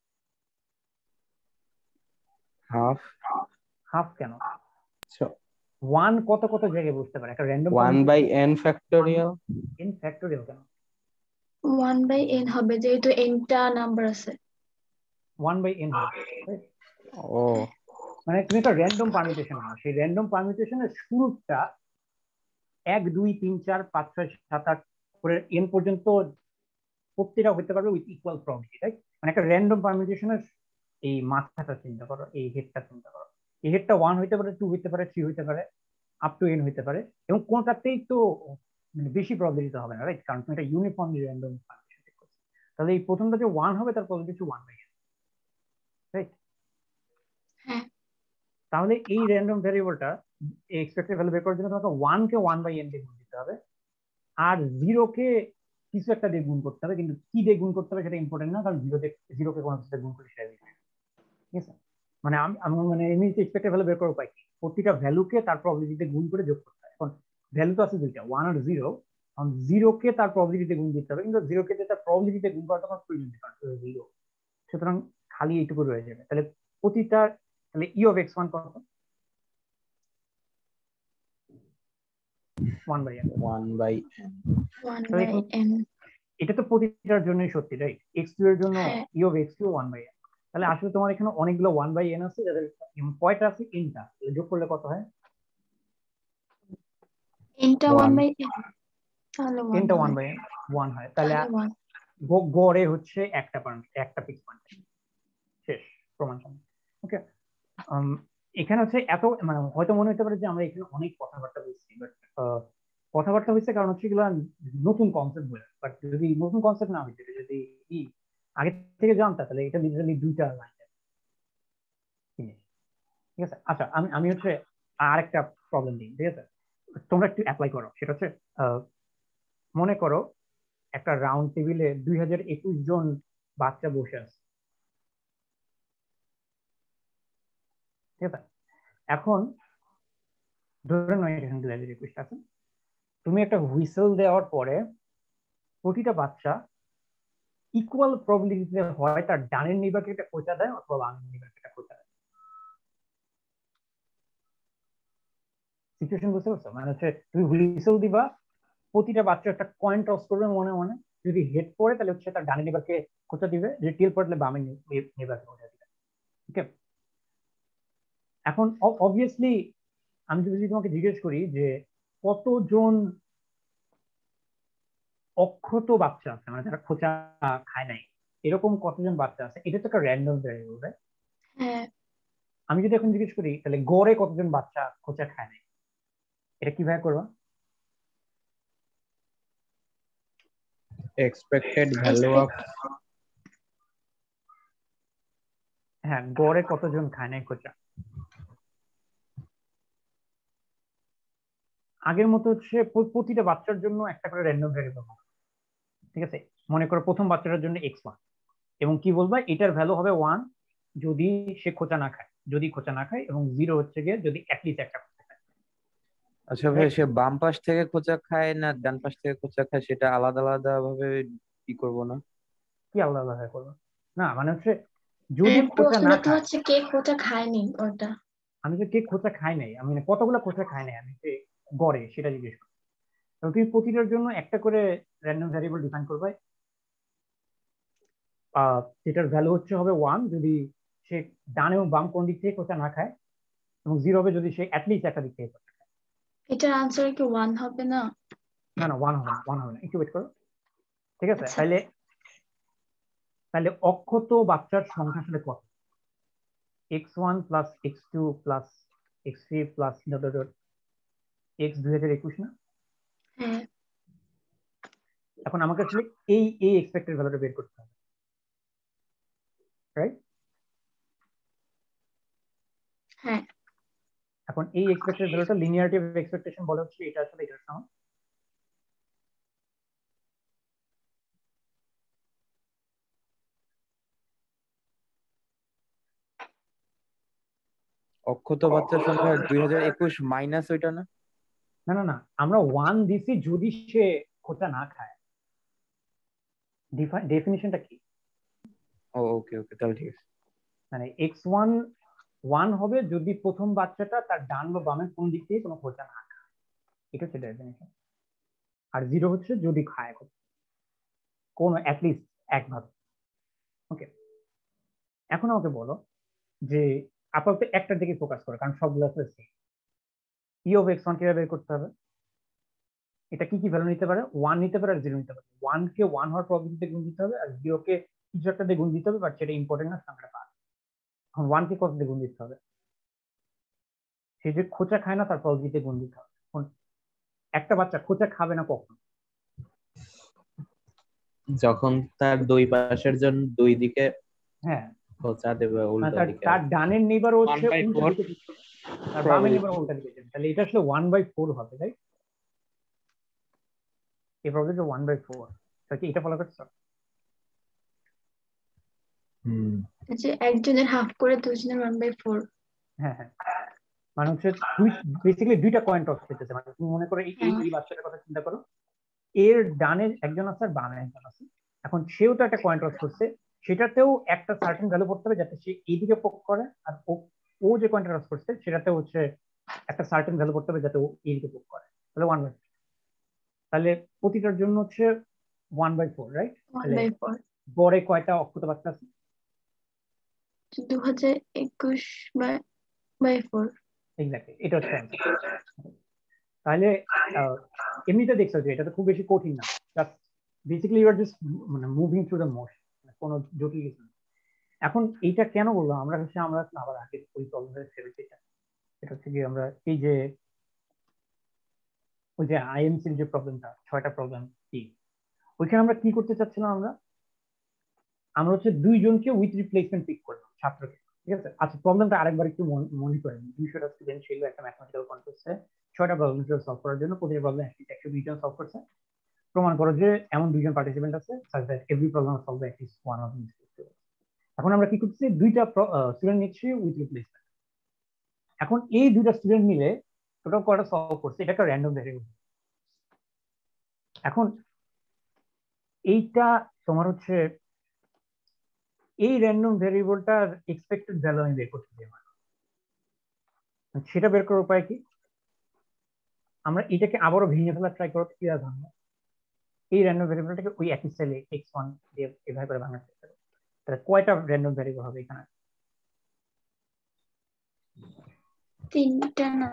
[SPEAKER 10] হাফ।
[SPEAKER 5] হাফ কেন? 1 কত কত জায়গায় বসতে পারে একটা random
[SPEAKER 10] 1/n factorial.
[SPEAKER 5] n factorial কেন?
[SPEAKER 7] 1/n হবে যেহেতু n টা নাম্বার আছে।
[SPEAKER 5] 1/n হবে।
[SPEAKER 10] ও,
[SPEAKER 5] মানে তুমি একটা র্যান্ডম পারমিউটেশন নাও, সেই র্যান্ডম পারমিউটেশনের শুরুটা 1 2 3 4 5 6 7 8 করে n পর্যন্ত প্রত্যেকটা হতে পারবে উইথ ইকুয়াল প্রবাবিলিটি, রাইট? মানে একটা র্যান্ডম পারমিউটেশনের এই মাথাটা চিন্তা করো, এই হেডটা চিন্তা করো। এই হেডটা 1 হইতে পারে, 2 হইতে পারে, 3 হইতে পারে, আপ টু n হইতে পারে, এবং কোনটাতেই তো মানে বেশি প্রবাবিলিটি হবে না, রাইট? কারণ তুমি একটা ইউনিফর্মলি র্যান্ডম পারমিউটেশন ঠিক করছো। তাহলে এই প্রথমটা যে 1 হবে তার প্রবাবিলিটি 1/n, রাইট?
[SPEAKER 7] হ্যাঁ।
[SPEAKER 5] তাহলে এই র্যান্ডম ভ্যারিয়েবলটা এক্সপেক্টেড ভ্যালু বের করার জন্য তোমাকে 1 কে 1/n দিয়ে গুণ দিতে হবে, আর 0 কে কিছু একটা দিয়ে গুণ করতে হবে। কিন্তু কি দিয়ে গুণ করতে হবে সেটা ইম্পর্টেন্ট না, কারণ 0 কে কোনো কিছু গুণ করে সেটা দিবে, ঠিক আছে। মানে আমি মানে এমনি এক্সপেক্টেড ভ্যালু বের করার উপায় কি, প্রতিটা ভ্যালুকে তার প্রবাবিলিটিতে গুণ করে যোগ করতে হয়। এখন ভ্যালু তো আছে দুইটা, 1 আর 0। কারণ 0 কে তার প্রবাবিলিটিতে গুণ দিতে হবে, কিন্তু 0 কে তার প্রবাবিলিটিতে গুণ করার কোনো প্রয়োজন নেই, কারণ 0, সুতরাং খালি এইটুকু রয়ে যাবে। তাহলে প্রতিটা তাহলে ই অফ এক্স ওয়ান কত? 1/n।
[SPEAKER 10] 1/n।
[SPEAKER 5] তাহলে এখন
[SPEAKER 7] 1/n।
[SPEAKER 5] এটা তো প্রতিটার জন্যই সত্যি, রাইট? x2 এর জন্য
[SPEAKER 7] হ্যাঁ।
[SPEAKER 5] E of x2 1/n। তাহলে আসলে তোমার এখানে অনেকগুলো 1/n আছে, যাদের কয়টা আছে? nটা। তাহলে যোগ করলে কত হয়?
[SPEAKER 7] nটা
[SPEAKER 10] 1।
[SPEAKER 7] 1/n, তাহলে 1
[SPEAKER 5] nটা
[SPEAKER 7] হয়।
[SPEAKER 5] 1/n 1 হয়। তাহলে
[SPEAKER 7] তাহলে 1।
[SPEAKER 5] গড়ে হচ্ছে একটা ফিক্স পয়েন্ট। শেষ, প্রমাণ। ওকে, এখানে হচ্ছে এত মানে হয়তো মনে হতে পারে যে আমরা এখানে অনেক কথাবার্তা বলছি, বাট কথাবার্তা হচ্ছে কারণ হচ্ছে এগুলো নতুন কনসেপ্ট বলে। বাট যদি নতুন কনসেপ্ট না হইতো, যদি আগে থেকে জানতা, তাহলে এটা লিটারালি 2টা লাইন। ঠিক আছে, আচ্ছা আমি হচ্ছে আরেকটা প্রবলেম দিই, ঠিক আছে? তোমরা একটু অ্যাপ্লাই করো। সেটা হচ্ছে মনে করো একটা রাউন্ড টেবিলে 2021 জন বাচ্চা বসে আছে, ঠিক আছে? এখন ধরে নয় এখানে 2021 আছে, তুমি একটা হুইসেল দেওয়ার পরে প্রতিটা বাচ্চা ইকুয়াল প্রবাবিলিটিতে হয় তার ডানের নিবাকে একটা খোঁচা দেয় অথবা বামের নিবাকে একটা খোঁচা দেয়। সিচুয়েশন বুঝতে পারছো? মানে হচ্ছে তুমি হুইসেল দিবা, প্রতিটা বাচ্চা একটা কয়েন টস করবে মনে মনে, যদি হেড পড়ে তাহলে হচ্ছে তার ডানের নিবাকে খোঁচা দিবে, যদি টেল পড়লে বামের নিবাকে খোঁচা দিবে। ঠিক আছে, এখন অবভিয়াসলি আমি যদি তোমাকে জিজ্ঞেস করি যে কতজন অক্ষত বাচ্চা আছে, মানে যারা খোঁচা খায় নাই, এরকম কতজন বাচ্চা আছে, এটা তো একটা র্যান্ডম ভ্যারিয়েবল, রাইট?
[SPEAKER 7] হ্যাঁ।
[SPEAKER 5] আমি যদি এখন জিজ্ঞেস করি তাহলে গড়ে কতজন বাচ্চা খোঁচা খায় নাই, এটা কিভাবে করবা?
[SPEAKER 10] এক্সপেক্টেড ভ্যালু অফ,
[SPEAKER 5] হ্যাঁ, গড়ে কতজন খায় নাই খোঁচা। আগের মতো হচ্ছে প্রতিটা বাচ্চার জন্য একটা করে র্যান্ডম ভ্যারিয়েবল হবে, ঠিক আছে? মনে করো প্রথম বাচ্চাটার জন্য x1, এবং কি বলবা এটার ভ্যালু হবে 1 যদি সে খোঁচা না খায়, যদি খোঁচা না খায়, এবং 0 হচ্ছে গিয়ে যদি অ্যাটলিস্ট একটা খোঁচা খায়।
[SPEAKER 10] আচ্ছা ভাই, সে বাম পাশ থেকে খোঁচা খায় না ডান পাশ থেকে খোঁচা খায়, সেটা আলাদা আলাদা ভাবে কি করব না?
[SPEAKER 5] কি আলাদা আলাদা করবো না, মানে হচ্ছে যদি খোঁচা না
[SPEAKER 7] প্রশ্নটা তো
[SPEAKER 5] খায়,
[SPEAKER 7] হচ্ছে কে খোঁচা খায়নি ওটা।
[SPEAKER 5] আমি যে কে খোঁচা খায় নাই, আমি মানে কতগুলো খোঁচা খায় নাই, আমি যে গড়ে সেটা জিজ্ঞেস করি। তুমি প্রতিটার জন্য একটা করে র্যান্ডম ভ্যারিয়েবল ডিফাইন করবে, যেটার ভ্যালু হচ্ছে হবে 1 যদি সে ডান এবং বাম কোন দিক থেকে খোঁচা না খায়, এবং 0 হবে যদি সে অ্যাটলিস্ট একটা দিক থেকে খোঁচা খায়।
[SPEAKER 7] এটার আনসার কি 1 হবে না?
[SPEAKER 5] না না, 1 হবে না, 1 হবে না, একটু ওয়েট করো। ঠিক আছে,
[SPEAKER 7] আচ্ছা।
[SPEAKER 5] তাহলে অক্ষত বাচ্চার সংখ্যা আসলে কত? x1 plus x2 plus x3 plus x 2021 না?
[SPEAKER 7] হ্যাঁ।
[SPEAKER 5] এখন আমাকে আসলে এই এক্সপেক্টেড ভ্যালুটা বের করতে হবে, রাইট?
[SPEAKER 7] হ্যাঁ।
[SPEAKER 5] এখন এই এক্সপেক্টেড ভ্যালুটা লিনিয়ারিটি অফ এক্সপেকটেশন বলে হচ্ছে এটা আসলে এটার সমান।
[SPEAKER 10] অক্ষত বাচ্চার সংখ্যা 2021 মাইনাস ওইটা না?
[SPEAKER 5] না না না, আমরা 1 দিছি যদি সে খোঁচা না খায়। ডেফিনিশনটা কি?
[SPEAKER 10] ওকে ওকে, তাহলে ঠিক আছে।
[SPEAKER 5] মানে x1 1 হবে যদি প্রথম বাচ্চাটা তার ডান বা বামের কোন দিক থেকে কোনো খোঁচা না খায়, এটা হচ্ছে ডেফিনিশন। আর 0 হচ্ছে যদি খায় কোন অ্যাটলিস্ট একভাবে। ওকে, এখন আমাকে বলো যে আপাতত একটার দিকে ফোকাস করো, কারণ সবগুলো আসলে সেম। ই অফ x1 কিভাবে বের করতে হবে? এটা কি কি ভ্যালু নিতে পারে? 1 নিতে পারে আর 0 নিতে পারে। 1 কে 1 হওয়ার প্রবাবিলিটিতে গুণ দিতে হবে, আর 0 কে কিছু একটা দিয়ে গুণ দিতে হবে, বাট সেটা ইম্পর্টেন্ট না, সংখ্যাটা পাস। এখন 1 কে কত দিয়ে গুণ দিতে হবে? সে যে খোঁচা খায় না তার প্রবাবিলিটিতে গুণ দিতে হবে। এখন একটা বাচ্চা খোঁচা খাবে না কখন?
[SPEAKER 4] যখন তার দুই পাশের জন্য দুই দিকে
[SPEAKER 5] হ্যাঁ,
[SPEAKER 4] খোঁচা দেবে উল্টো দিকে।
[SPEAKER 5] তার ডানের নিবার হচ্ছে
[SPEAKER 6] 1/4
[SPEAKER 5] উল্টো দিকে, আর বামের নিবার উল্টা দিকে যাবে, তাহলে এটা আসলে 1/4 হবে, তাই? এই প্রবলেমটা 1/4। তাহলে এটা ফলো করছো?
[SPEAKER 7] যে একজনের হাফ করে দুজনের 1/4।
[SPEAKER 5] হ্যাঁ হ্যাঁ, মানে হচ্ছে বেসিক্যালি দুইটা কয়েন টস করতেছে। মানে তুমি মনে করো এই বাচ্চাটার কথা চিন্তা করো, এর ডানে একজন আছে আর বামে একজন আছে। এখন সেও তো একটা কয়েন টস করছে, সেটাতেও একটা সার্টেন ভ্যালু পড়তে হবে যাতে সে এইদিকে পোক করে আর ও ও যে কয়েনটা টস করছে সেটাতে হচ্ছে একটা সার্টেন ভ্যালু করতে হবে যাতে ও এইদিকে মুভ করে, তাহলে 1/4। তাহলে প্রতিটার জন্য হচ্ছে 1/4, রাইট? তাহলে
[SPEAKER 7] 1/4
[SPEAKER 5] গড়ে কয়টা অক্ষত বার্তা আছে?
[SPEAKER 7] 2021/4।
[SPEAKER 5] এক্স্যাক্টলি, এটা হচ্ছে অ্যান্সার। তাহলে এমনিতে দেখছো যে এটা তো খুব বেশি কঠিন না, just basically you are just মানে মুভিং থ্রু দ্য মোশন, কোনো জটিল কিছু না। এখন এইটা কেন বললাম আমরা আবার আগে ওই প্রবলেমের ফেরতে চাই। এটা হচ্ছে কি আমরা এই যে ওই যে আইএমসির যে প্রবলেমটা 6টা প্রবলেম কি, ওইখানে আমরা কি করতে চাচ্ছিলাম, আমরা হচ্ছে দুইজনকে উইথ রিপ্লেসমেন্ট পিক করলাম ছাত্রকে, ঠিক আছে? আচ্ছা, প্রবলেমটা আরেকবার একটু মনে করেন। 200টা স্টুডেন্ট ছিল একটা ম্যাথমেটিক্যাল কন্টেস্টে, 6টা প্রবলেম সলভ করার জন্য, প্রতিটা প্রবলেম 120 জন সলভ করছে। প্রমাণ করো যে এমন দুইজন পার্টিসিপেন্ট আছে such that every problem solved at least one of these students। এখন আমরা কি করছি, দুইটা স্টুডেন্ট নিচ্ছি উইথ রিপ্লেসমেন্ট। এখন এই দুইটা স্টুডেন্ট মিলে টোটাল কয়টা সলভ করছে, এটা একটা র্যান্ডম ভ্যারিয়েবল। এখন এইটা তোমার হচ্ছে এই র্যান্ডম ভ্যারিয়েবলটার এক্সপেক্টেড ভ্যালু আমি বের করতে চাই। সেটা বের করার উপায় কি, আমরা এটাকে আবারও ভেঙে ফেলা ট্রাই করতে কি ভাঙবো, এই র্যান্ডম ভ্যারিয়েবলটাকে ওই একই স্টাইলে x1 দিয়ে এভাবে করে ভাঙার চেষ্টা করব। তাহলে কয়টা র্যান্ডম ভ্যারিয়েবল হবে এখানে?
[SPEAKER 7] 3টা না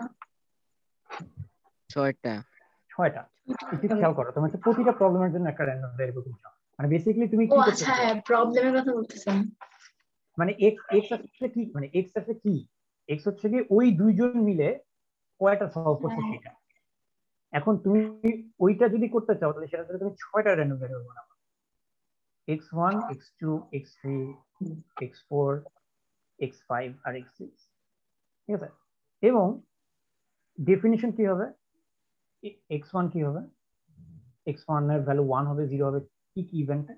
[SPEAKER 8] 6টা।
[SPEAKER 5] একটু খেয়াল করো, তোমার প্রতিটা প্রবলেমের জন্য একটা র্যান্ডম ভ্যারিয়েবল তুমি চাও। মানে বেসিক্যালি তুমি
[SPEAKER 7] ও
[SPEAKER 5] কি
[SPEAKER 7] আচ্ছা,
[SPEAKER 5] করতেছো,
[SPEAKER 7] হ্যাঁ প্রবলেমের কথা বলতেছেন।
[SPEAKER 5] মানে x আছে কি, মানে x আছে কি, x হচ্ছে কি ওই দুইজন মিলে কয়টা সলভ করছে সেটা। এখন তুমি ওইটা যদি করতে চাও তাহলে সেটা তুমি 6টা র্যান্ডম ভ্যারিয়েবল বানাবো, x1 x2 x3 x4 x5 আর x6, ঠিক আছে? এবং ডেফিনিশন কি হবে, x1 কি হবে, x1 এর ভ্যালু 1 হবে, 0 হবে কি কি ইভেন্টে?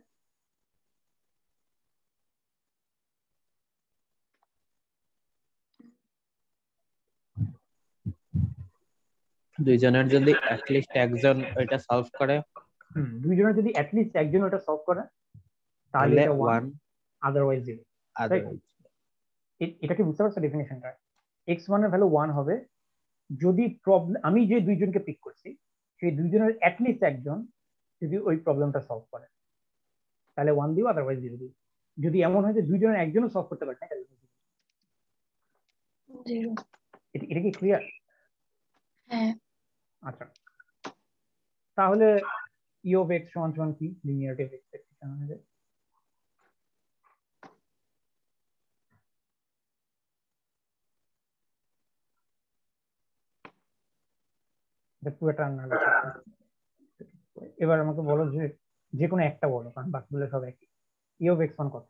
[SPEAKER 4] দুইজনের যদি অ্যাটলিস্ট একজন ওইটা সলভ করে,
[SPEAKER 5] দুইজনের যদি অ্যাটলিস্ট একজন ওটা সলভ করে তাহলে এটা 1, আদারওয়াইজ 0। এটা কি বুঝতে পারছো ডেফিনিশনটা? x1 এর ভ্যালু 1 হবে যদি প্রবলেম, আমি যে দুইজনকে পিক করছি সেই দুইজনের অ্যাটলিস্ট একজন যদি ওই প্রবলেমটা সলভ করে তাহলে 1 দিও, আদারওয়াইজ 0 দিও। যদি এমন হয় যে দুইজনের একজনও সলভ করতে পারে না তাহলে
[SPEAKER 7] 0।
[SPEAKER 5] এটা কি ক্লিয়ার?
[SPEAKER 7] হ্যাঁ।
[SPEAKER 5] আচ্ছা, তাহলে e of x সমান কি, লিনিয়ারিটি অফ এক্সপেকটেশন অনুযায়ী? এবার আমাকে বলো যে কোনো একটা বলো, কারণ বাকিগুলো সব একই। e of x1 কত?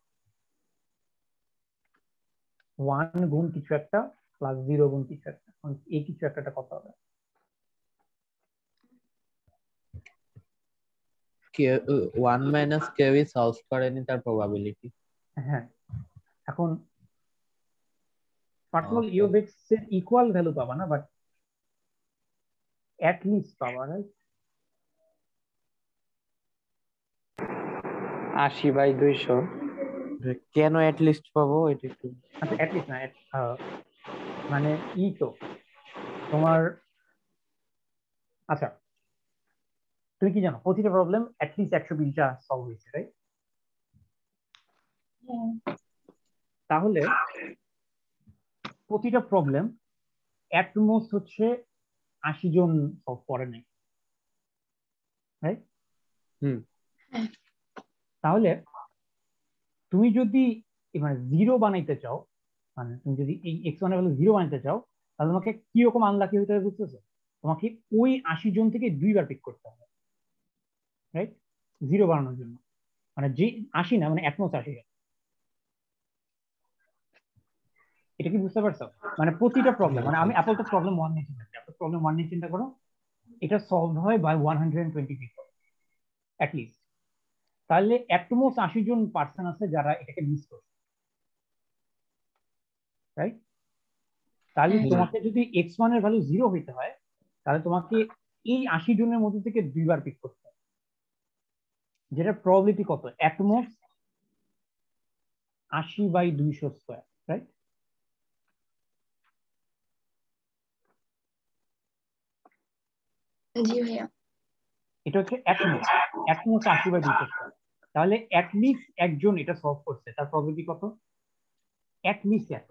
[SPEAKER 5] 1 গুণ কিছু একটা প্লাস 0 গুণ কিছু একটা, এই কিছু একটা কত হবে?
[SPEAKER 4] 1 মাইনাস কেউ সলভ করেনি তার প্রবাবিলিটি।
[SPEAKER 5] হ্যাঁ, এখন পার্সোনাল e of x এর ইকুয়াল ভ্যালু পাবা না, বাট অ্যাট লিস্ট পাবা, রাইট?
[SPEAKER 10] 80/200 কেন অ্যাট লিস্ট পাবো এটা একটু?
[SPEAKER 5] আচ্ছা, অ্যাট লিস্ট না, মানে তো তোমার, আচ্ছা তুমি কি জানো প্রতিটা প্রবলেম অ্যাট লিস্ট 120টা সলভ হয়েছে, রাইট? তাহলে প্রতিটা প্রবলেম অ্যাট মোস্ট হচ্ছে 80 জন সলভ করে নাই, রাইট? তাহলে তুমি যদি মানে 0 বানাইতে চাও, মানে তুমি যদি এই x1 এর ভ্যালু 0 বানাইতে চাও তাহলে তোমাকে কি রকম আনলাকি হতে হবে বুঝতেছো? তোমাকে ওই 80 জন থেকে 2বার পিক করতে হবে, রাইট? 0 বানানোর জন্য, মানে যে 80 না, মানে অ্যাটমোস্ট 80। এটা কি বুঝতে পারছো? মানে প্রতিটা প্রবলেম, মানে আমি আপাতত প্রবলেম 1 নিয়ে চিন্তা করি, আপনার প্রবলেম 1 নিয়ে চিন্তা করো, এটা সলভ হয় বাই 120 পিপল অ্যাট লিস্ট। তাহলে অ্যাটমোস্ট 80 জন পার্সন আছে যারা এটাকে মিস করছে, রাইট? তাহলে তোমাকে যদি x1 এর ভ্যালু 0 হইতে হয় তাহলে তোমাকে এই 80 জনের মধ্যে থেকে 2বার পিক করতে হবে, যেটা প্রবাবিলিটি কত, অ্যাটমোস্ট 80/200 স্কয়ার, রাইট?
[SPEAKER 7] জি ভাইয়া।
[SPEAKER 5] এটা হচ্ছে অ্যাটমোস্ট 80/200 স্কয়ার। তাহলে অ্যাটলিস্ট একজন এটা সলভ করছে, তার প্রবাবিলিটি কত? অ্যাটলিস্ট এত,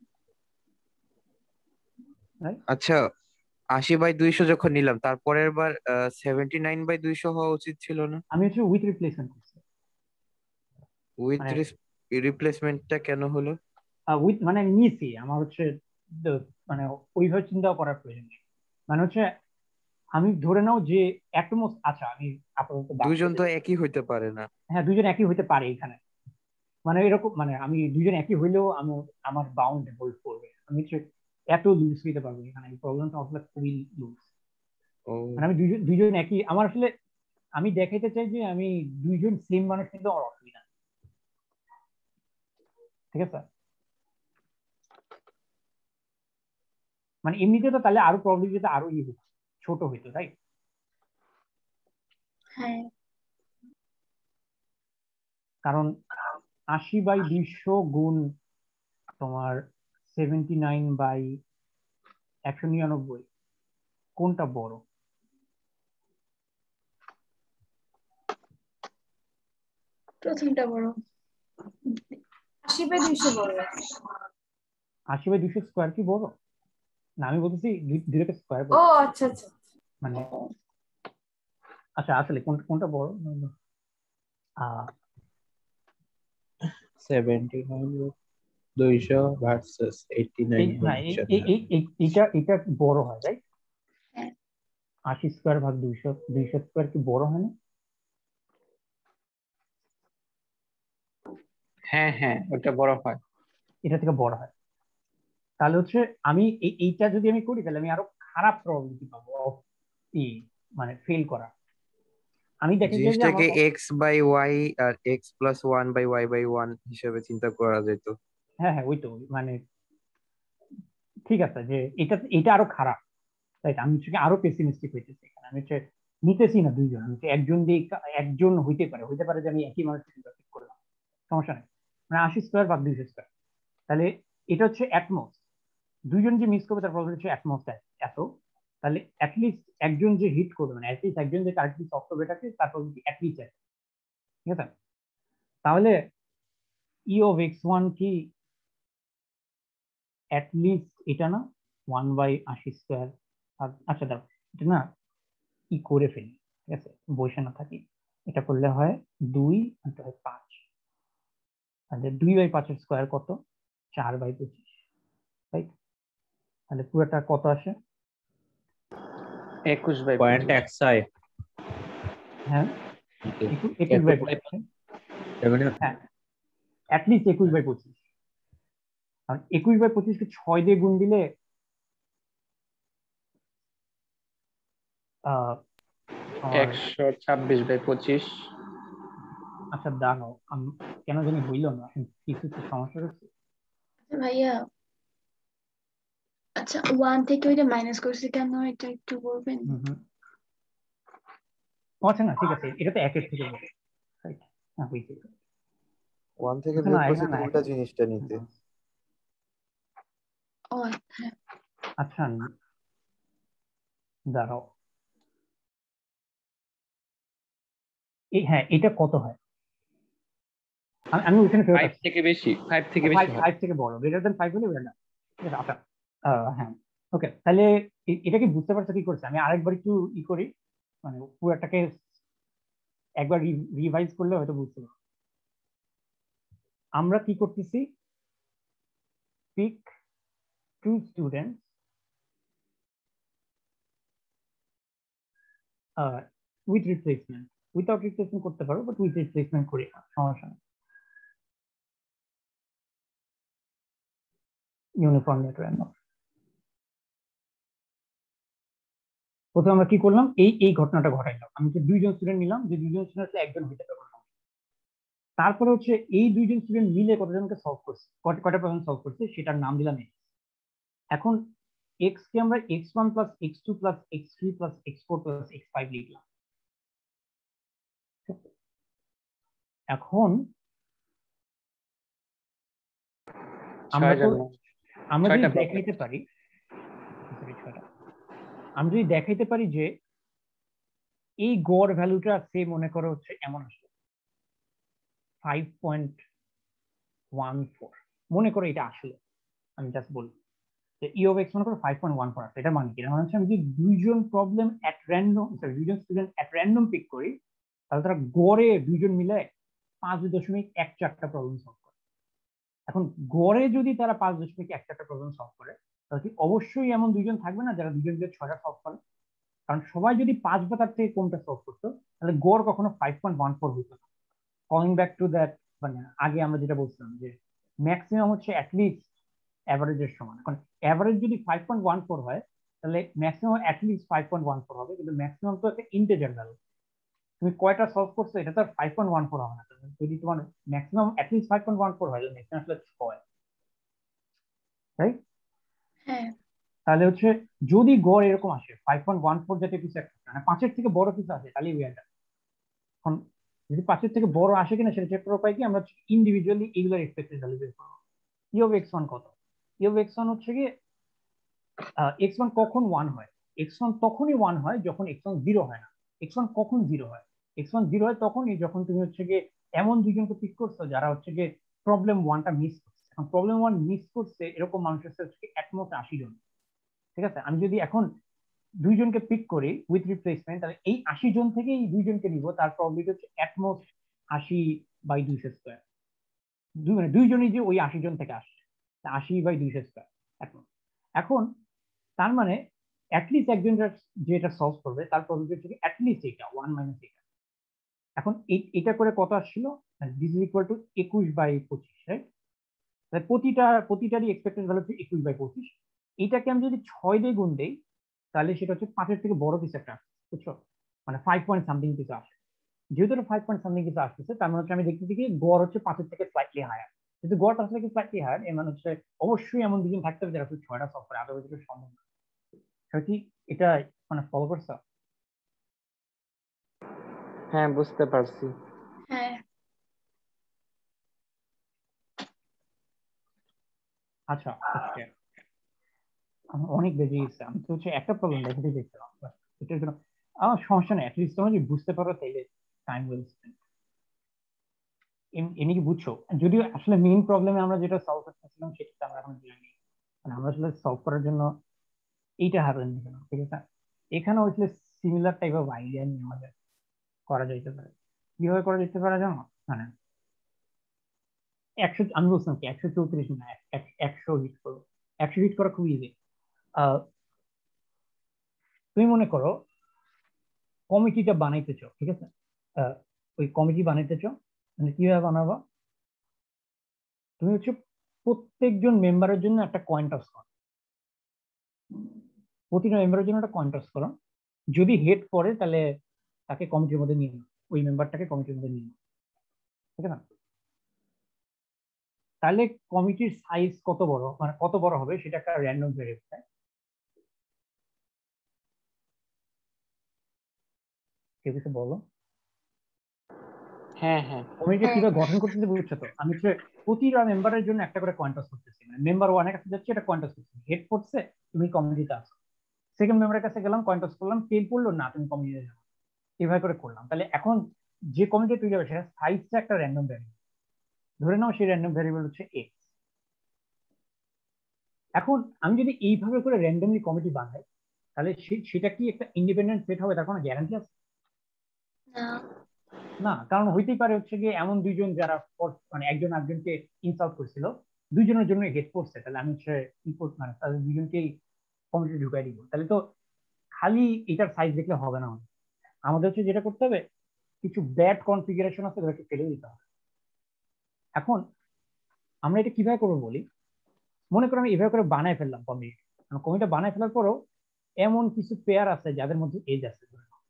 [SPEAKER 5] রাইট?
[SPEAKER 10] আচ্ছা 80/200 যখন নিলাম তারপরের বার 79/200 হওয়া উচিত ছিল না?
[SPEAKER 5] আমি হচ্ছে উইথ রিপ্লেসমেন্ট করছি।
[SPEAKER 10] উইথ
[SPEAKER 5] মানে
[SPEAKER 10] রিপ্লেসমেন্টটা কেন হলো?
[SPEAKER 5] উইথ মানে আমি নিয়েছি, আমার হচ্ছে মানে ওইভাবে চিন্তা করার প্রয়োজন নেই। মানে হচ্ছে আমি ধরে নাও যে অ্যাটমোস্ট, আচ্ছা আমি আপাতত বাদ
[SPEAKER 10] দুইজন
[SPEAKER 5] করে
[SPEAKER 10] তো
[SPEAKER 5] দিলাম।
[SPEAKER 10] একই হইতে পারে না।
[SPEAKER 5] হ্যাঁ, দুজন একই হইতে পারে এখানে, মানে এরকম, মানে আমি দুজন একই হইলেও আমার বাউন্ড হোল্ড করবে, আমি হচ্ছে এত লুজ হইতে পারবো এখানে। এই প্রবলেমটা আসলে খুবই লুজ।
[SPEAKER 10] ও
[SPEAKER 5] মানে আমি দুজন একই, আমার আসলে আমি দেখাইতে চাই যে আমি দুইজন সেম মানুষ, কিন্তু আমার অসুবিধা নেই। ঠিক আছে, মানে এমনিতে তো তাহলে আরো প্রবলেম আরো হতো, ছোট হইতো, রাইট?
[SPEAKER 7] হ্যাঁ
[SPEAKER 5] কারণ 80/200 গুণ তোমার 79/199, কোনটা বড়?
[SPEAKER 7] প্রথমটা বড়।
[SPEAKER 9] 80/200 বড়।
[SPEAKER 5] 80/200 স্কোয়ার কি বড়? না, আমি বলতেছি দুইটাকে স্কোয়ার
[SPEAKER 9] ও
[SPEAKER 5] বলছি,
[SPEAKER 9] আচ্ছা আচ্ছা।
[SPEAKER 5] মানে আচ্ছা আসলে কোনটা বড়?
[SPEAKER 2] 79/200 ভার্সেস
[SPEAKER 5] এই না
[SPEAKER 2] 89/100।
[SPEAKER 5] এটা বড় হয়, রাইট?
[SPEAKER 7] হ্যাঁ
[SPEAKER 5] 80 স্কোয়ার ভাগ 200 স্কোয়ার কি বড় হয় না?
[SPEAKER 8] হ্যাঁ হ্যাঁ, ওটা বড় হয়।
[SPEAKER 5] এটা থেকে বড় হয়। তাহলে হচ্ছে আমি এইটা যদি আমি করি, তাহলে আমি আরো খারাপ প্রবাবিলিটি পাবো of মানে ফেল করা। আমি দেখে যে
[SPEAKER 10] জিনিসটাকে
[SPEAKER 5] আমার
[SPEAKER 10] x/y আর x+1/y/1 হিসেবে চিন্তা করা যেত।
[SPEAKER 5] হ্যাঁ হ্যাঁ, ওই তো মানে ঠিক আছে, যে এটা আরো খারাপ, রাইট? আমি হচ্ছে আরো পেসিমিস্টিক হইতেছি এখানে। আমি হচ্ছে নিতেছি না দুইজন, আমি হচ্ছে একজন দিয়ে একজন হইতে পারে যে আমি একই মানুষের ঠিক করলাম, সমস্যা নেই। মানে 80 স্কোয়ার ভাগ 200 স্কোয়ার, তাহলে এটা হচ্ছে অ্যাটমোস্ট। দুইজন যে মিস করবে তার প্রবলেম হচ্ছে অ্যাটমোস্ট এত, তাহলে অ্যাটলিস্ট একজন যে হিট করবে, মানে অ্যাটলিস্ট একজন যে কারেক্টলি সলভ করবে এটাকে, তার প্রবলেম অ্যাটলিস্ট এক। ঠিক আছে, তাহলে ই অফ x1 কি অ্যাটলিস্ট এটা না? 1/80 স্কোয়ার। আচ্ছা দাও, এটা না ই করে ফেলি, ঠিক আছে, বসে না থাকি। এটা করলে হয় 2 আর এটা হয় 5। তাহলে 2/5 স্কোয়ার কত? 4/25, রাইট? তাহলে পুরোটা কত আসে?
[SPEAKER 8] 21/25।
[SPEAKER 5] হ্যাঁ 21/25, হ্যাঁ অ্যাটলিস্ট 21/25। আর 21/25 কে 6 দিয়ে গুণ দিলে
[SPEAKER 8] 126/25।
[SPEAKER 5] আচ্ছা দাঁড়াও, কেন জানি হইল না, কিছু তো সমস্যা হচ্ছে।
[SPEAKER 7] আচ্ছা ভাইয়া, আচ্ছা 1 থেকে ওইটা মাইনাস করছে কেন, এটা একটু বলবেন?
[SPEAKER 5] আচ্ছা না ঠিক আছে, এটা তো 1 থেকে বড়, রাইট? হ্যাঁ বুঝছি।
[SPEAKER 10] 1 থেকে
[SPEAKER 5] না
[SPEAKER 10] বিয়োগ করছে
[SPEAKER 5] এখানে
[SPEAKER 10] তো
[SPEAKER 5] না,
[SPEAKER 10] উল্টা জিনিসটা নিতে।
[SPEAKER 7] ও হ্যাঁ
[SPEAKER 5] আচ্ছা দাঁড়াও, হ্যাঁ এটা কত হয়? আমি ওখানে ফেরত
[SPEAKER 8] 5
[SPEAKER 5] আসছি।
[SPEAKER 8] থেকে বেশি, 5 থেকে বেশি হয়।
[SPEAKER 5] 5 থেকে বড়, গ্রেটার দেন 5 হলে বেড়ে না। ঠিক আছে, আচ্ছা হ্যাঁ ওকে, তাহলে এটা কি বুঝতে পারছো কি করছে? আমি আরেকবার একটু করি, মানে পুরোটাকে একবার রিভাইজ করলে হয়তো বুঝতে পারবো। আমরা কি করতেছি? Pick 2 students with replacement, without replacement করতে পারো, বাট উইথ রিপ্লেসমেন্ট করি না, সমস্যা নেই। Uniform at random. প্রথমে আমরা কি করলাম? এই ঘটনাটা ঘটাইলাম। আমি যে দুইজন স্টুডেন্ট নিলাম, যে দুইজন স্টুডেন্ট একজন হইতে পারবো। তারপরে হচ্ছে এই দুইজন স্টুডেন্ট মিলে কতজনকে সলভ করছে, কয়টা প্রবলেম সলভ করছে, সেটার নাম দিলাম এক্স। এখন এক্স কে আমরা x1 plus x2 plus x3 plus x4 plus x5 লিখলাম। এখন আমরা যদি দেখাইতে পারি, যে এই গড় ভ্যালুটা সে মনে করো হচ্ছে এমন আসবে 5.14 মনে করো এটা আসলে আমি জাস্ট বলি যে ই অফ এক্স মনে করো 5.14 আসবে। এটা মানে কি? এটা মানে হচ্ছে আমি যদি দুইজন প্রবলেম এট র্যান্ডম দুইজন স্টুডেন্ট এট র্যান্ডম পিক করি তাহলে তারা গড়ে দুইজন মিলে 5.14টা প্রবলেম সলভ করে। এখন গড়ে যদি তারা 5.14টা প্রবলেম সলভ করে তাহলে কি অবশ্যই এমন দুইজন থাকবে না যারা দুজন মিলে 6টা সলভ করে? কারণ সবাই যদি 5 বা তার থেকে কমটা সলভ করতো তাহলে গড় কখনো 5.14 হইতো না। কলিং ব্যাক টু দ্যাট, মানে আগে আমরা যেটা বলছিলাম যে ম্যাক্সিমাম হচ্ছে অ্যাটলিস্ট অ্যাভারেজের সমান। এখন অ্যাভারেজ যদি 5.14 হয় তাহলে ম্যাক্সিমাম অ্যাটলিস্ট 5.14 হবে, কিন্তু ম্যাক্সিমাম তো একটা ইন্টিজার ভ্যালু। তুমি কয়টা সলভ করছো এটা তো আর 5.14 হবে না। যদি তোমার ম্যাক্সিমাম অ্যাটলিস্ট 5.14 হয় তাহলে ম্যাক্সিমাম আসলে 6, তাই?
[SPEAKER 7] হ্যাঁ
[SPEAKER 5] তাহলে হচ্ছে যদি গড় এরকম আসে 5.14 জাতীয় কিছু একটা, মানে 5-এর থেকে বড় কিছু আসে তাহলে উইয়ারটা। এখন যদি 5-এর থেকে বড় আসে কিনা সেটা চেক করার উপায় কি? আমরা ইন্ডিভিজুয়ালি এগুলোর এক্সপেক্টেড ভ্যালু বের করবো। ই অফ x1 কত? ই অফ x1 হচ্ছে কি x1 কখন 1 হয়? x1 তখনই 1 হয় যখন x1 0 হয় না। x1 কখন 0 হয়? x1 0 হয় তখনই যখন তুমি হচ্ছে গিয়ে এমন দুইজনকে পিক করছো যারা হচ্ছে গিয়ে প্রবলেম 1টা মিস করছে। এখন প্রবলেম 1 মিস করছে এরকম মানুষের হচ্ছে অ্যাটমোস্ট 80 জন, ঠিক আছে? আমি যদি এখন দুইজনকে পিক করি উইথ রিপ্লেসমেন্ট তাহলে এই 80 জন থেকে এই দুইজনকে নিব, তার প্রববিলিটি হচ্ছে অ্যাটমোস্ট 80/200²। মানে দুইজনই যে ওই 80 জন থেকে আসছে 80/200²। এখন তার মানে অ্যাটলিস্ট একজন যে এটা সলভ করবে তার প্রববিলিটি হচ্ছে অ্যাটলিস্ট এটা 1 - এটা। এখন এটা করে কত আসছিল? This is equal to 21/25, right? তাহলে প্রতিটারই এক্সপেক্টেড ভ্যালু হচ্ছে 21/25। এটাকে আমি যদি 6 দিয়ে গুণ দেই তাহলে সেটা হচ্ছে 5-এর থেকে বড় কিছু একটা আসছে, বুঝছো? মানে 5 পয়েন্ট সামথিং কিছু আসে। যেহেতু এটা 5 পয়েন্ট সামথিং কিছু আসতেছে তার মানে হচ্ছে আমি দেখতেছি কি গড় হচ্ছে 5-এর থেকে স্লাইটলি হায়ার। যদি গড় 5-এর থেকে স্লাইটলি হায়ার এর মানে হচ্ছে অবশ্যই এমন দুজন থাকতে হবে যারা 6টা সলভ করে, আদারওয়াইজ এটা সম্ভব না। কি এটা মানে ফলো করছো?
[SPEAKER 4] হ্যাঁ বুঝতে পারছি।
[SPEAKER 7] হ্যাঁ
[SPEAKER 5] আচ্ছা ওকে, অনেক বেজে গেছে। আমি তো হচ্ছে একটা প্রবলেম দেখাতে চাইছিলাম, এটার জন্য আমার সমস্যা নেই। অ্যাটলিস্ট তোমরা যদি বুঝতে পারো তাইলে টাইম ওয়েল স্পেন্ড। এমনি কি বুঝছো? যদিও আসলে মেইন প্রবলেমে আমরা যেটা সলভ করতেছিলাম সেটা আমরা এখন জানি, মানে আমরা আসলে সলভ করার জন্য এইটা হারান কেন, ঠিক আছে? এখানে আসলে সিমিলার টাইপ অফ আইডিয়া নিয়ে আমাদের করা যাইতে পারে। কিভাবে করা যেতে পারে জানো? মানে 100, আমি বলছিলাম কি 134 না 100 হিট করবো। 100 হিট করা খুব ইজি। তুমি মনে করো কমিটিটা বানাইতেছো, ঠিক আছে? ওই কমিটি বানাইতেছো, মানে কিভাবে বানাবো? তুমি হচ্ছে প্রত্যেকজন মেম্বারের জন্য একটা কয়েন টস করো, প্রতিটা মেম্বারের জন্য একটা কয়েন টস করো। যদি হেড পড়ে তাহলে তাকে কমিটির মধ্যে নিয়ে নাও, ওই মেম্বারটাকে কমিটির মধ্যে নিয়ে নাও, ঠিক আছে? তাহলে কমিটির সাইজ কত বড়, মানে কত বড় হবে সেটা একটা র্যান্ডম ভেরিয়েবল। কেউ কিছু বলো?
[SPEAKER 4] হ্যাঁ হ্যাঁ
[SPEAKER 5] কমিটি কিভাবে গঠন করতেছে বুঝছো তো? আমি হচ্ছে প্রতিটা মেম্বারের জন্য একটা করে কয়েন টস করতেছি, মানে মেম্বার 1-এর কাছে যাচ্ছে এটা কয়েন টস করতেছি, হেড পড়ছে তুমি কমিটিতে আসো। সেকেন্ড মেম্বারের কাছে গেলাম কয়েন টস করলাম, টেল পড়লো না তুমি কমিটিতে যাও, এভাবে করে করলাম। তাহলে এখন যে কমিটি তৈরি হবে সেটা সাইজটা একটা র্যান্ডম ভ্যারিয়েবল, ধরে নাও সেই র্যান্ডম ভ্যারিয়েবল হচ্ছে এক্স। এখন আমি যদি এইভাবে করে র্যান্ডমলি কমিটি বানাই তাহলে সেটা কি একটা ইন্ডিপেন্ডেন্ট সেট হবে তার কোনো গ্যারান্টি আছে? না, কারণ হইতেই পারে হচ্ছে গিয়ে এমন দুইজন যারা মানে একজন একজনকে ইনসাল্ট করছিল, দুইজনের জন্য হেড পড়ছে, তাহলে আমি হচ্ছে মানে তাদের দুজনকেই কমিটি ঢুকাই দিব। তাহলে তো খালি এটার সাইজ দেখলে হবে না, আমাদের হচ্ছে যেটা করতে হবে কিছু ব্যাড কনফিগারেশন আছে ওদেরকে ফেলে দিতে হবে। এখন আমরা এটা কিভাবে করবো বলি, মনে করো আমি এভাবে করে বানায় ফেললাম কমিটি। কমিটি বানায় ফেলার পরও এমন কিছু পেয়ার আছে যাদের মধ্যে এজ আছে।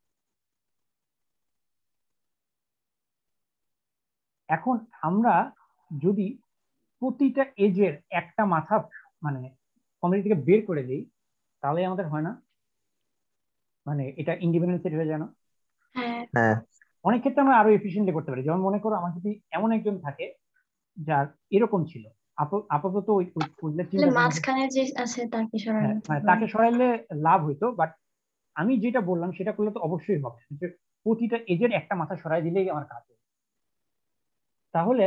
[SPEAKER 5] এখন আমরা যদি প্রতিটা এজের একটা মাথা মানে কমিটি থেকে বের করে দিই তাহলে আমাদের হয় না, মানে এটা ইন্ডিপেন্ডেন্ট সেট হয়ে যায় না?
[SPEAKER 4] হ্যাঁ
[SPEAKER 5] অনেক ক্ষেত্রে আমরা আরো এফিসিয়েন্টলি করতে পারি। যেমন মনে করো আমার যদি এমন একজন থাকে যার এরকম ছিল, আপাতত
[SPEAKER 7] মাঝখানে যে আছে তাকে সরানো,
[SPEAKER 5] মানে তাকে সরাইলে লাভ হইতো, বাট আমি যেটা বললাম সেটা করলে তো অবশ্যই হবে যে প্রতিটা এজের একটা মাথা সরাই দিলেই আমার কাজ হবে। তাহলে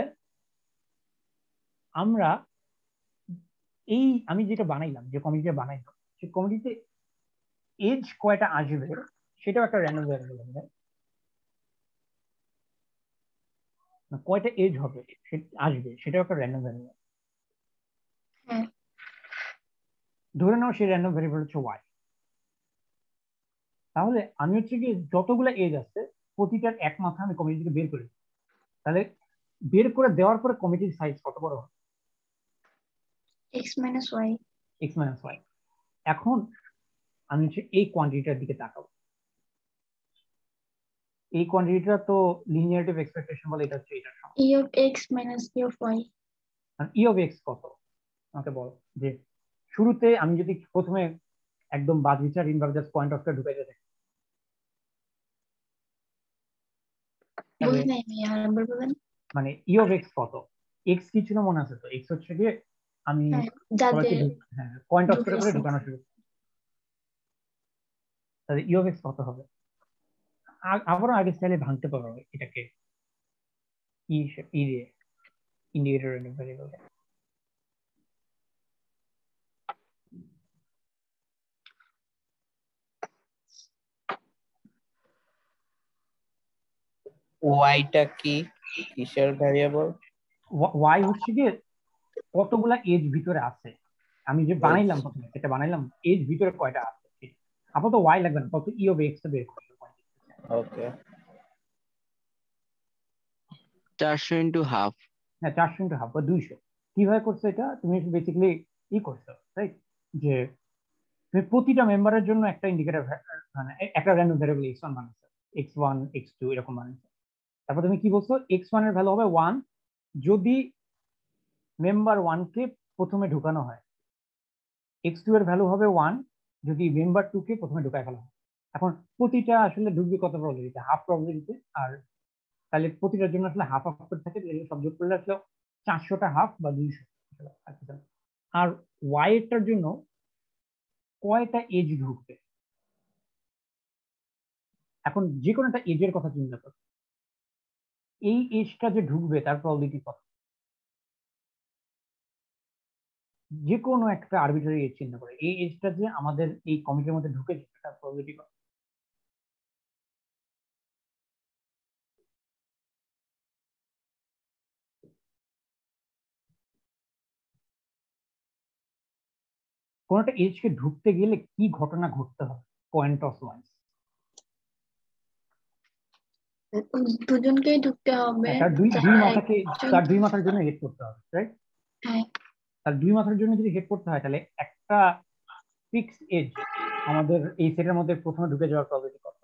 [SPEAKER 5] আমরা এই আমি যেটা বানাইলাম, যে কমিটিটা বানাইলাম, সেই কমিটিতে এজ কয়টা আসবে সেটাও একটা র্যান্ডম ভ্যারিয়েবল হবে। কয়টা এজ হবে আসবে সেটাও একটা র্যান্ডম ভ্যারিয়েবল। ধরে নাও সেই র্যান্ডম ভ্যারিয়েবল হচ্ছে ওয়াই। তাহলে আমি হচ্ছে কি যতগুলো এজ আছে প্রতিটার এক মাথা আমি কমিটি থেকে বের করি। তাহলে বের করে দেওয়ার পরে কমিটির সাইজ কত বড় হবে?
[SPEAKER 7] x minus y।
[SPEAKER 5] x minus y। এখন আমি হচ্ছে এই কোয়ান্টিটিটার দিকে তাকাবো। এই কোয়ান্টিটিটা তো লিনিয়ারিটি এক্সপেক্টেশন বলে, এটা হচ্ছে এটার সমান।
[SPEAKER 7] e of x minus e of y।
[SPEAKER 5] R e of x কত আমাকে বল। যে শুরুতে আমি যদি প্রথমে একদম বাদ বিচার ইনভার্স জাস্ট পয়েন্ট অফ ঢুকাই দিতে
[SPEAKER 7] বুঝি নাই আমি আরেকবার বলেন।
[SPEAKER 5] মানে e of x কত? x কি ছিল মনে আছে তো? x হচ্ছে গিয়ে আমি
[SPEAKER 7] যাদের
[SPEAKER 5] পয়েন্ট অফ করে ঢুকানো শুরু। তাহলে e of x কত হবে? আবারও আগে চাইলে ভাঙতে পারবো এটাকে ই দিয়ে ইন্ডিকেটর ভ্যারিয়েবল।
[SPEAKER 4] ওয়াইটা কি কিসের ভ্যারিয়েবল?
[SPEAKER 5] ওয়াই হচ্ছে গিয়ে কতগুলা এজ ভিতরে আছে। আমি যে বানাইলাম প্রথমে সেটা বানাইলাম, এজ ভিতরে কয়টা আছে আপাতত ওয়াই লাগবে না, কত ই অফ এক্স টা বের করতে।
[SPEAKER 4] Okay
[SPEAKER 6] 400 into half.
[SPEAKER 5] হ্যাঁ 400 ইনটু হাফ বা 200। কিভাবে করছো এটা? তুমি বেসিক্যালি ই করছো রাইট, যে তুমি প্রতিটা মেম্বারের জন্য একটা ইন্ডিকেটর মানে একটা র্যান্ডম ভ্যারিয়েবল x1 বানাইছো, x1 x2 এরকম বানাইছো। তারপর তুমি কি বলছো x1 এর ভ্যালু হবে 1 যদি মেম্বার 1 কে প্রথমে ঢুকানো হয়, x2 এর ভ্যালু হবে 1 যদি মেম্বার 2 কে প্রথমে ঢুকায় ফেলা হয়। এখন প্রতিটা আসলে ঢুকবে কত প্রবাবিলিটি? Half probability. আর তাহলে প্রতিটার জন্য আসলে হাফ হাফ করে থাকে, সব যোগ করলে আসলে 400টা হাফ বা 200। আর ওয়াই এরটার জন্য কয়টা এজ ঢুকবে? এখন যে কোনো একটা এজের কথা চিন্তা করো, এই এজটা যে ঢুকবে তার প্রবাবিলিটি কত? যে কোনো একটা আরবিট্রারি এজ চিন্তা করে এই এজটা যে আমাদের এই কমিটির মধ্যে ঢুকে যাবে তার প্রবাবিলিটি কত? কোন একটা এজকে ঢুকতে গেলে কি ঘটনা ঘটতে হবে পয়েন্ট অফ ওয়াইজ?
[SPEAKER 7] দুজনকেই ঢুকতে হবে।
[SPEAKER 5] তার দুই মাথার জন্য হেড করতে হবে রাইট? তার দুই মাথার জন্য যদি হেড করতে হয় তাহলে একটা ফিক্স এজ আমাদের এই সেটের মধ্যে প্রথমে ঢুকে যাওয়ার প্রবাবিলিটি কত?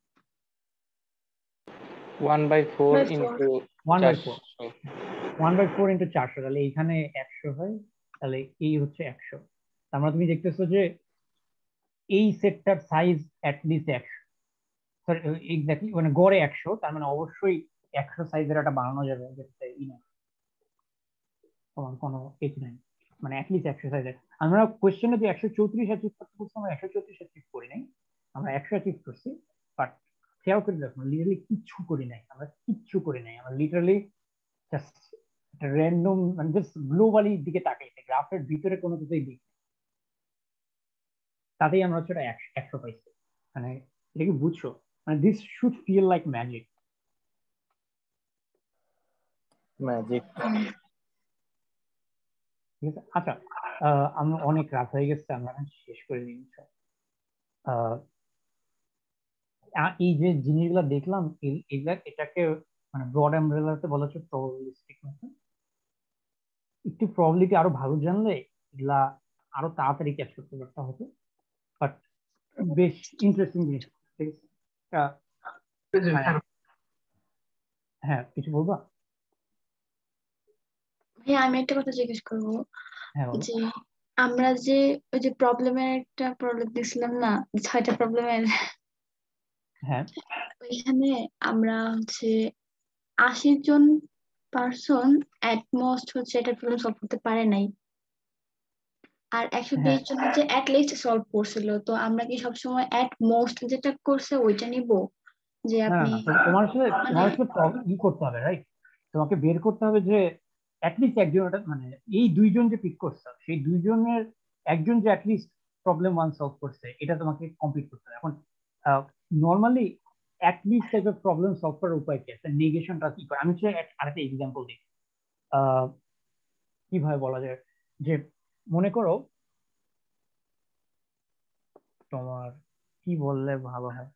[SPEAKER 10] 1/4 ইনটু
[SPEAKER 5] 1/4 1/4 ইনটু 400। তাহলে এইখানে 100 হয়, তাহলে এই হচ্ছে 100। তার মানে তুমি দেখতেছো যে এই সেটটার সাইজ অ্যাটলিস্ট 100, সরি এক্স্যাক্টলি মানে গড়ে 100। তার মানে অবশ্যই 100 সাইজের একটা বানানো যাবে যেটা ই না কোনো এজ নাই, মানে অ্যাটলিস্ট 100 সাইজের। আমরা কোশ্চেনে যে 134 অ্যাচিভ করতে বলছি, আমরা 134 অ্যাচিভ করি নাই, আমরা 100 অ্যাচিভ করছি। বাট খেয়াল করে দেখো লিটারালি কিচ্ছু করি নাই, আমরা কিচ্ছু করি নাই। আমরা লিটারালি জাস্ট র্যান্ডম মানে জাস্ট গ্লোবালি দিকে তাকাইছি, গ্রাফের ভিতরে কোনো কিছুই দিই, তাতেই আমরা হচ্ছে 100 পাইছি। মানে এটা কি বুঝছো? মানে this should feel like magic.
[SPEAKER 4] Magic.
[SPEAKER 5] ঠিক আছে, আচ্ছা আমরা অনেক রাত হয়ে গেছে, আমরা শেষ করে দিই। এই যে জিনিসগুলো দেখলাম এটাকে মানে ব্রড আমব্রেলাতে বলা হচ্ছে প্রবাবিলিস্টিক মেথড। একটু প্রবাবিলিটি আরো ভালো জানলে এগুলা আরো তাড়াতাড়ি ক্যাচ করতে পারতে হতো। বাট বেশ ইন্টারেস্টিং জিনিস। ঠিক আছে, হ্যাঁ কিছু বলবা?
[SPEAKER 7] হ্যাঁ আমি একটা কথা জিজ্ঞেস করবো যে আমরা যে ওই যে প্রবলেমের একটা প্রবলেম দিছিলাম না, 6টা প্রবলেমের,
[SPEAKER 5] হ্যাঁ
[SPEAKER 7] ওইখানে আমরা হচ্ছে 80 জন পারসন এট মোস্ট হচ্ছে এটা প্রবলেম সলভ করতে পারে নাই। আর 120 জন হচ্ছে অ্যাট লিস্ট সলভ করছিল, তো আমরা কি সবসময় অ্যাট মোস্ট যেটা করছে ওইটা নিব, যে
[SPEAKER 5] না
[SPEAKER 7] আপনি
[SPEAKER 5] না তোমার আসলে
[SPEAKER 7] মানে
[SPEAKER 5] ই করতে হবে, রাইট? তোমাকে বের করতে হবে যে অ্যাটলিস্ট একজন মানে এই দুইজন যে পিক করছে সেই দুইজনের একজন যে অ্যাটলিস্ট প্রবলেম ওয়ান সলভ করছে এটা তোমাকে কমপ্লিট করতে হবে। এখন নর্মালি অ্যাটলিস্ট টাইপের প্রবলেম সলভ করার উপায় কি আছে, নেগেশনটা কি করে? আমি হচ্ছে আরেকটা এক্সাম্পল দিই। কিভাবে বলা যায় যে মনে করো তোমার কি বললে ভালো হয়,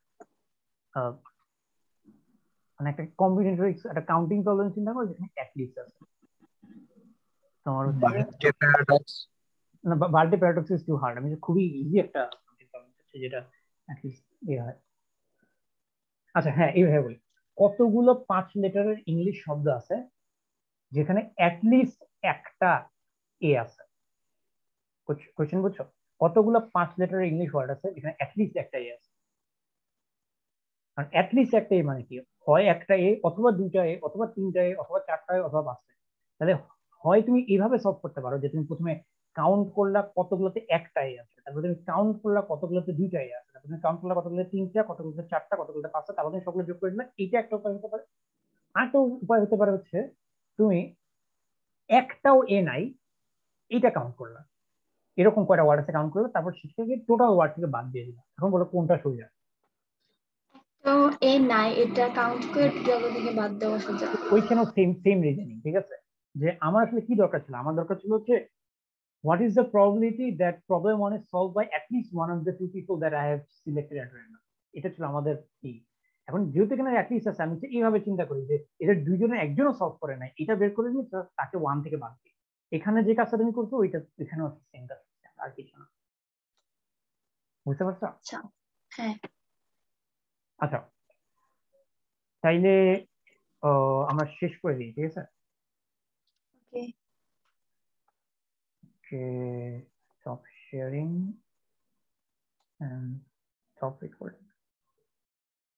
[SPEAKER 5] মানে একটা কম্বিনেটরি একটা কাউন্টিং প্রবলেম চিন্তা করো যেখানে অ্যাটলিস্ট আছে তোমার হচ্ছে না, birthday paradox is too hard. আমি খুবই ইজি একটা কাউন্টিং প্রবলেম হচ্ছে যেটা অ্যাটলিস্ট ইয়ে হয়। আচ্ছা হ্যাঁ, এইভাবে বলি, কতগুলো 5 লেটারের ইংলিশ শব্দ আছে যেখানে অ্যাটলিস্ট একটা এ আছে? কোশ্চেন বুঝছো? কতগুলো 5 লেটারের ইংলিশ ওয়ার্ড আছে যেখানে অ্যাটলিস্ট একটা এ আছে? কারণ অ্যাটলিস্ট একটা এ মানে কি, হয় একটা এ অথবা দুইটা এ অথবা তিনটা এ অথবা চারটা এ অথবা পাঁচটা। তাহলে হয় তুমি এইভাবে সলভ করতে পারো যে তুমি প্রথমে কাউন্ট করলা কতগুলোতে একটা এ আছে, তারপর তুমি কাউন্ট করলা কতগুলোতে দুইটা এ আছে, তারপর তুমি কাউন্ট করলা কতগুলোতে তিনটা, কতগুলোতে চারটা, কতগুলোতে পাঁচটা, তারপর তুমি সবগুলো যোগ করে দিলে। এইটা একটা উপায় হতে পারে। আরেকটা উপায় হতে পারে হচ্ছে তুমি একটাও এ নাই এটা কাউন্ট করলা, এরকম কয়টা ওয়ার্ড আছে কাউন্ট করলে, তারপর সেটাকে টোটাল ওয়ার্ড থেকে বাদ দিয়ে দিলাম। এখন বলো কোনটা সোজা?
[SPEAKER 7] তো এ নাই এটা কাউন্ট করে টোটাল থেকে বাদ দেওয়া সোজা।
[SPEAKER 5] ওইখানেও সেম সেম রিজনিং, ঠিক আছে? যে আমার আসলে কি দরকার ছিল, আমার দরকার ছিল হচ্ছে what is the probability that problem one is solved by at least one of the two people that I have selected at random. এটা ছিল আমাদের কি। এখন যেহেতু এখানে at least আছে, আমি এইভাবে চিন্তা করি যে এদের দুইজনের একজনও সলভ করে নাই, এটা বের করে নিয়ে তাকে ওয়ান থেকে বাদ দিই। এখানে যে কাজটা তুমি করছো ওইটা এখানেও সেম কাজ, আর কিছু না। বুঝতে পারছো?
[SPEAKER 7] আচ্ছা হ্যাঁ।
[SPEAKER 5] আচ্ছা তাইলে আমরা শেষ করে দিই, ঠিক আছে?
[SPEAKER 7] ওকে
[SPEAKER 5] Okay, stop sharing and stop recording.